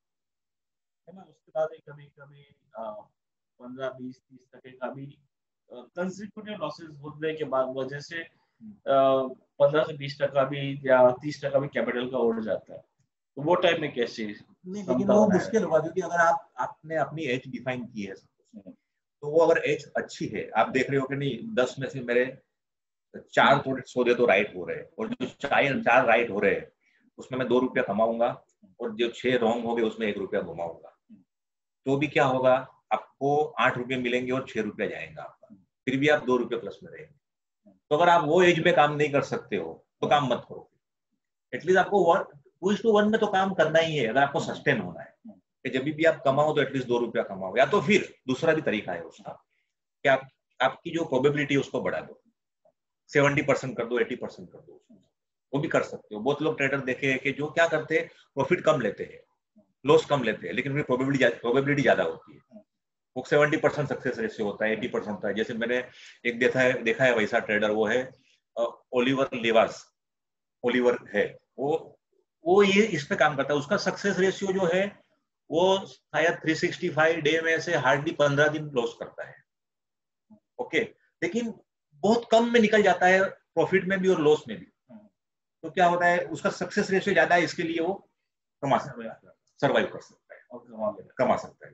उसके बाद कभी कभी पंद्रह बीस तीस टके का भी कंसेक्यूटिव लॉसेस होने के बाद वजह से पंद्रह से बीस टका भी या तीस टका भी कैपिटल का उड़ जाता है, तो वो टाइम में कैसे? नहीं लेकिन वो मुश्किल होगा क्योंकि अगर आप आपने अपनी एज डिफाइन की है तो वो अगर एज अच्छी है, आप देख रहे हो कि नहीं दस में से मेरे चार थोड़े सौदे तो राइट हो रहे हैं और जो चार चार राइट हो रहे हैं उसमें मैं दो रुपया कमाऊंगा और जो छह रॉन्ग हो गए उसमें एक रुपया घुमाऊंगा, तो भी क्या होगा, आपको आठ रुपये मिलेंगे और छह रुपया जाएगा आपका, फिर भी आप दो रुपये प्लस में रहेंगे। तो अगर आप वो एज में काम नहीं कर सकते हो तो काम मत करो, एटलीस्ट आपको टू इज टू वन में तो काम करना ही है अगर आपको सस्टेन होना है कि जब भी आप कमाओ तो एटलीस्ट दो रुपया कमाओ। या तो फिर दूसरा भी तरीका है उसका कि आप आपकी जो प्रोबेबिलिटी है उसको बढ़ा दो, सेवेंटी परसेंट कर दो, एटी परसेंट कर दो, वो भी कर सकते हो। बहुत लोग ट्रेडर देखे हैं कि जो क्या करते हैं प्रॉफिट कम लेते हैं, लॉस कम लेते हैं, लेकिन उनकी प्रोबेबिलिटी प्रोबेबिलिटी ज्यादा होती है। वो सेवेंटी परसेंट सक्सेस रेशियो होता है, एटी परसेंट होता है। जैसे मैंने एक देखा है देखा है वैसा ट्रेडर वो है ओलिवर लिवार्स, ओलिवर है वो वो ये इस पे काम करता है। उसका सक्सेस रेशियो जो है वो शायद तीन सौ पैंसठ डे में से हार्डली पंद्रह दिन लॉस करता है, ओके, लेकिन बहुत कम में निकल जाता है प्रॉफिट में भी और लॉस में भी। तो क्या होता है उसका सक्सेस रेशियो ज्यादा है, इसके लिए वो कमा सकता है, सर्वाइव कर सकता है और कमा सकता है।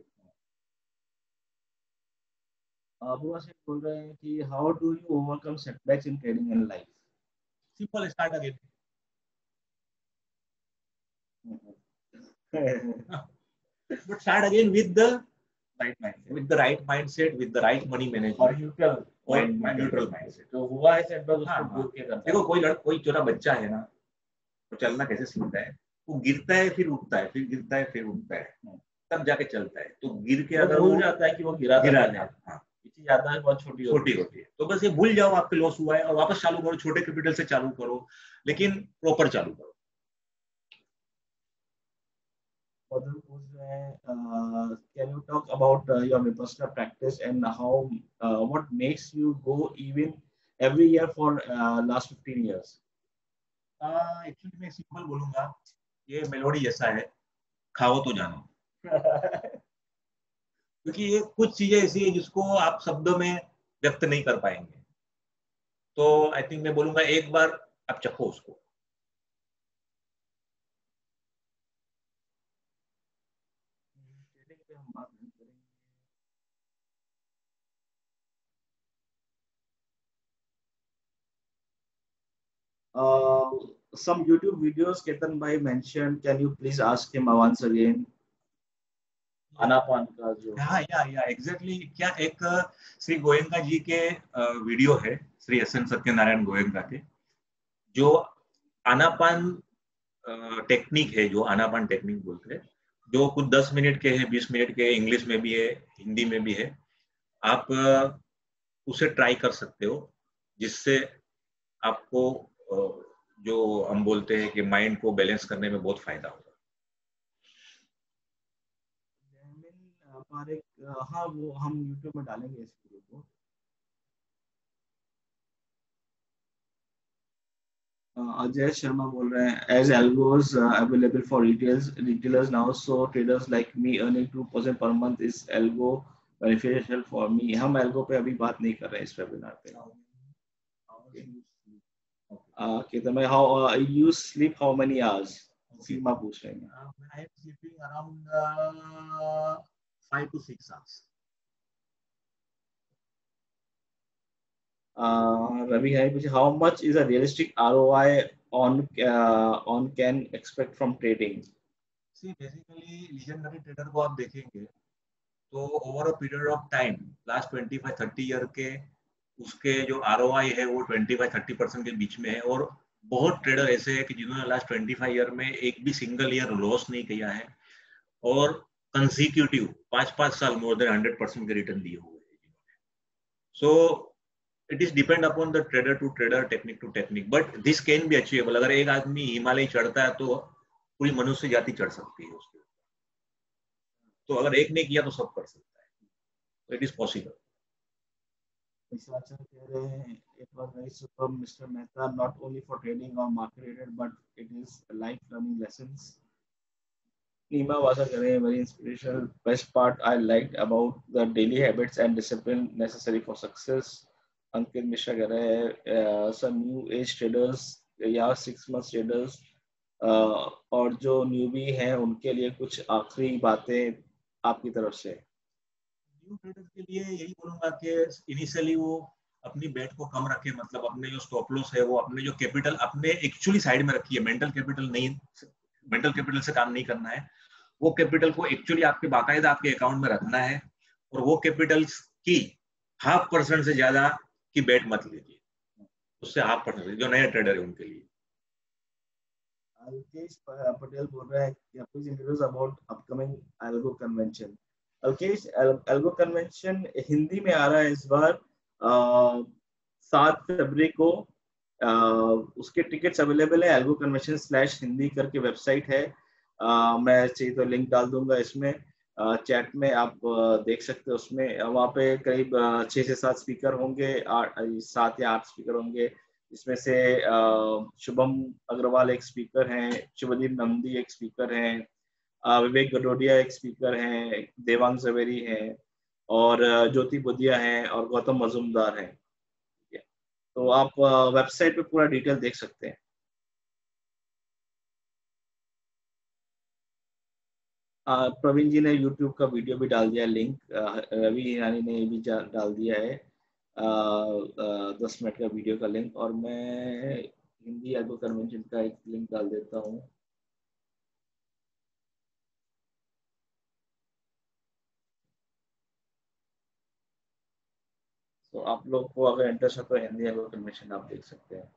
अबुआ से बोल रहे हैं कि how do you overcome setbacks in trading and life? Simple, start again. But start again with the right mindset, with the right mindset, with the right money management और neutral और neutral mindset। तो हुआ है setback उसको दूर क्या करना है? देखो कोई लड़का कोई छोटा बच्चा है ना, तो चलना कैसे सीखता है, वो गिरता है फिर उठता है, फिर गिरता है फिर उठता है, तब जाके चलता है। तो गिर के अगर भूल जाता है कि वो गिरा गिरा है, हाँ, इतनी ज्यादा है, बहुत छोटी छोटी होती है, तो बस ये भूल जाओ आपके लॉस हुआ है और वापस चालू करो, छोटे कैपिटल से चालू करो, लेकिन प्रॉपर चालू करो। Uh, can you talk about uh, your Vipassana practice and how uh, what makes you go even every year for uh, last fifteen years? Actually uh, मैं सिंपल बोलूंगा, ये मेलोडी जैसा है, खाओ तो जानो। क्योंकि ये कुछ चीजें ऐसी है जिसको आप शब्दों में व्यक्त नहीं कर पाएंगे, तो आई थिंक मैं बोलूंगा एक बार आप चखो उसको। Uh, some YouTube videos Ketan bhai mentioned. Can you please ask him once again? आनापान का जो हाँ या या एग्जैक्टली क्या एक श्री गोयंका जी के वीडियो है, श्री एस एन सत्यनारायण गोयंका के, जो आनापान टेक्निक है, जो आनापान टेक्निक बोलते हैं, जो कुछ दस मिनट के हैं, बीस मिनट के, इंग्लिश में भी है हिंदी में भी है। आप उसे ट्राई कर सकते हो, जिससे आपको जो हम बोलते हैं कि माइंड को बैलेंस करने में बहुत फायदा होगा। हमारे हाँ वो हम यूट्यूब में डालेंगे इस वीडियो को। अजय शर्मा बोल रहे हैं as algos available for retailers retailers now, so traders like me earning two percent per month, is algo beneficial for me. हम एल्गो पे अभी बात नहीं कर रहे हैं इस वेबिनार पे। केतन भाई, how you sleep how many hours? Seema पूछ रहे हैं। I am sleeping around five to six hours. Uh, Ravi Hari, which how much is a realistic R O I on uh, on can expect from trading? See, basically legendary trader को आप देखेंगे तो over a period of time last twenty five thirty year के उसके जो R O आई है वो twenty five thirty percent के बीच में है। और बहुत ट्रेडर ऐसे हैं कि जिन्होंने लास्ट ट्वेंटी फाइव ईयर में एक भी सिंगल ईयर लॉस नहीं किया है और कंसिक्यूटिव पांच पांच साल मोर देन हंड्रेड परसेंट के रिटर्न दिए हुए हैं। So it is depend upon the trader to trader, technique to technique, but this can be achievable. अगर एक आदमी हिमालय चढ़ता है तो पूरी मनुष्य जाति चढ़ सकती है उसके। तो अगर एक ने किया तो सब कर सकता है, तो इट इज पॉसिबल। Vishwachan कह रहे हैं, it was very superb, Mister Mehta, not only for trading or market related, but it is life learning lessons. Nima Vasa कह रहे हैं, very inspirational. Best part I liked about the daily habits and discipline necessary for success. अंकित मिश्रा कह रहे हैं, some new age traders या six months traders और जो newbie हैं उनके लिए कुछ आखिरी बातें आपकी तरफ से। न्यू ट्रेडर के लिए यही बोलूंगा कि इनिशियली वो अपनी बेट को कम रखे, मतलब अपने जो स्टॉप लॉस है वो अपने जो कैपिटल अपने एक्चुअली साइड में रखिए। मेंटल कैपिटल नहीं, मेंटल कैपिटल से काम नहीं करना है। वो कैपिटल को एक्चुअली आपके बाकायदा आपके अकाउंट में रखना है और वो कैपिटल की हाफ परसेंट से ज्यादा की बेट मत लीजिए, उससे हाफ परसेंट जो नए ट्रेडर है उनके लिए। अल्केश पटेल बोल रहा है कि please introduce about upcoming algo convention. Alkesh, algo convention Hindi में आ रहा है इस बार सात फरवरी को। आ, उसके टिकट्स अवेलेबल है एल्गो कन्वेंशन स्लैश हिंदी करके वेबसाइट है। आ, मैं चाहिए तो लिंक डाल दूंगा इसमें चैट में, आप आ, देख सकते हो। उसमें वहाँ पे करीब छः से सात स्पीकर होंगे, आठ सात या आठ स्पीकर होंगे। इसमें से शुभम अग्रवाल एक स्पीकर हैं, शुभदीप नंदी एक स्पीकर हैं, विवेक गडोडिया एक स्पीकर हैं, देवांग जवेरी हैं और ज्योति बुधिया हैं और गौतम मजुमदार हैं। तो आप वेबसाइट पे पूरा डिटेल देख सकते हैं। प्रवीण जी ने यूट्यूब का वीडियो भी डाल दिया, लिंक रवि ईरानी ने भी डाल दिया है दस मिनट का वीडियो का लिंक। और मैं हिंदी एल्गो कन्वेंशन का एक लिंक डाल देता हूँ। तो आप लोग को अगर इंटरेस्ट है तो हिंदी एल्गो कन्वेंशन आप देख सकते हैं।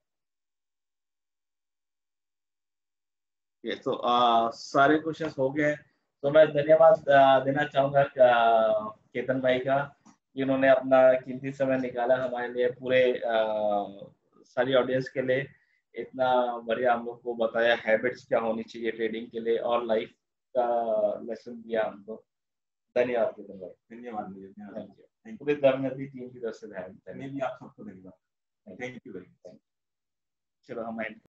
ये तो आ, सारे क्वेश्चंस हो गए। तो मैं धन्यवाद देना चाहूंगा केतन भाई का, जिन्होंने अपना कीमती समय निकाला हमारे लिए, पूरे आ, सारी ऑडियंस के लिए इतना बढ़िया हम लोग को बताया हैबिट्स क्या होनी चाहिए ट्रेडिंग के लिए और लाइफ का लेसन दिया हमको। धन्यवाद केतन भाई। धन्यवाद। पूरे धर्मनदी टीम की तरफ से धन्यवाद। आप सबको धन्यवाद। Thank you very much. चलो हम